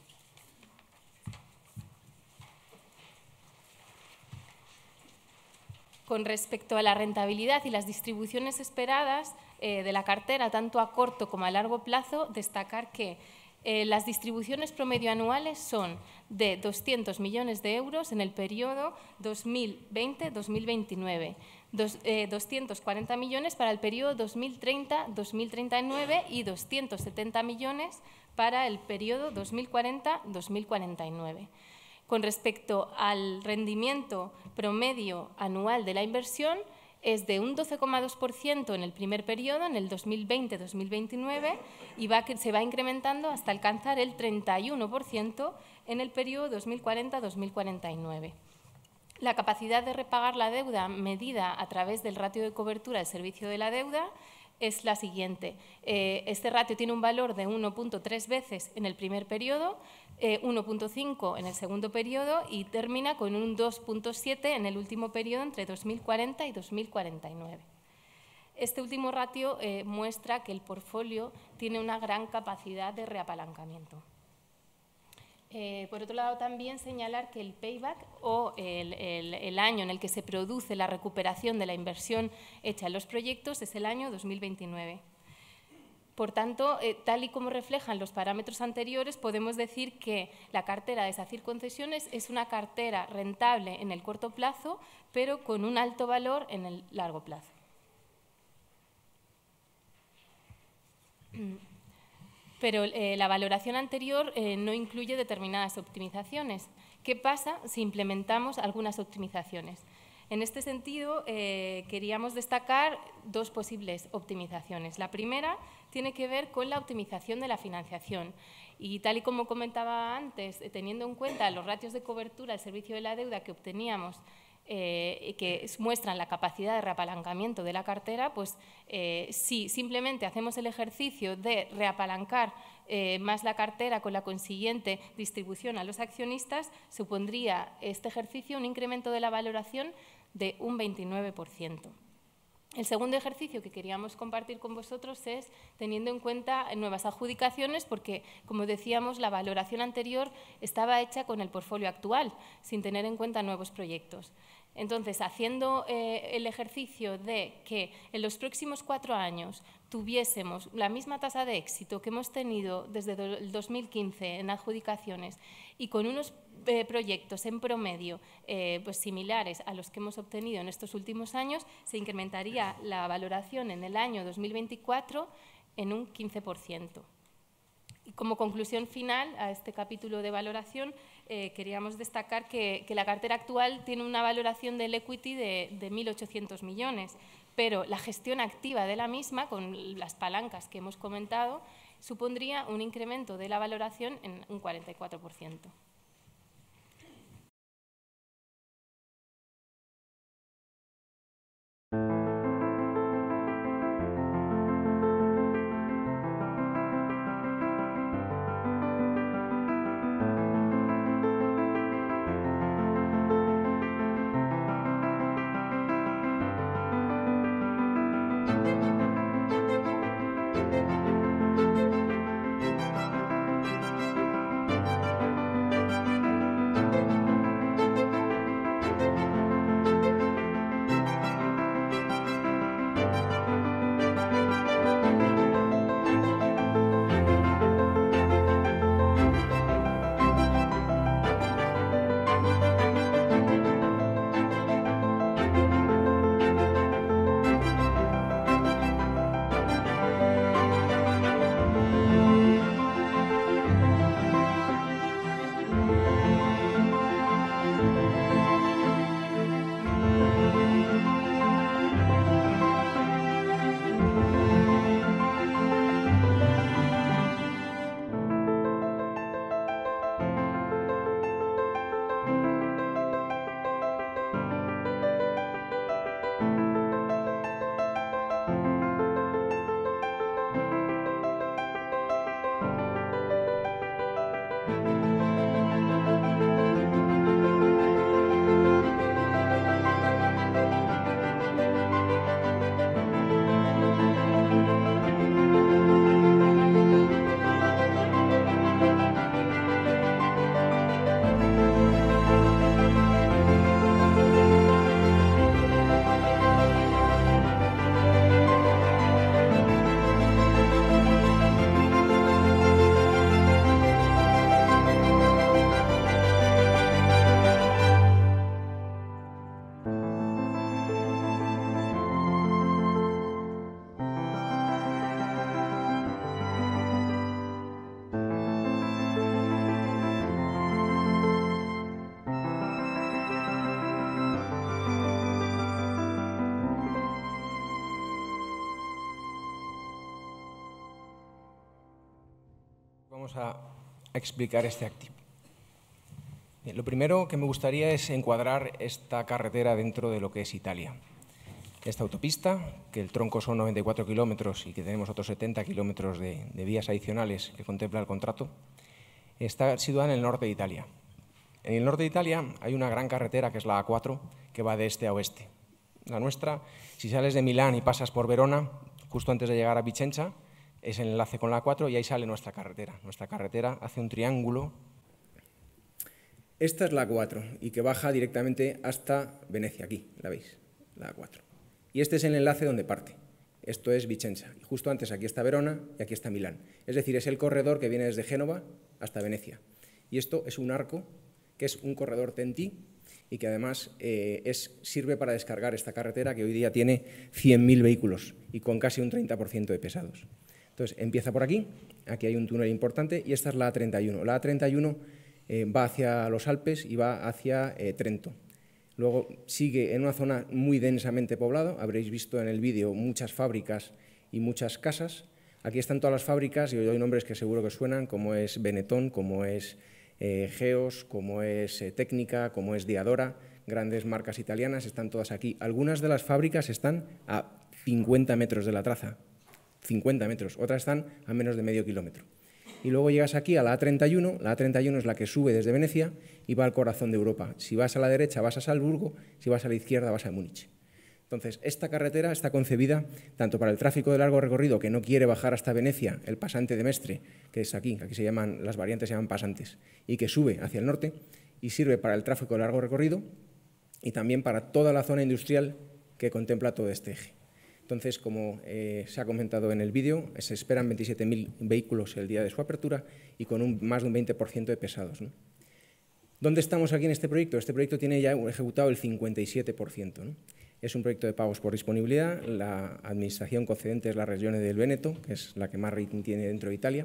Con respecto a la rentabilidad y las distribuciones esperadas eh, de la cartera, tanto a corto como a largo plazo, destacar que eh, las distribuciones promedio anuales son de doscientos millones de euros en el periodo dos mil veinte dos mil veintinueve, dos, eh, doscientos cuarenta millones para el periodo dos mil treinta dos mil treinta y nueve y doscientos setenta millones para el periodo dos mil cuarenta dos mil cuarenta y nueve. Con respecto al rendimiento promedio anual de la inversión, es de un doce coma dos por ciento en el primer periodo, en el dos mil veinte dos mil veintinueve, y va, se va incrementando hasta alcanzar el treinta y uno por ciento en el periodo dos mil cuarenta dos mil cuarenta y nueve. La capacidad de repagar la deuda medida a través del ratio de cobertura del servicio de la deuda es la siguiente. Eh, este ratio tiene un valor de uno punto tres veces en el primer periodo, eh, uno punto cinco en el segundo periodo y termina con un dos punto siete en el último periodo entre dos mil cuarenta y dos mil cuarenta y nueve. Este último ratio eh, muestra que el portfolio tiene una gran capacidad de reapalancamiento. Eh, por otro lado, también señalar que el payback o el, el, el año en el que se produce la recuperación de la inversión hecha en los proyectos es el año dos mil veintinueve. Por tanto, eh, tal y como reflejan los parámetros anteriores, podemos decir que la cartera de SACIR Concesiones es una cartera rentable en el corto plazo, pero con un alto valor en el largo plazo. Pero eh, la valoración anterior eh, no incluye determinadas optimizaciones. ¿Qué pasa si implementamos algunas optimizaciones? En este sentido, eh, queríamos destacar dos posibles optimizaciones. La primera tiene que ver con la optimización de la financiación. Y tal y como comentaba antes, eh, teniendo en cuenta los ratios de cobertura del servicio de la deuda que obteníamos, Eh, que muestran la capacidad de reapalancamiento de la cartera, pues eh, si simplemente hacemos el ejercicio de reapalancar eh, más la cartera con la consiguiente distribución a los accionistas, supondría este ejercicio un incremento de la valoración de un veintinueve por ciento. El segundo ejercicio que queríamos compartir con vosotros es teniendo en cuenta nuevas adjudicaciones porque, como decíamos, la valoración anterior estaba hecha con el portfolio actual, sin tener en cuenta nuevos proyectos. Entonces, haciendo eh, el ejercicio de que en los próximos cuatro años tuviésemos la misma tasa de éxito que hemos tenido desde el dos mil quince en adjudicaciones y con unos eh, proyectos en promedio eh, pues similares a los que hemos obtenido en estos últimos años, se incrementaría la valoración en el año dos mil veinticuatro en un quince por ciento. Y como conclusión final a este capítulo de valoración, eh, queríamos destacar que, que la cartera actual tiene una valoración del equity de, de mil ochocientos millones, pero la gestión activa de la misma, con las palancas que hemos comentado, supondría un incremento de la valoración en un cuarenta y cuatro por ciento. Vamos a, a explicar este activo. Bien, lo primero que me gustaría es encuadrar esta carretera dentro de lo que es Italia. Esta autopista, que el tronco son noventa y cuatro kilómetros y que tenemos otros setenta kilómetros de, de vías adicionales que contempla el contrato, está situada en el norte de Italia. En el norte de Italia hay una gran carretera, que es la A cuatro, que va de este a oeste. La nuestra, si sales de Milán y pasas por Verona, justo antes de llegar a Vicenza, es el enlace con la A cuatro y ahí sale nuestra carretera. Nuestra carretera hace un triángulo. Esta es la A cuatro y que baja directamente hasta Venecia, aquí, la veis, la A cuatro. Y este es el enlace donde parte. Esto es Vicenza. Y justo antes aquí está Verona y aquí está Milán. Es decir, es el corredor que viene desde Génova hasta Venecia. Y esto es un arco, que es un corredor T E N T y que además eh, es, sirve para descargar esta carretera que hoy día tiene cien mil vehículos y con casi un treinta por ciento de pesados. Entonces, empieza por aquí, aquí hay un túnel importante y esta es la A treinta y uno. La A treinta y uno eh, va hacia los Alpes y va hacia eh, Trento. Luego sigue en una zona muy densamente poblada, habréis visto en el vídeo muchas fábricas y muchas casas. Aquí están todas las fábricas y os doy nombres que seguro que suenan, como es Benetton, como es eh, Geos, como es eh, Técnica, como es Diadora, grandes marcas italianas, están todas aquí. Algunas de las fábricas están a cincuenta metros de la traza, cincuenta metros, otras están a menos de medio kilómetro. Y luego llegas aquí a la A treinta y uno, la A treinta y uno es la que sube desde Venecia y va al corazón de Europa. Si vas a la derecha vas a Salzburgo, si vas a la izquierda vas a Múnich. Entonces, esta carretera está concebida tanto para el tráfico de largo recorrido que no quiere bajar hasta Venecia, el pasante de Mestre, que es aquí, aquí se llaman, las variantes se llaman pasantes, y que sube hacia el norte y sirve para el tráfico de largo recorrido y también para toda la zona industrial que contempla todo este eje. Entonces, como eh, se ha comentado en el vídeo, se esperan veintisiete mil vehículos el día de su apertura y con un, más de un veinte por ciento de pesados, ¿no? ¿Dónde estamos aquí en este proyecto? Este proyecto tiene ya ejecutado el cincuenta y siete por ciento, ¿no? Es un proyecto de pagos por disponibilidad. La administración concedente es la Regione del Véneto, que es la que más rating tiene dentro de Italia.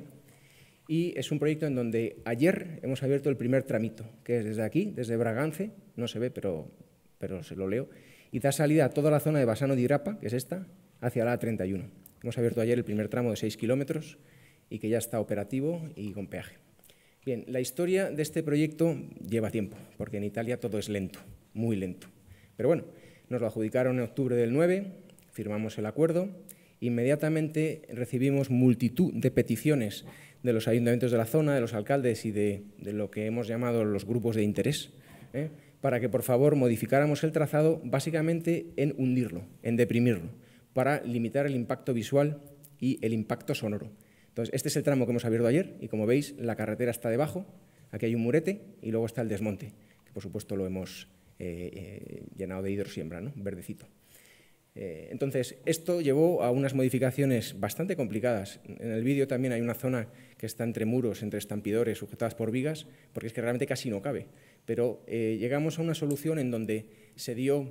Y es un proyecto en donde ayer hemos abierto el primer tramito, que es desde aquí, desde Bragance, no se ve, pero, pero se lo leo, y da salida a toda la zona de Bassano di Irapa, que es esta, hacia la A treinta y uno. Hemos abierto ayer el primer tramo de seis kilómetros y que ya está operativo y con peaje. Bien, la historia de este proyecto lleva tiempo, porque en Italia todo es lento, muy lento. Pero bueno, nos lo adjudicaron en octubre del nueve, firmamos el acuerdo, inmediatamente recibimos multitud de peticiones de los ayuntamientos de la zona, de los alcaldes y de, de lo que hemos llamado los grupos de interés, ¿eh? para que por favor modificáramos el trazado básicamente en hundirlo, en deprimirlo, para limitar el impacto visual y el impacto sonoro. Entonces, este es el tramo que hemos abierto ayer y, como veis, la carretera está debajo, aquí hay un murete y luego está el desmonte, que por supuesto lo hemos eh, eh, llenado de hidrosiembra, ¿no? Verdecito. Eh, entonces, esto llevó a unas modificaciones bastante complicadas. En el vídeo también hay una zona que está entre muros, entre estampidores, sujetadas por vigas, porque es que realmente casi no cabe. Pero eh, llegamos a una solución en donde se dio,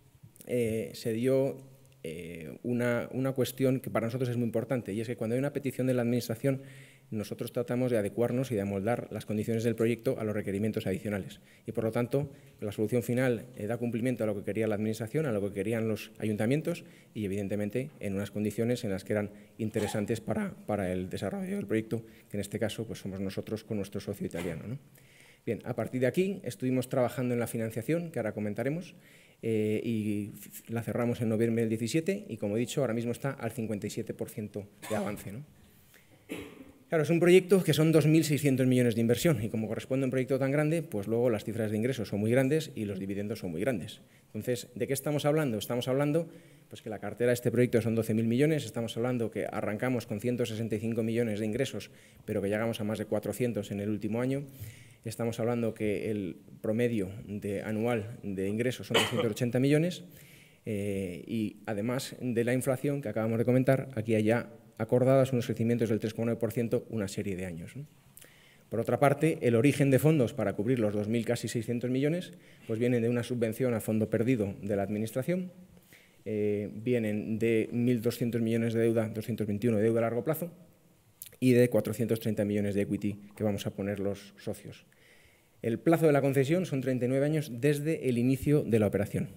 eh, se dio eh, una, una cuestión que para nosotros es muy importante, y es que cuando hay una petición de la Administración, nosotros tratamos de adecuarnos y de amoldar las condiciones del proyecto a los requerimientos adicionales. Y, por lo tanto, la solución final eh, da cumplimiento a lo que quería la Administración, a lo que querían los ayuntamientos y, evidentemente, en unas condiciones en las que eran interesantes para, para el desarrollo del proyecto, que en este caso pues, somos nosotros con nuestro socio italiano, ¿no? Bien, a partir de aquí estuvimos trabajando en la financiación, que ahora comentaremos, eh, y la cerramos en noviembre del diecisiete y, como he dicho, ahora mismo está al cincuenta y siete por ciento de avance, ¿no? Claro, es un proyecto que son dos mil seiscientos millones de inversión y, como corresponde a un proyecto tan grande, pues luego las cifras de ingresos son muy grandes y los dividendos son muy grandes. Entonces, ¿de qué estamos hablando? Estamos hablando pues, que la cartera de este proyecto son doce mil millones, estamos hablando que arrancamos con ciento sesenta y cinco millones de ingresos, pero que llegamos a más de cuatrocientos en el último año. Estamos hablando que el promedio de, anual de ingresos son doscientos ochenta millones eh, y, además de la inflación que acabamos de comentar, aquí hay ya acordadas unos crecimientos del tres coma nueve por ciento una serie de años, ¿no? Por otra parte, el origen de fondos para cubrir los dos mil casi seiscientos millones pues vienen de una subvención a fondo perdido de la Administración, eh, vienen de mil doscientos millones de deuda, doscientos veintiuno de deuda a largo plazo y de cuatrocientos treinta millones de equity que vamos a poner los socios. El plazo de la concesión son treinta y nueve años desde el inicio de la operación.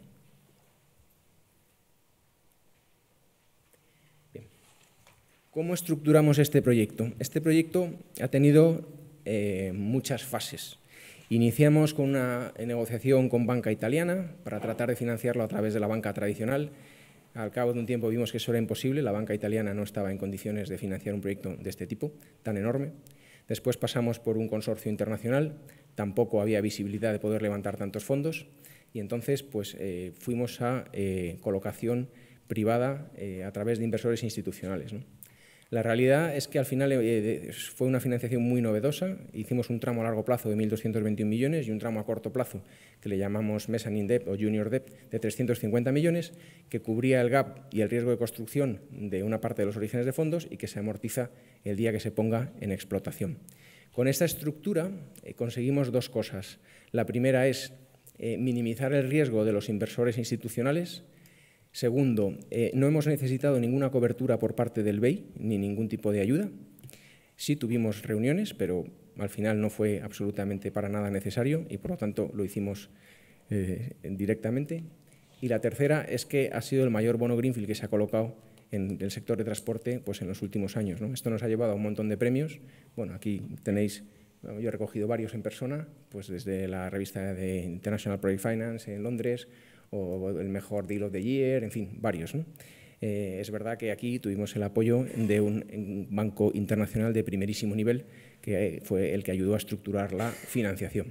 ¿Cómo estructuramos este proyecto? Este proyecto ha tenido eh, muchas fases. Iniciamos con una negociación con banca italiana para tratar de financiarlo a través de la banca tradicional. Al cabo de un tiempo vimos que eso era imposible, la banca italiana no estaba en condiciones de financiar un proyecto de este tipo, tan enorme. Después pasamos por un consorcio internacional, tampoco había visibilidad de poder levantar tantos fondos y entonces pues, eh, fuimos a eh, colocación privada eh, a través de inversores institucionales, ¿no? La realidad es que al final eh, fue una financiación muy novedosa. Hicimos un tramo a largo plazo de mil doscientos veintiún millones y un tramo a corto plazo que le llamamos Mezzanine Debt o Junior Debt de trescientos cincuenta millones, que cubría el gap y el riesgo de construcción de una parte de los orígenes de fondos y que se amortiza el día que se ponga en explotación. Con esta estructura eh, conseguimos dos cosas. La primera es eh, minimizar el riesgo de los inversores institucionales. Segundo, eh, no hemos necesitado ninguna cobertura por parte del B E I ni ningún tipo de ayuda. Sí tuvimos reuniones, pero al final no fue absolutamente para nada necesario y, por lo tanto, lo hicimos eh, directamente. Y la tercera es que ha sido el mayor bono Greenfield que se ha colocado en el sector de transporte pues, en los últimos años, ¿no? Esto nos ha llevado a un montón de premios. Bueno, aquí tenéis, bueno, yo he recogido varios en persona, pues desde la revista de International Project Finance en Londres, o el mejor Deal of the Year, en fin, varios, ¿no? Eh, es verdad que aquí tuvimos el apoyo de un, un banco internacional de primerísimo nivel, que fue el que ayudó a estructurar la financiación.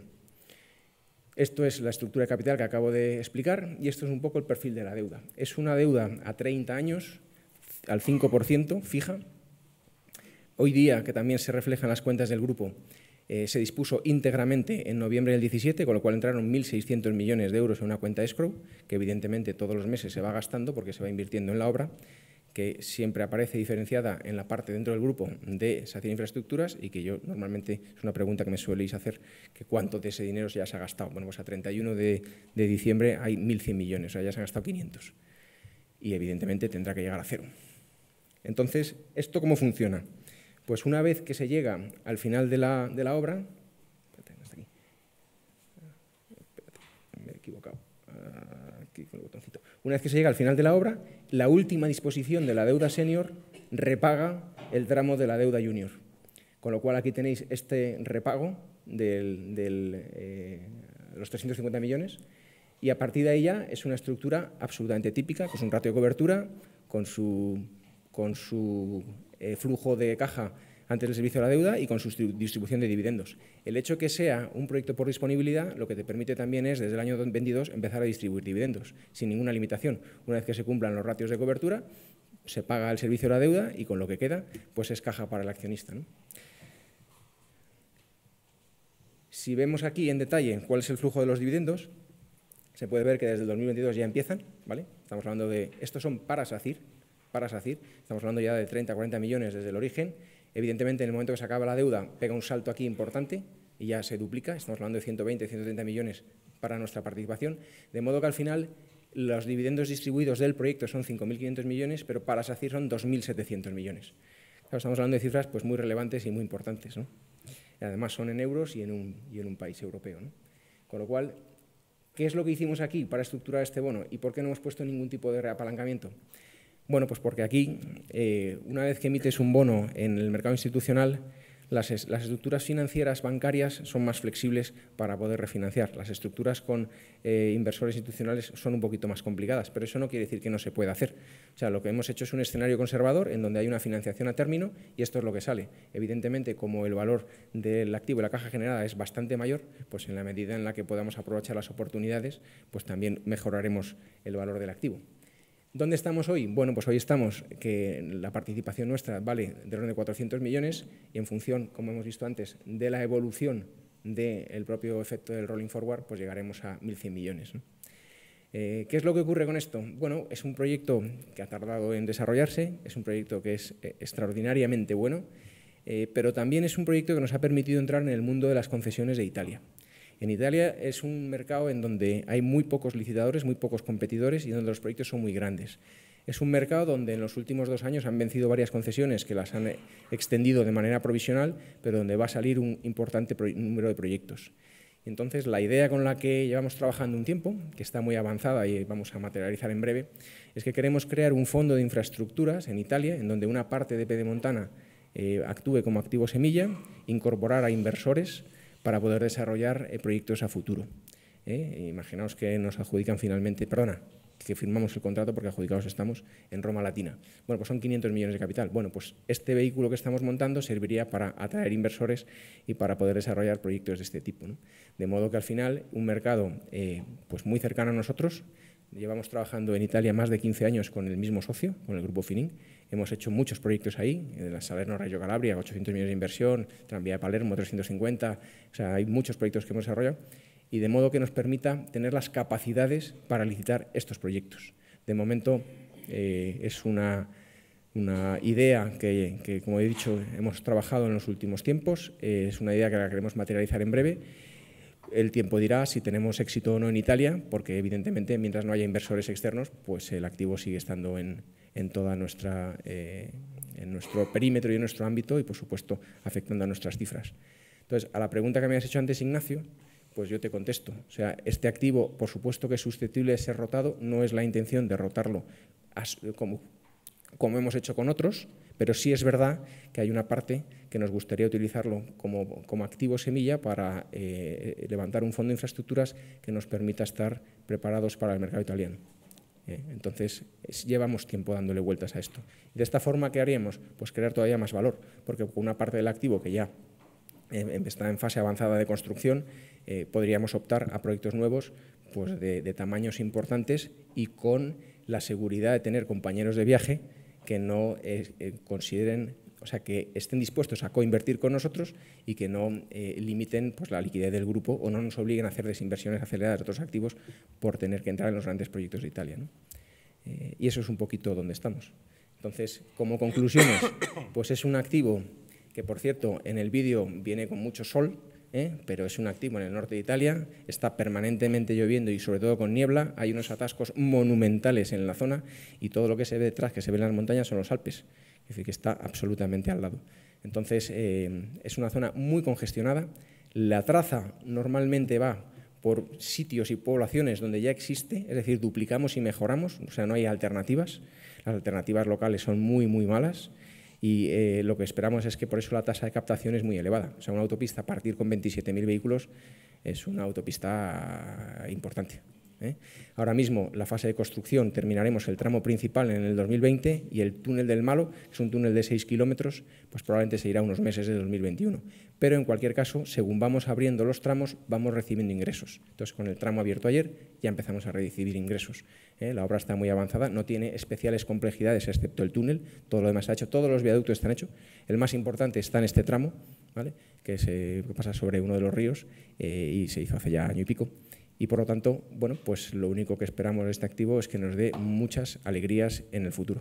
Esto es la estructura de capital que acabo de explicar y esto es un poco el perfil de la deuda. Es una deuda a treinta años, al cinco por ciento fija. Hoy día, que también se refleja en las cuentas del grupo, Eh, se dispuso íntegramente en noviembre del diecisiete, con lo cual entraron mil seiscientos millones de euros en una cuenta escrow, que evidentemente todos los meses se va gastando porque se va invirtiendo en la obra, que siempre aparece diferenciada en la parte dentro del grupo de SACIR Infraestructuras y que yo normalmente es una pregunta que me sueléis hacer, que cuánto de ese dinero ya se ha gastado. Bueno, pues a treinta y uno de diciembre hay mil cien millones, o sea, ya se han gastado quinientos y evidentemente tendrá que llegar a cero. Entonces, ¿esto cómo funciona? Pues una vez que se llega al final de la, de la obra, espérate, hasta aquí. Espérate, me he equivocado, aquí con el botoncito. Una vez que se llega al final de la obra, la última disposición de la deuda senior repaga el tramo de la deuda junior. Con lo cual aquí tenéis este repago de del, eh, los trescientos cincuenta millones y a partir de ahí ya es una estructura absolutamente típica, con un ratio de cobertura, con su, con su eh, flujo de caja antes del servicio de la deuda y con su distribución de dividendos. El hecho de que sea un proyecto por disponibilidad lo que te permite también es, desde el año veintidós, empezar a distribuir dividendos, sin ninguna limitación. Una vez que se cumplan los ratios de cobertura, se paga el servicio de la deuda y con lo que queda, pues es caja para el accionista, ¿no? Si vemos aquí en detalle cuál es el flujo de los dividendos, se puede ver que desde el dos mil veintidós ya empiezan, ¿vale? Estamos hablando de, estos son para SACIR, para SACIR, estamos hablando ya de treinta a cuarenta millones desde el origen. Evidentemente, en el momento que se acaba la deuda, pega un salto aquí importante y ya se duplica, estamos hablando de ciento veinte, ciento treinta millones para nuestra participación, de modo que al final los dividendos distribuidos del proyecto son cinco mil quinientos millones, pero para SACIR son dos mil setecientos millones. Claro, estamos hablando de cifras pues, muy relevantes y muy importantes, ¿no? Y además son en euros y en un, y en un país europeo, ¿no? Con lo cual, ¿qué es lo que hicimos aquí para estructurar este bono y por qué no hemos puesto ningún tipo de reapalancamiento? Bueno, pues porque aquí, eh, una vez que emites un bono en el mercado institucional, las, las estructuras financieras bancarias son más flexibles para poder refinanciar. Las estructuras con eh, inversores institucionales son un poquito más complicadas, pero eso no quiere decir que no se pueda hacer. O sea, lo que hemos hecho es un escenario conservador en donde hay una financiación a término y esto es lo que sale. Evidentemente, como el valor del activo y la caja generada es bastante mayor, pues en la medida en la que podamos aprovechar las oportunidades, pues también mejoraremos el valor del activo. ¿Dónde estamos hoy? Bueno, pues hoy estamos que la participación nuestra vale de orden de cuatrocientos millones y en función, como hemos visto antes, de la evolución del propio efecto del rolling forward, pues llegaremos a mil cien millones, ¿no? Eh, ¿Qué es lo que ocurre con esto? Bueno, es un proyecto que ha tardado en desarrollarse, es un proyecto que es eh, extraordinariamente bueno, eh, pero también es un proyecto que nos ha permitido entrar en el mundo de las concesiones de Italia. En Italia es un mercado en donde hay muy pocos licitadores, muy pocos competidores y donde los proyectos son muy grandes. Es un mercado donde en los últimos dos años han vencido varias concesiones que las han extendido de manera provisional, pero donde va a salir un importante número de proyectos. Entonces, la idea con la que llevamos trabajando un tiempo, que está muy avanzada y vamos a materializar en breve, es que queremos crear un fondo de infraestructuras en Italia, en donde una parte de Pedemontana eh, actúe como activo semilla, incorporar a inversores para poder desarrollar eh, proyectos a futuro. Eh, imaginaos que nos adjudican finalmente, perdona, que firmamos el contrato porque adjudicados estamos en Roma Latina. Bueno, pues son quinientos millones de capital. Bueno, pues este vehículo que estamos montando serviría para atraer inversores y para poder desarrollar proyectos de este tipo, ¿no? De modo que al final un mercado eh, pues muy cercano a nosotros. Llevamos trabajando en Italia más de quince años con el mismo socio, con el grupo Fining. Hemos hecho muchos proyectos ahí, en la Salerno-Reggio Calabria, ochocientos millones de inversión, Tranvía de Palermo, trescientos cincuenta, o sea, hay muchos proyectos que hemos desarrollado, y de modo que nos permita tener las capacidades para licitar estos proyectos. De momento eh, es una, una idea que, que, como he dicho, hemos trabajado en los últimos tiempos, eh, es una idea que la queremos materializar en breve. El tiempo dirá si tenemos éxito o no en Italia, porque evidentemente mientras no haya inversores externos, pues el activo sigue estando en, en, toda nuestra, eh, en nuestro perímetro y en nuestro ámbito y, por supuesto, afectando a nuestras cifras. Entonces, a la pregunta que me has hecho antes, Ignacio, pues yo te contesto. O sea, este activo, por supuesto que es susceptible de ser rotado, no es la intención de rotarlo como, como hemos hecho con otros, pero sí es verdad que hay una parte que nos gustaría utilizarlo como, como activo semilla para eh, levantar un fondo de infraestructuras que nos permita estar preparados para el mercado italiano. Eh, entonces, es, llevamos tiempo dándole vueltas a esto. De esta forma, ¿qué haríamos? Pues crear todavía más valor, porque con una parte del activo que ya eh, está en fase avanzada de construcción, eh, podríamos optar a proyectos nuevos pues de, de tamaños importantes y con la seguridad de tener compañeros de viaje que no eh, eh, consideren, o sea, que estén dispuestos a coinvertir con nosotros y que no eh, limiten pues, la liquidez del grupo o no nos obliguen a hacer desinversiones aceleradas de otros activos por tener que entrar en los grandes proyectos de Italia, ¿no? Eh, y eso es un poquito donde estamos. Entonces, como conclusiones, pues es un activo que, por cierto, en el vídeo viene con mucho sol, ¿eh? Pero es un activo en el norte de Italia, está permanentemente lloviendo y sobre todo con niebla, hay unos atascos monumentales en la zona y todo lo que se ve detrás, que se ve en las montañas, son los Alpes, es decir, que está absolutamente al lado. Entonces, eh, es una zona muy congestionada, la traza normalmente va por sitios y poblaciones donde ya existe, es decir, duplicamos y mejoramos, o sea, no hay alternativas, las alternativas locales son muy, muy malas. Y eh, lo que esperamos es que por eso la tasa de captación es muy elevada. O sea, una autopista, partir con veintisiete mil vehículos, es una autopista importante, ¿eh? Ahora mismo, la fase de construcción, terminaremos el tramo principal en el dos mil veinte y el túnel del Malo, que es un túnel de seis kilómetros, pues probablemente se irá unos meses de dos mil veintiuno. Pero, en cualquier caso, según vamos abriendo los tramos, vamos recibiendo ingresos. Entonces, con el tramo abierto ayer, ya empezamos a recibir ingresos. ¿Eh? La obra está muy avanzada, no tiene especiales complejidades excepto el túnel, todo lo demás se ha hecho, todos los viaductos están hechos. El más importante está en este tramo, ¿vale? que, se, que pasa sobre uno de los ríos eh, y se hizo hace ya año y pico. Y por lo tanto, bueno, pues lo único que esperamos de este activo es que nos dé muchas alegrías en el futuro.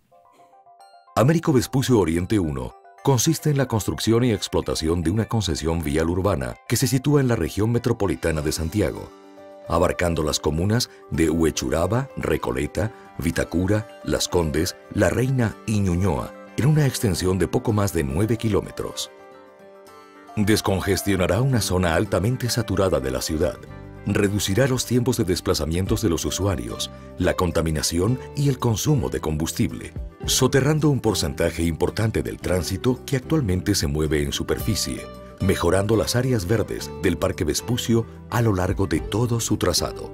Américo Vespucio Oriente uno consiste en la construcción y explotación de una concesión vial urbana que se sitúa en la región metropolitana de Santiago, abarcando las comunas de Huechuraba, Recoleta, Vitacura, Las Condes, La Reina y Ñuñoa, en una extensión de poco más de nueve kilómetros. Descongestionará una zona altamente saturada de la ciudad, reducirá los tiempos de desplazamientos de los usuarios, la contaminación y el consumo de combustible, soterrando un porcentaje importante del tránsito que actualmente se mueve en superficie, mejorando las áreas verdes del Parque Vespucio a lo largo de todo su trazado.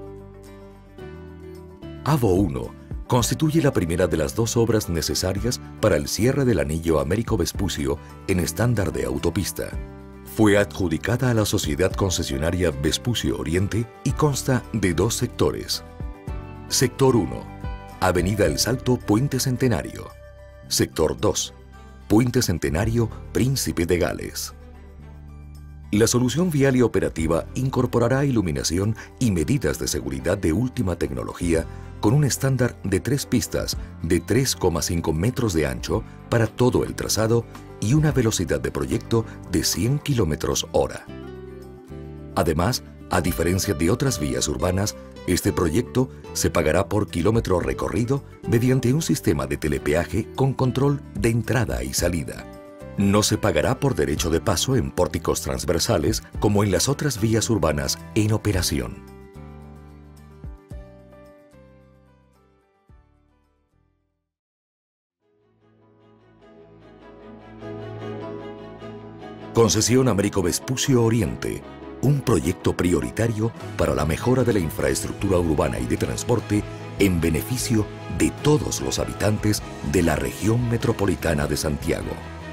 AVO uno constituye la primera de las dos obras necesarias para el cierre del anillo Américo Vespucio en estándar de autopista. Fue adjudicada a la sociedad concesionaria Vespucio Oriente y consta de dos sectores. Sector uno, Avenida El Salto, Puente Centenario. Sector dos, Puente Centenario, Príncipe de Gales. La solución vial y operativa incorporará iluminación y medidas de seguridad de última tecnología con un estándar de tres pistas de tres coma cinco metros de ancho para todo el trazado y una velocidad de proyecto de cien kilómetros hora. Además, a diferencia de otras vías urbanas, este proyecto se pagará por kilómetro recorrido mediante un sistema de telepeaje con control de entrada y salida. No se pagará por derecho de paso en pórticos transversales como en las otras vías urbanas en operación. Concesión Américo Vespucio Oriente, un proyecto prioritario para la mejora de la infraestructura urbana y de transporte en beneficio de todos los habitantes de la región metropolitana de Santiago.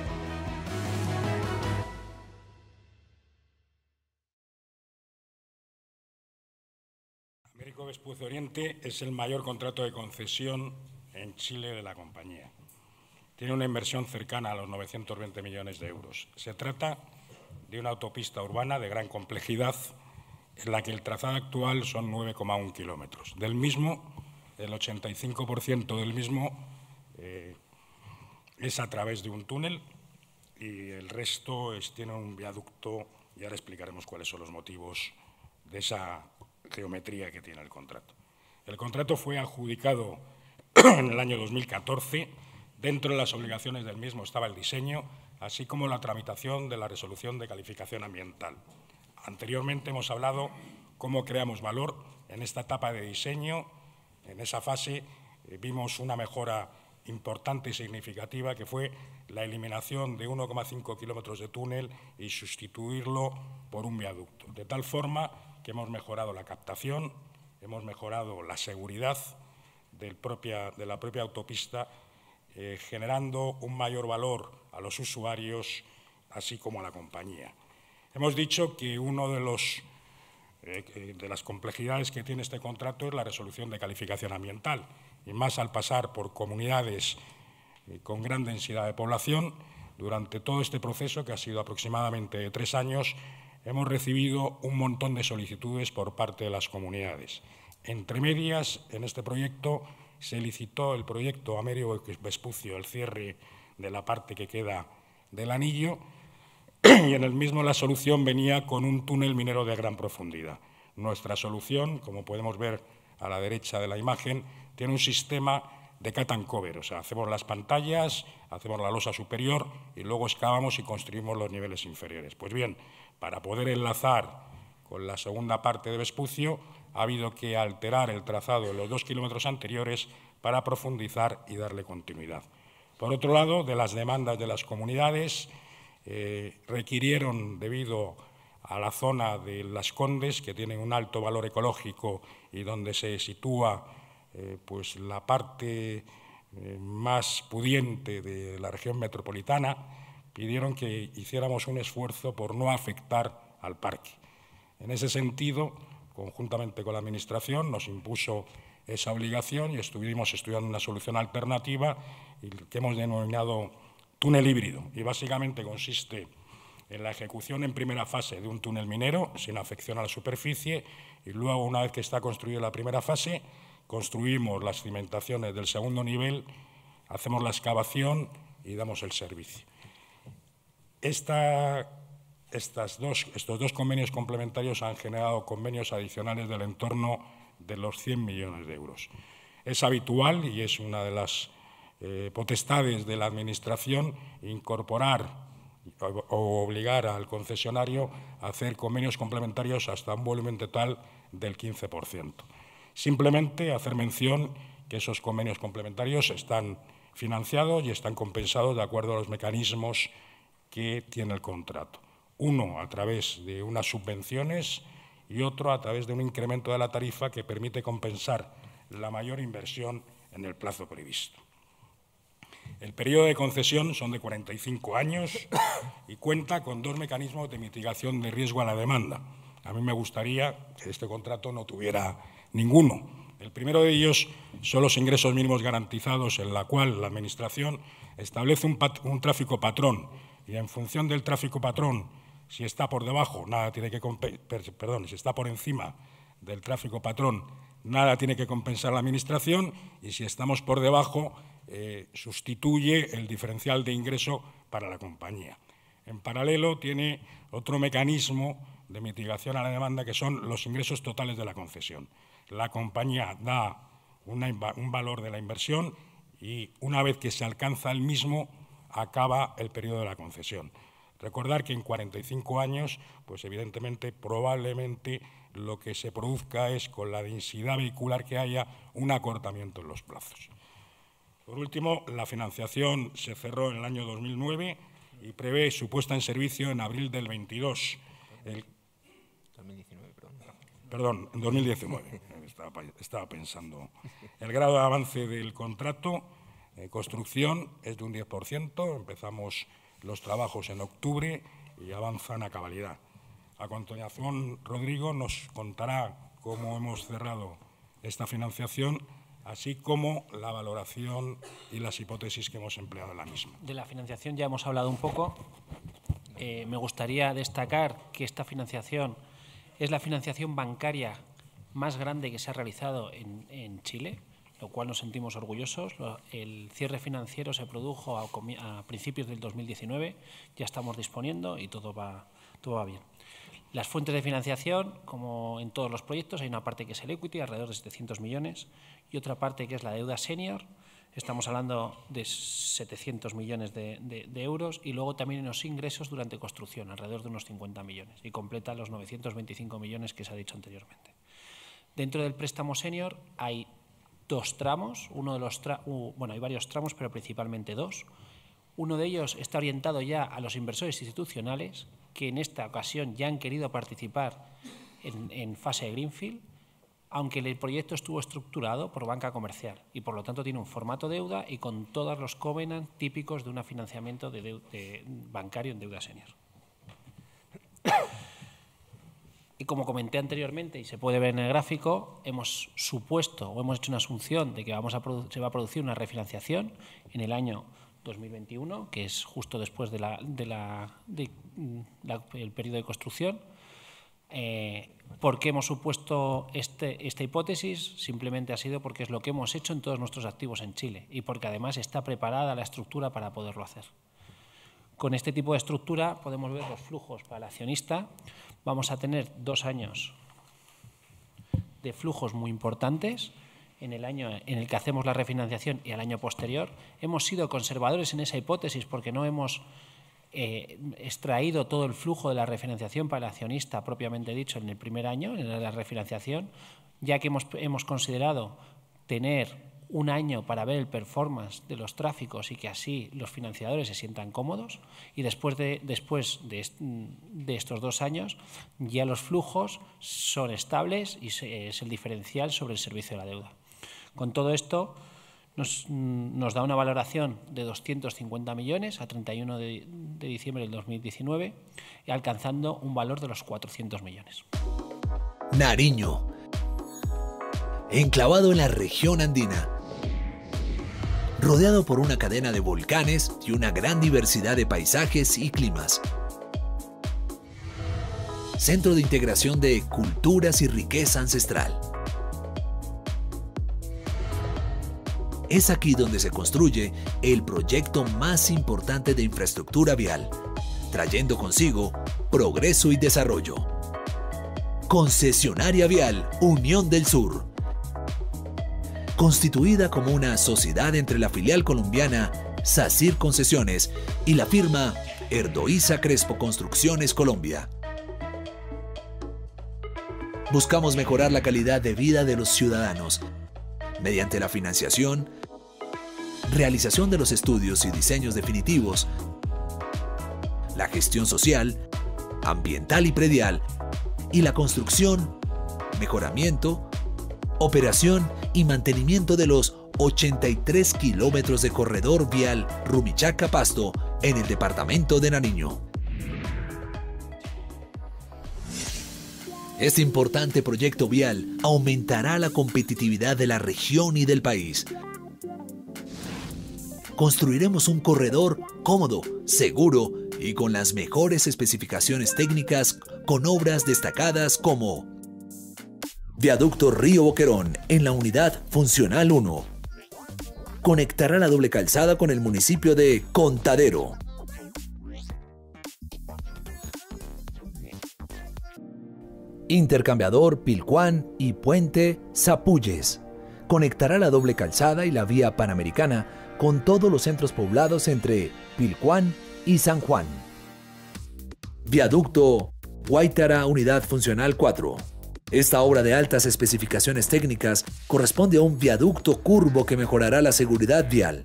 Américo Vespucio Oriente es el mayor contrato de concesión en Chile de la compañía. Tiene una inversión cercana a los novecientos veinte millones de euros. Se trata de una autopista urbana de gran complejidad en la que el trazado actual son nueve coma uno kilómetros. Del mismo, el ochenta y cinco por ciento del mismo eh, es a través de un túnel y el resto es, tiene un viaducto, y ahora explicaremos cuáles son los motivos de esa geometría que tiene el contrato. El contrato fue adjudicado en el año dos mil catorce. Dentro de las obligaciones del mismo estaba el diseño, así como la tramitación de la resolución de calificación ambiental. Anteriormente hemos hablado cómo creamos valor en esta etapa de diseño. En esa fase eh, vimos una mejora importante y significativa, que fue la eliminación de uno coma cinco kilómetros de túnel y sustituirlo por un viaducto, de tal forma que hemos mejorado la captación, hemos mejorado la seguridad del propia, de la propia autopista, eh, generando un mayor valor a los usuarios, así como a la compañía. Hemos dicho que uno de los eh, de las complejidades que tiene este contrato es la resolución de calificación ambiental, y más al pasar por comunidades eh, con gran densidad de población. Durante todo este proceso, que ha sido aproximadamente de tres años, hemos recibido un montón de solicitudes por parte de las comunidades. Entre medias, en este proyecto se licitó el proyecto Américo Vespucio, el cierre de la parte que queda del anillo, y en el mismo la solución venía con un túnel minero de gran profundidad. Nuestra solución, como podemos ver a la derecha de la imagen, tiene un sistema de cut and cover, o sea, hacemos las pantallas, hacemos la losa superior y luego excavamos y construimos los niveles inferiores. Pues bien, para poder enlazar con la segunda parte de Vespucio, ha habido que alterar el trazado de los dos kilómetros anteriores para profundizar y darle continuidad. Por otro lado, de las demandas de las comunidades, eh, requirieron, debido a la zona de Las Condes, que tienen un alto valor ecológico y donde se sitúa eh, pues la parte eh, más pudiente de la región metropolitana, pidieron que hiciéramos un esfuerzo por no afectar al parque. En ese sentido, conjuntamente con la Administración, nos impuso esa obligación y estuvimos estudiando una solución alternativa que hemos denominado túnel híbrido. Y básicamente consiste en la ejecución en primera fase de un túnel minero sin afección a la superficie, y luego, una vez que está construida la primera fase, construimos las cimentaciones del segundo nivel, hacemos la excavación y damos el servicio. Esta, estas dos, estos dos convenios complementarios han generado convenios adicionales del entorno de los cien millones de euros. Es habitual y es una de las eh, potestades de la Administración incorporar o obligar al concesionario a hacer convenios complementarios hasta un volumen total del quince por ciento. Simplemente hacer mención que esos convenios complementarios están financiados y están compensados de acuerdo a los mecanismos que tiene el contrato. Uno a través de unas subvenciones y otro a través de un incremento de la tarifa que permite compensar la mayor inversión en el plazo previsto. El periodo de concesión son de cuarenta y cinco años y cuenta con dos mecanismos de mitigación de riesgo a la demanda. A mí me gustaría que este contrato no tuviera ninguno. El primero de ellos son los ingresos mínimos garantizados, en la cual la Administración establece un, pat un tráfico patrón, y en función del tráfico patrón, si está por debajo, nada tiene que perdón, si está por encima del tráfico patrón, nada tiene que compensar la Administración, y si estamos por debajo, eh, sustituye el diferencial de ingreso para la compañía. En paralelo, tiene otro mecanismo de mitigación a la demanda, que son los ingresos totales de la concesión. La compañía da una, un valor de la inversión y, una vez que se alcanza el mismo, acaba el periodo de la concesión. Recordar que en cuarenta y cinco años, pues evidentemente, probablemente lo que se produzca es, con la densidad vehicular que haya, un acortamiento en los plazos. Por último, la financiación se cerró en el año dos mil nueve y prevé su puesta en servicio en abril del veintidós. El, dos mil diecinueve, perdón. Perdón, en dos mil diecinueve, estaba, estaba pensando. El grado de avance del contrato, eh, construcción, es de un diez por ciento, empezamos los trabajos en octubre y avanzan a cabalidad. A continuación, Rodrigo nos contará cómo hemos cerrado esta financiación, así como la valoración y las hipótesis que hemos empleado en la misma. De la financiación ya hemos hablado un poco. Eh, me gustaría destacar que esta financiación es la financiación bancaria más grande que se ha realizado en, en Chile, lo cual nos sentimos orgullosos. El cierre financiero se produjo a, a principios del dos mil diecinueve, ya estamos disponiendo y todo va, todo va bien. Las fuentes de financiación, como en todos los proyectos, hay una parte que es el equity, alrededor de setecientos millones, y otra parte que es la deuda senior. Estamos hablando de setecientos millones de, de, de euros, y luego también unos ingresos durante construcción, alrededor de unos cincuenta millones, y completa los novecientos veinticinco millones que se ha dicho anteriormente. Dentro del préstamo senior hay dos tramos, uno de los tra uh, bueno, hay varios tramos, pero principalmente dos. Uno de ellos está orientado ya a los inversores institucionales, que en esta ocasión ya han querido participar en, en fase de Greenfield, aunque el proyecto estuvo estructurado por banca comercial y por lo tanto tiene un formato deuda y con todos los covenants típicos de un financiamiento de de bancario en deuda senior. Y como comenté anteriormente y se puede ver en el gráfico, hemos supuesto o hemos hecho una asunción de que vamos a se va a producir una refinanciación en el año dos mil veintiuno, que es justo después del de la, de la, el periodo de construcción. Eh, ¿Por qué hemos supuesto este, esta hipótesis? Simplemente ha sido porque es lo que hemos hecho en todos nuestros activos en Chile y porque además está preparada la estructura para poderlo hacer. Con este tipo de estructura podemos ver los flujos para el accionista. Vamos a tener dos años de flujos muy importantes en el año en el que hacemos la refinanciación y al año posterior. Hemos sido conservadores en esa hipótesis porque no hemos eh, extraído todo el flujo de la refinanciación para el accionista propiamente dicho en el primer año, en la refinanciación, ya que hemos, hemos considerado tener un año para ver el performance de los tráficos y que así los financiadores se sientan cómodos, y después de, después de, de estos dos años ya los flujos son estables y se, es el diferencial sobre el servicio de la deuda. Con todo esto nos, nos da una valoración de doscientos cincuenta millones a treinta y uno de diciembre del dos mil diecinueve, y alcanzando un valor de los cuatrocientos millones. Nariño, enclavado en la región andina, rodeado por una cadena de volcanes y una gran diversidad de paisajes y climas. Centro de integración de culturas y riqueza ancestral. Es aquí donde se construye el proyecto más importante de infraestructura vial, trayendo consigo progreso y desarrollo. Concesionaria Vial Unión del Sur, constituida como una sociedad entre la filial colombiana SACIR Concesiones y la firma Erdoiza Crespo Construcciones Colombia. Buscamos mejorar la calidad de vida de los ciudadanos mediante la financiación, realización de los estudios y diseños definitivos, la gestión social, ambiental y predial, y la construcción, mejoramiento, operación y mantenimiento de los ochenta y tres kilómetros de corredor vial Rumichaca-Pasto en el departamento de Nariño. Este importante proyecto vial aumentará la competitividad de la región y del país. Construiremos un corredor cómodo, seguro y con las mejores especificaciones técnicas, con obras destacadas como Viaducto Río Boquerón en la unidad funcional uno. Conectará la doble calzada con el municipio de Contadero. Intercambiador Pilcuán y Puente Zapulles. Conectará la doble calzada y la vía panamericana con todos los centros poblados entre Pilcuán y San Juan. Viaducto Guaitara Unidad Funcional cuatro. Esta obra de altas especificaciones técnicas corresponde a un viaducto curvo que mejorará la seguridad vial.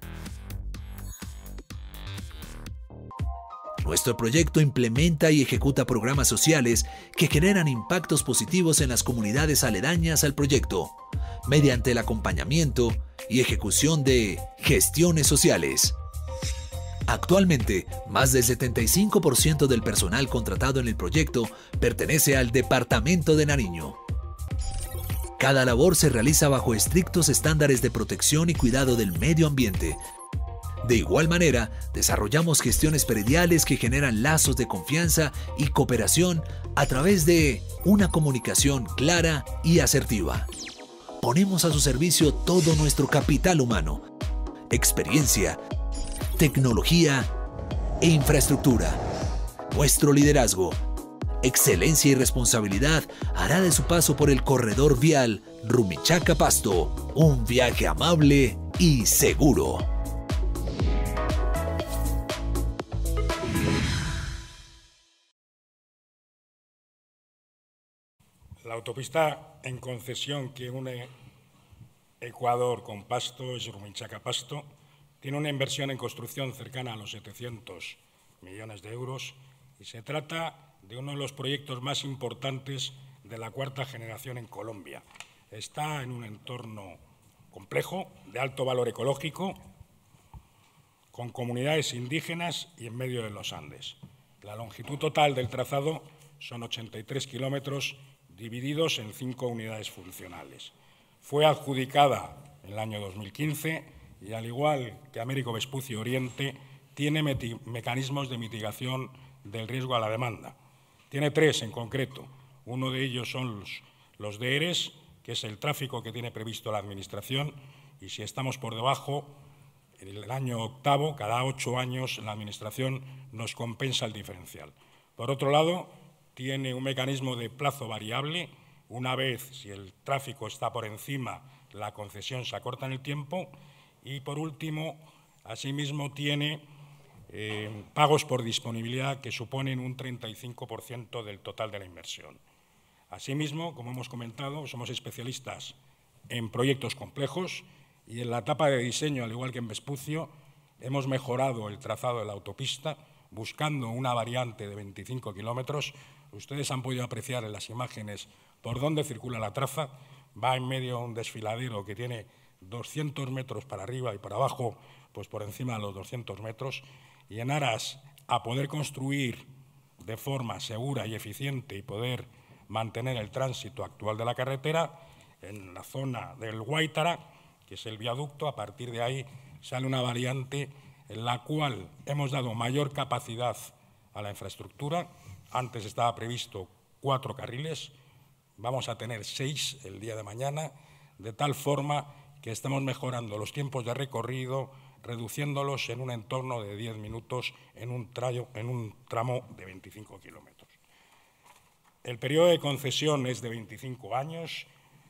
Nuestro proyecto implementa y ejecuta programas sociales que generan impactos positivos en las comunidades aledañas al proyecto, mediante el acompañamiento y ejecución de gestiones sociales. Actualmente, más del setenta y cinco por ciento del personal contratado en el proyecto pertenece al Departamento de Nariño. Cada labor se realiza bajo estrictos estándares de protección y cuidado del medio ambiente. De igual manera, desarrollamos gestiones prediales que generan lazos de confianza y cooperación a través de una comunicación clara y asertiva. Ponemos a su servicio todo nuestro capital humano, experiencia, tecnología e infraestructura. Nuestro liderazgo, excelencia y responsabilidad hará de su paso por el corredor vial Rumichaca-Pasto un viaje amable y seguro. La autopista en concesión que une Ecuador con Pasto es Rumichaca-Pasto. Tiene una inversión en construcción cercana a los setecientos millones de euros y se trata de uno de los proyectos más importantes de la cuarta generación en Colombia. Está en un entorno complejo, de alto valor ecológico, con comunidades indígenas y en medio de los Andes. La longitud total del trazado son ochenta y tres kilómetros divididos en cinco unidades funcionales. Fue adjudicada en el año dos mil quince y, al igual que Américo Vespucio Oriente, tiene mecanismos de mitigación del riesgo a la demanda. Tiene tres en concreto. Uno de ellos son los, los D E R E S, que es el tráfico que tiene previsto la Administración, y si estamos por debajo, en el año octavo, cada ocho años, la Administración nos compensa el diferencial. Por otro lado, tiene un mecanismo de plazo variable. Una vez, si el tráfico está por encima, la concesión se acorta en el tiempo. Y, por último, asimismo tiene eh, pagos por disponibilidad que suponen un treinta y cinco por ciento del total de la inversión. Asimismo, como hemos comentado, somos especialistas en proyectos complejos y en la etapa de diseño, al igual que en Vespucio, hemos mejorado el trazado de la autopista buscando una variante de veinticinco kilómetros. Ustedes han podido apreciar en las imágenes por dónde circula la traza. Va en medio de un desfiladero que tiene doscientos metros para arriba y para abajo, pues por encima de los doscientos metros, y en aras a poder construir de forma segura y eficiente y poder mantener el tránsito actual de la carretera, en la zona del Guaitara, que es el viaducto, a partir de ahí sale una variante en la cual hemos dado mayor capacidad a la infraestructura. Antes estaba previsto cuatro carriles, vamos a tener seis el día de mañana, de tal forma que estamos mejorando los tiempos de recorrido, reduciéndolos en un entorno de diez minutos en un, trayo, en un tramo de veinticinco kilómetros. El periodo de concesión es de veinticinco años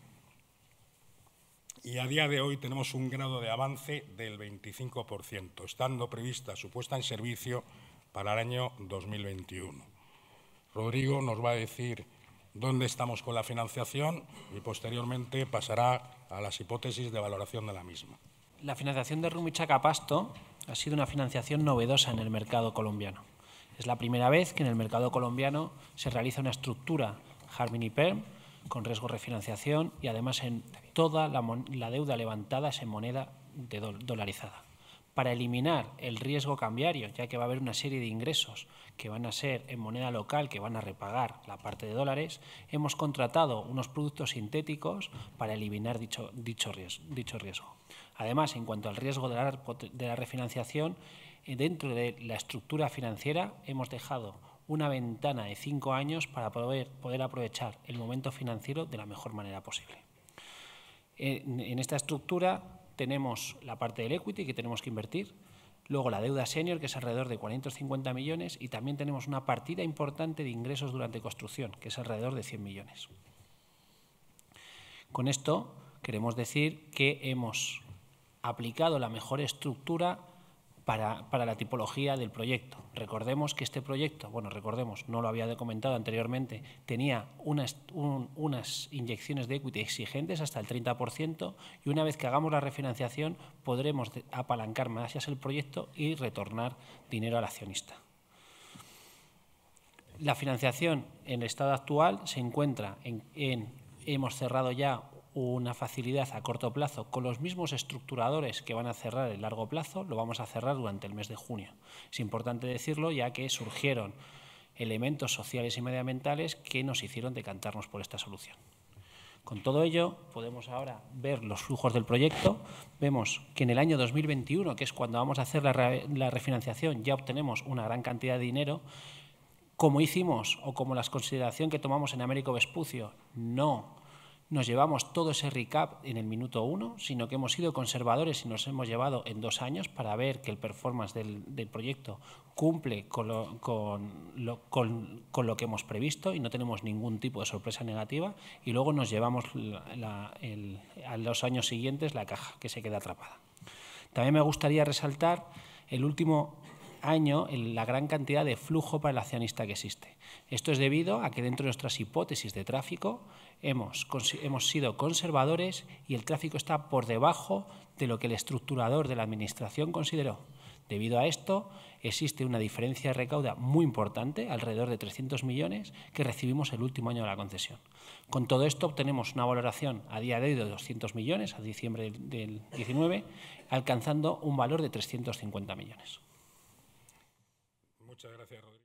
y a día de hoy tenemos un grado de avance del veinticinco por ciento, estando prevista su puesta en servicio para el año dos mil veintiuno. Rodrigo nos va a decir dónde estamos con la financiación y posteriormente pasará a las hipótesis de valoración de la misma. La financiación de Rumichaca-Pasto ha sido una financiación novedosa en el mercado colombiano. Es la primera vez que en el mercado colombiano se realiza una estructura Harvin y Perm con riesgo de refinanciación y además en toda la, la deuda levantada es en moneda de do, dolarizada. Para eliminar el riesgo cambiario, ya que va a haber una serie de ingresos que van a ser en moneda local, que van a repagar la parte de dólares, hemos contratado unos productos sintéticos para eliminar dicho, dicho, riesgo, dicho riesgo. Además, en cuanto al riesgo de la, de la refinanciación, dentro de la estructura financiera hemos dejado una ventana de cinco años para poder, poder aprovechar el momento financiero de la mejor manera posible. En, en esta estructura tenemos la parte del equity que tenemos que invertir, luego la deuda senior, que es alrededor de cuatrocientos cincuenta millones, y también tenemos una partida importante de ingresos durante construcción, que es alrededor de cien millones. Con esto queremos decir que hemos aplicado la mejor estructura para, para la tipología del proyecto. Recordemos que este proyecto, bueno, recordemos, no lo había comentado anteriormente, tenía unas, un, unas inyecciones de equity exigentes hasta el treinta por ciento y una vez que hagamos la refinanciación podremos apalancar más el proyecto y retornar dinero al accionista. La financiación en el estado actual se encuentra en, en hemos cerrado ya una facilidad a corto plazo con los mismos estructuradores que van a cerrar el largo plazo, lo vamos a cerrar durante el mes de junio. Es importante decirlo ya que surgieron elementos sociales y medioambientales que nos hicieron decantarnos por esta solución. Con todo ello, podemos ahora ver los flujos del proyecto. Vemos que en el año dos mil veintiuno, que es cuando vamos a hacer la, re, la refinanciación, ya obtenemos una gran cantidad de dinero. Como hicimos o como la consideración que tomamos en Américo Vespucio, no nos llevamos todo ese recap en el minuto uno, sino que hemos sido conservadores y nos hemos llevado en dos años para ver que el performance del, del proyecto cumple con lo, con, lo, con, con lo que hemos previsto y no tenemos ningún tipo de sorpresa negativa y luego nos llevamos la, la, el, a los años siguientes la caja que se queda atrapada. También me gustaría resaltar el último año en la gran cantidad de flujo para el accionista que existe. Esto es debido a que dentro de nuestras hipótesis de tráfico hemos, hemos sido conservadores y el tráfico está por debajo de lo que el estructurador de la Administración consideró. Debido a esto, existe una diferencia de recauda muy importante, alrededor de trescientos millones, que recibimos el último año de la concesión. Con todo esto obtenemos una valoración a día de hoy de doscientos millones, a diciembre del diecinueve, alcanzando un valor de trescientos cincuenta millones. Muchas gracias, Rodrigo.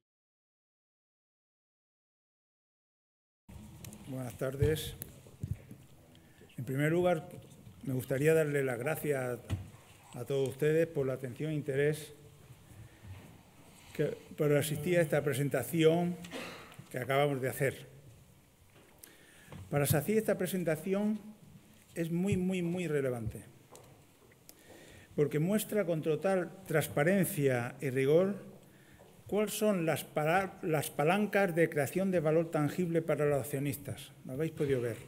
Buenas tardes. En primer lugar, me gustaría darle las gracias a todos ustedes por la atención e interés que, por asistir a esta presentación que acabamos de hacer. Para SACIR esta presentación es muy, muy, muy relevante, porque muestra con total transparencia y rigor ¿cuáles son las, las palancas de creación de valor tangible para los accionistas? Lo habéis podido ver.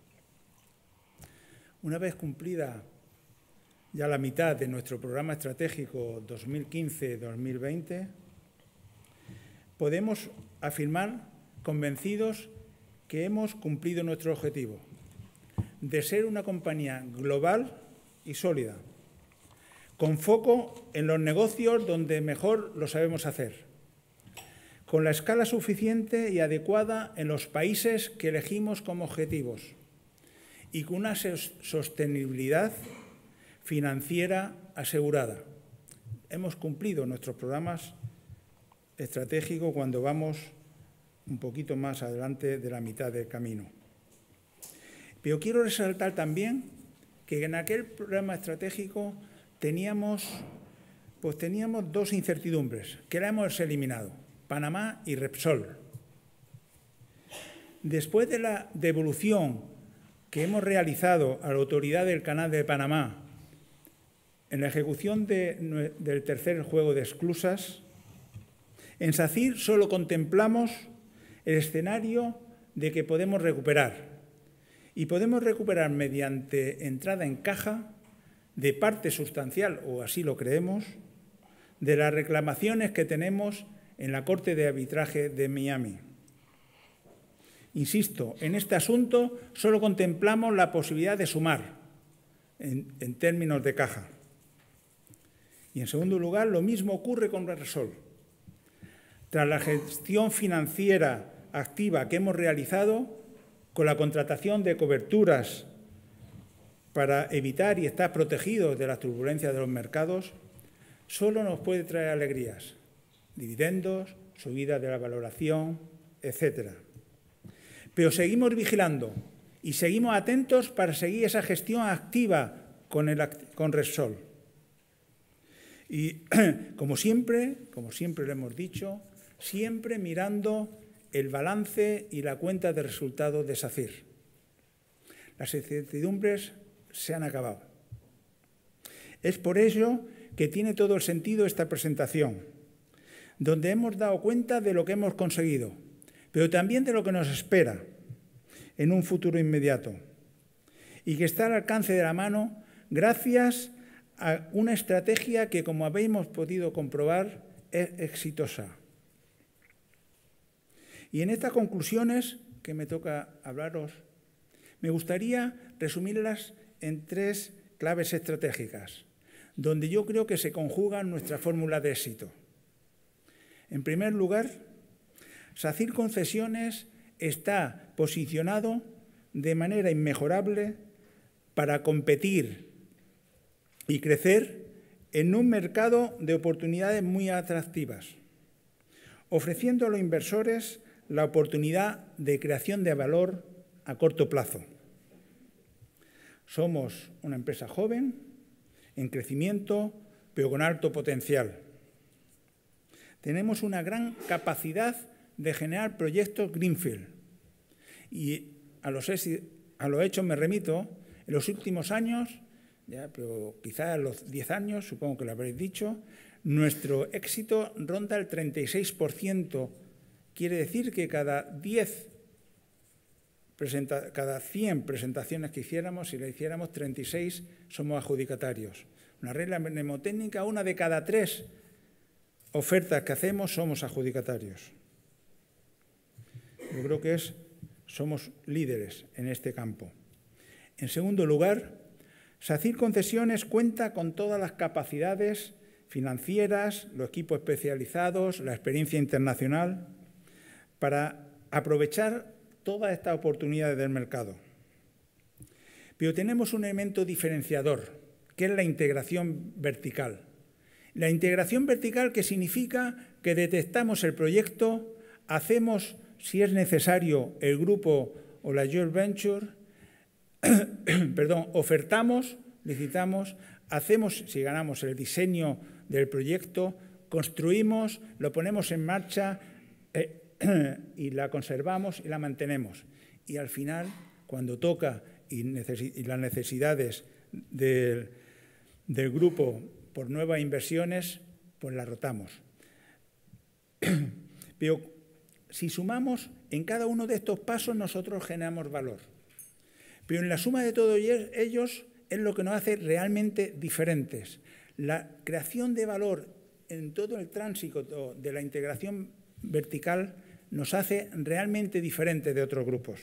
Una vez cumplida ya la mitad de nuestro programa estratégico dos mil quince dos mil veinte, podemos afirmar convencidos que hemos cumplido nuestro objetivo de ser una compañía global y sólida, con foco en los negocios donde mejor lo sabemos hacer, con la escala suficiente y adecuada en los países que elegimos como objetivos y con una sostenibilidad financiera asegurada. Hemos cumplido nuestros programas estratégicos cuando vamos un poquito más adelante de la mitad del camino. Pero quiero resaltar también que en aquel programa estratégico teníamos, pues teníamos dos incertidumbres que la hemos eliminado. Panamá y Repsol. Después de la devolución que hemos realizado a la autoridad del Canal de Panamá en la ejecución de, del tercer juego de esclusas, en SACIR solo contemplamos el escenario de que podemos recuperar y podemos recuperar mediante entrada en caja de parte sustancial, o así lo creemos, de las reclamaciones que tenemos en la Corte de Arbitraje de Miami. Insisto, en este asunto solo contemplamos la posibilidad de sumar en, en términos de caja. Y en segundo lugar, lo mismo ocurre con Repsol. Tras la gestión financiera activa que hemos realizado con la contratación de coberturas para evitar y estar protegidos de las turbulencias de los mercados, solo nos puede traer alegrías. Dividendos, subida de la valoración, etcétera. Pero seguimos vigilando y seguimos atentos para seguir esa gestión activa con, el, con Repsol. Y como siempre, como siempre lo hemos dicho, siempre mirando el balance y la cuenta de resultados de SACIR. Las incertidumbres se han acabado. Es por ello que tiene todo el sentido esta presentación, donde hemos dado cuenta de lo que hemos conseguido, pero también de lo que nos espera en un futuro inmediato y que está al alcance de la mano gracias a una estrategia que, como habéis podido comprobar, es exitosa. Y en estas conclusiones que me toca hablaros, me gustaría resumirlas en tres claves estratégicas, donde yo creo que se conjugan nuestra fórmula de éxito. En primer lugar, SACIR Concesiones está posicionado de manera inmejorable para competir y crecer en un mercado de oportunidades muy atractivas, ofreciendo a los inversores la oportunidad de creación de valor a corto plazo. Somos una empresa joven, en crecimiento, pero con alto potencial. Tenemos una gran capacidad de generar proyectos greenfield. Y a los, a los hechos me remito, en los últimos años, ya, pero quizás a los diez años, supongo que lo habréis dicho, nuestro éxito ronda el treinta y seis por ciento. Quiere decir que cada diez, cada cien presentaciones que hiciéramos, si la hiciéramos, treinta y seis somos adjudicatarios. Una regla mnemotécnica, una de cada tres ofertas que hacemos somos adjudicatarios. Yo creo que es, somos líderes en este campo. En segundo lugar, SACIR Concesiones cuenta con todas las capacidades financieras, los equipos especializados, la experiencia internacional, para aprovechar todas estas oportunidades del mercado. Pero tenemos un elemento diferenciador, que es la integración vertical. La integración vertical, que significa que detectamos el proyecto, hacemos, si es necesario, el grupo o la joint venture, perdón, ofertamos, licitamos, hacemos, si ganamos, el diseño del proyecto, construimos, lo ponemos en marcha eh, y la conservamos y la mantenemos. Y al final, cuando toca y, y las necesidades del, del grupo por nuevas inversiones, pues las rotamos. Pero si sumamos, en cada uno de estos pasos nosotros generamos valor. Pero en la suma de todos ellos es lo que nos hace realmente diferentes. La creación de valor en todo el tránsito de la integración vertical nos hace realmente diferentes de otros grupos.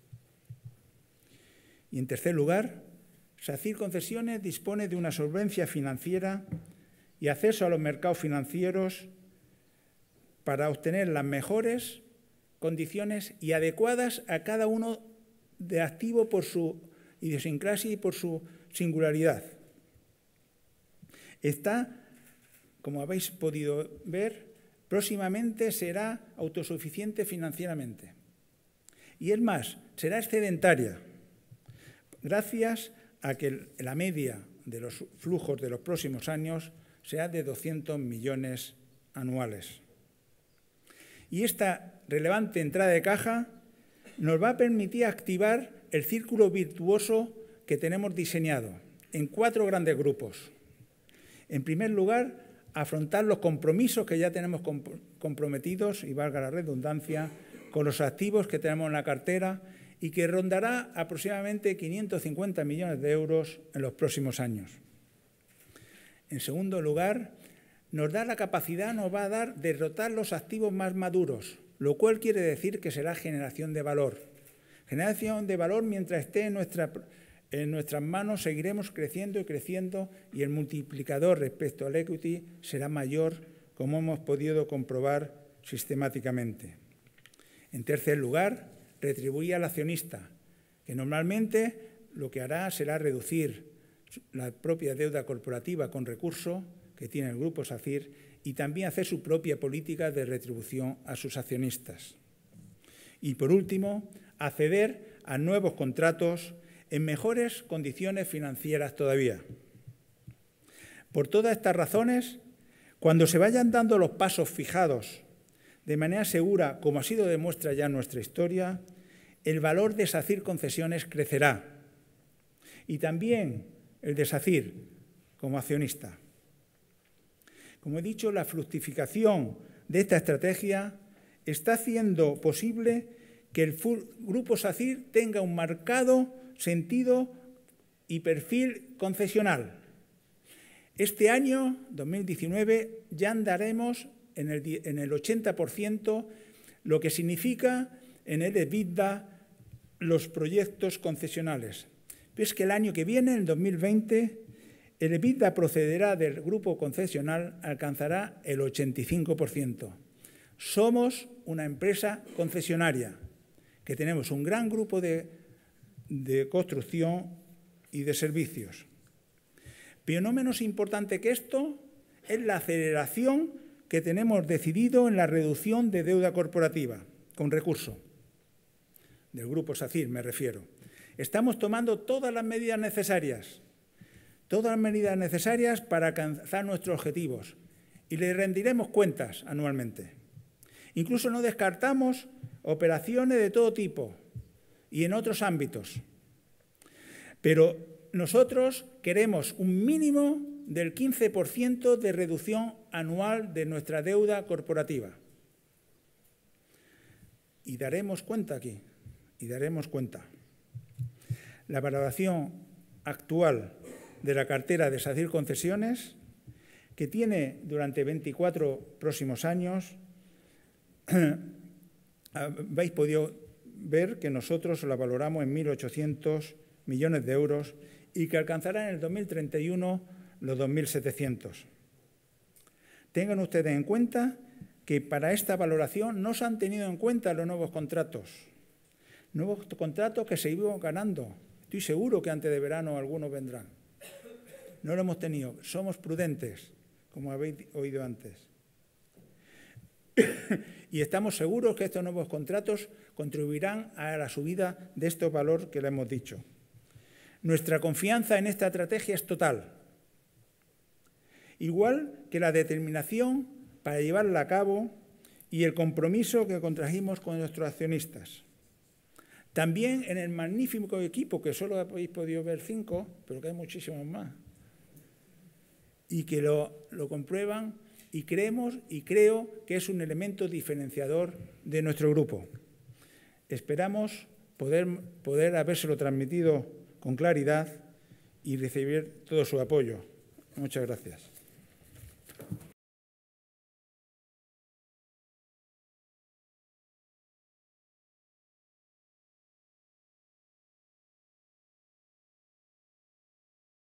Y en tercer lugar, SACIR Concesiones dispone de una solvencia financiera y acceso a los mercados financieros para obtener las mejores condiciones y adecuadas a cada uno de activo por su idiosincrasia y por su singularidad. Está, como habéis podido ver, próximamente será autosuficiente financieramente. Y es más, será excedentaria, gracias a que la media de los flujos de los próximos años sea de doscientos millones anuales. Y esta relevante entrada de caja nos va a permitir activar el círculo virtuoso que tenemos diseñado en cuatro grandes grupos. En primer lugar, afrontar los compromisos que ya tenemos comprometidos, y valga la redundancia, con los activos que tenemos en la cartera y que rondará aproximadamente quinientos cincuenta millones de euros en los próximos años. En segundo lugar, nos da la capacidad, nos va a dar de rotar los activos más maduros, lo cual quiere decir que será generación de valor. Generación de valor mientras esté en, nuestra, en nuestras manos, seguiremos creciendo y creciendo y el multiplicador respecto al equity será mayor, como hemos podido comprobar sistemáticamente. En tercer lugar, retribuir al accionista, que normalmente lo que hará será reducir la propia deuda corporativa con recursos que tiene el Grupo SACIR y también hacer su propia política de retribución a sus accionistas. Y, por último, acceder a nuevos contratos en mejores condiciones financieras todavía. Por todas estas razones, cuando se vayan dando los pasos fijados de manera segura, como así lo demuestra ya nuestra historia, el valor de SACIR Concesiones crecerá y también el de SACIR como accionista. Como he dicho, la fructificación de esta estrategia está haciendo posible que el Grupo SACIR tenga un marcado sentido y perfil concesional. Este año, dos mil diecinueve, ya andaremos en el, en el ochenta por ciento, lo que significa en el EBITDA los proyectos concesionales. Pero es que el año que viene, en dos mil veinte, el EBITDA procederá del grupo concesional, alcanzará el ochenta y cinco por ciento. Somos una empresa concesionaria, que tenemos un gran grupo de, de construcción y de servicios. Pero no menos importante que esto es la aceleración que tenemos decidido en la reducción de deuda corporativa con recurso. Del Grupo SACIR me refiero. Estamos tomando todas las medidas necesarias, todas las medidas necesarias para alcanzar nuestros objetivos y le rendiremos cuentas anualmente. Incluso no descartamos operaciones de todo tipo y en otros ámbitos. Pero nosotros queremos un mínimo del quince por ciento de reducción anual de nuestra deuda corporativa. Y daremos cuenta aquí, y daremos cuenta. La valoración actual de la cartera de SACIR Concesiones, que tiene durante veinticuatro próximos años, habéis podido ver que nosotros la valoramos en mil ochocientos millones de euros y que alcanzará en el dos mil treinta y uno los dos mil setecientos. Tengan ustedes en cuenta que para esta valoración no se han tenido en cuenta los nuevos contratos, nuevos contratos que se iban ganando. Estoy seguro que antes de verano algunos vendrán. No lo hemos tenido. Somos prudentes, como habéis oído antes. Y estamos seguros que estos nuevos contratos contribuirán a la subida de este valor que le hemos dicho. Nuestra confianza en esta estrategia es total, igual que la determinación para llevarla a cabo y el compromiso que contrajimos con nuestros accionistas. También en el magnífico equipo, que solo habéis podido ver cinco, pero que hay muchísimos más, y que lo, lo comprueban y creemos y creo que es un elemento diferenciador de nuestro grupo. Esperamos poder, poder habérselo transmitido con claridad y recibir todo su apoyo. Muchas gracias.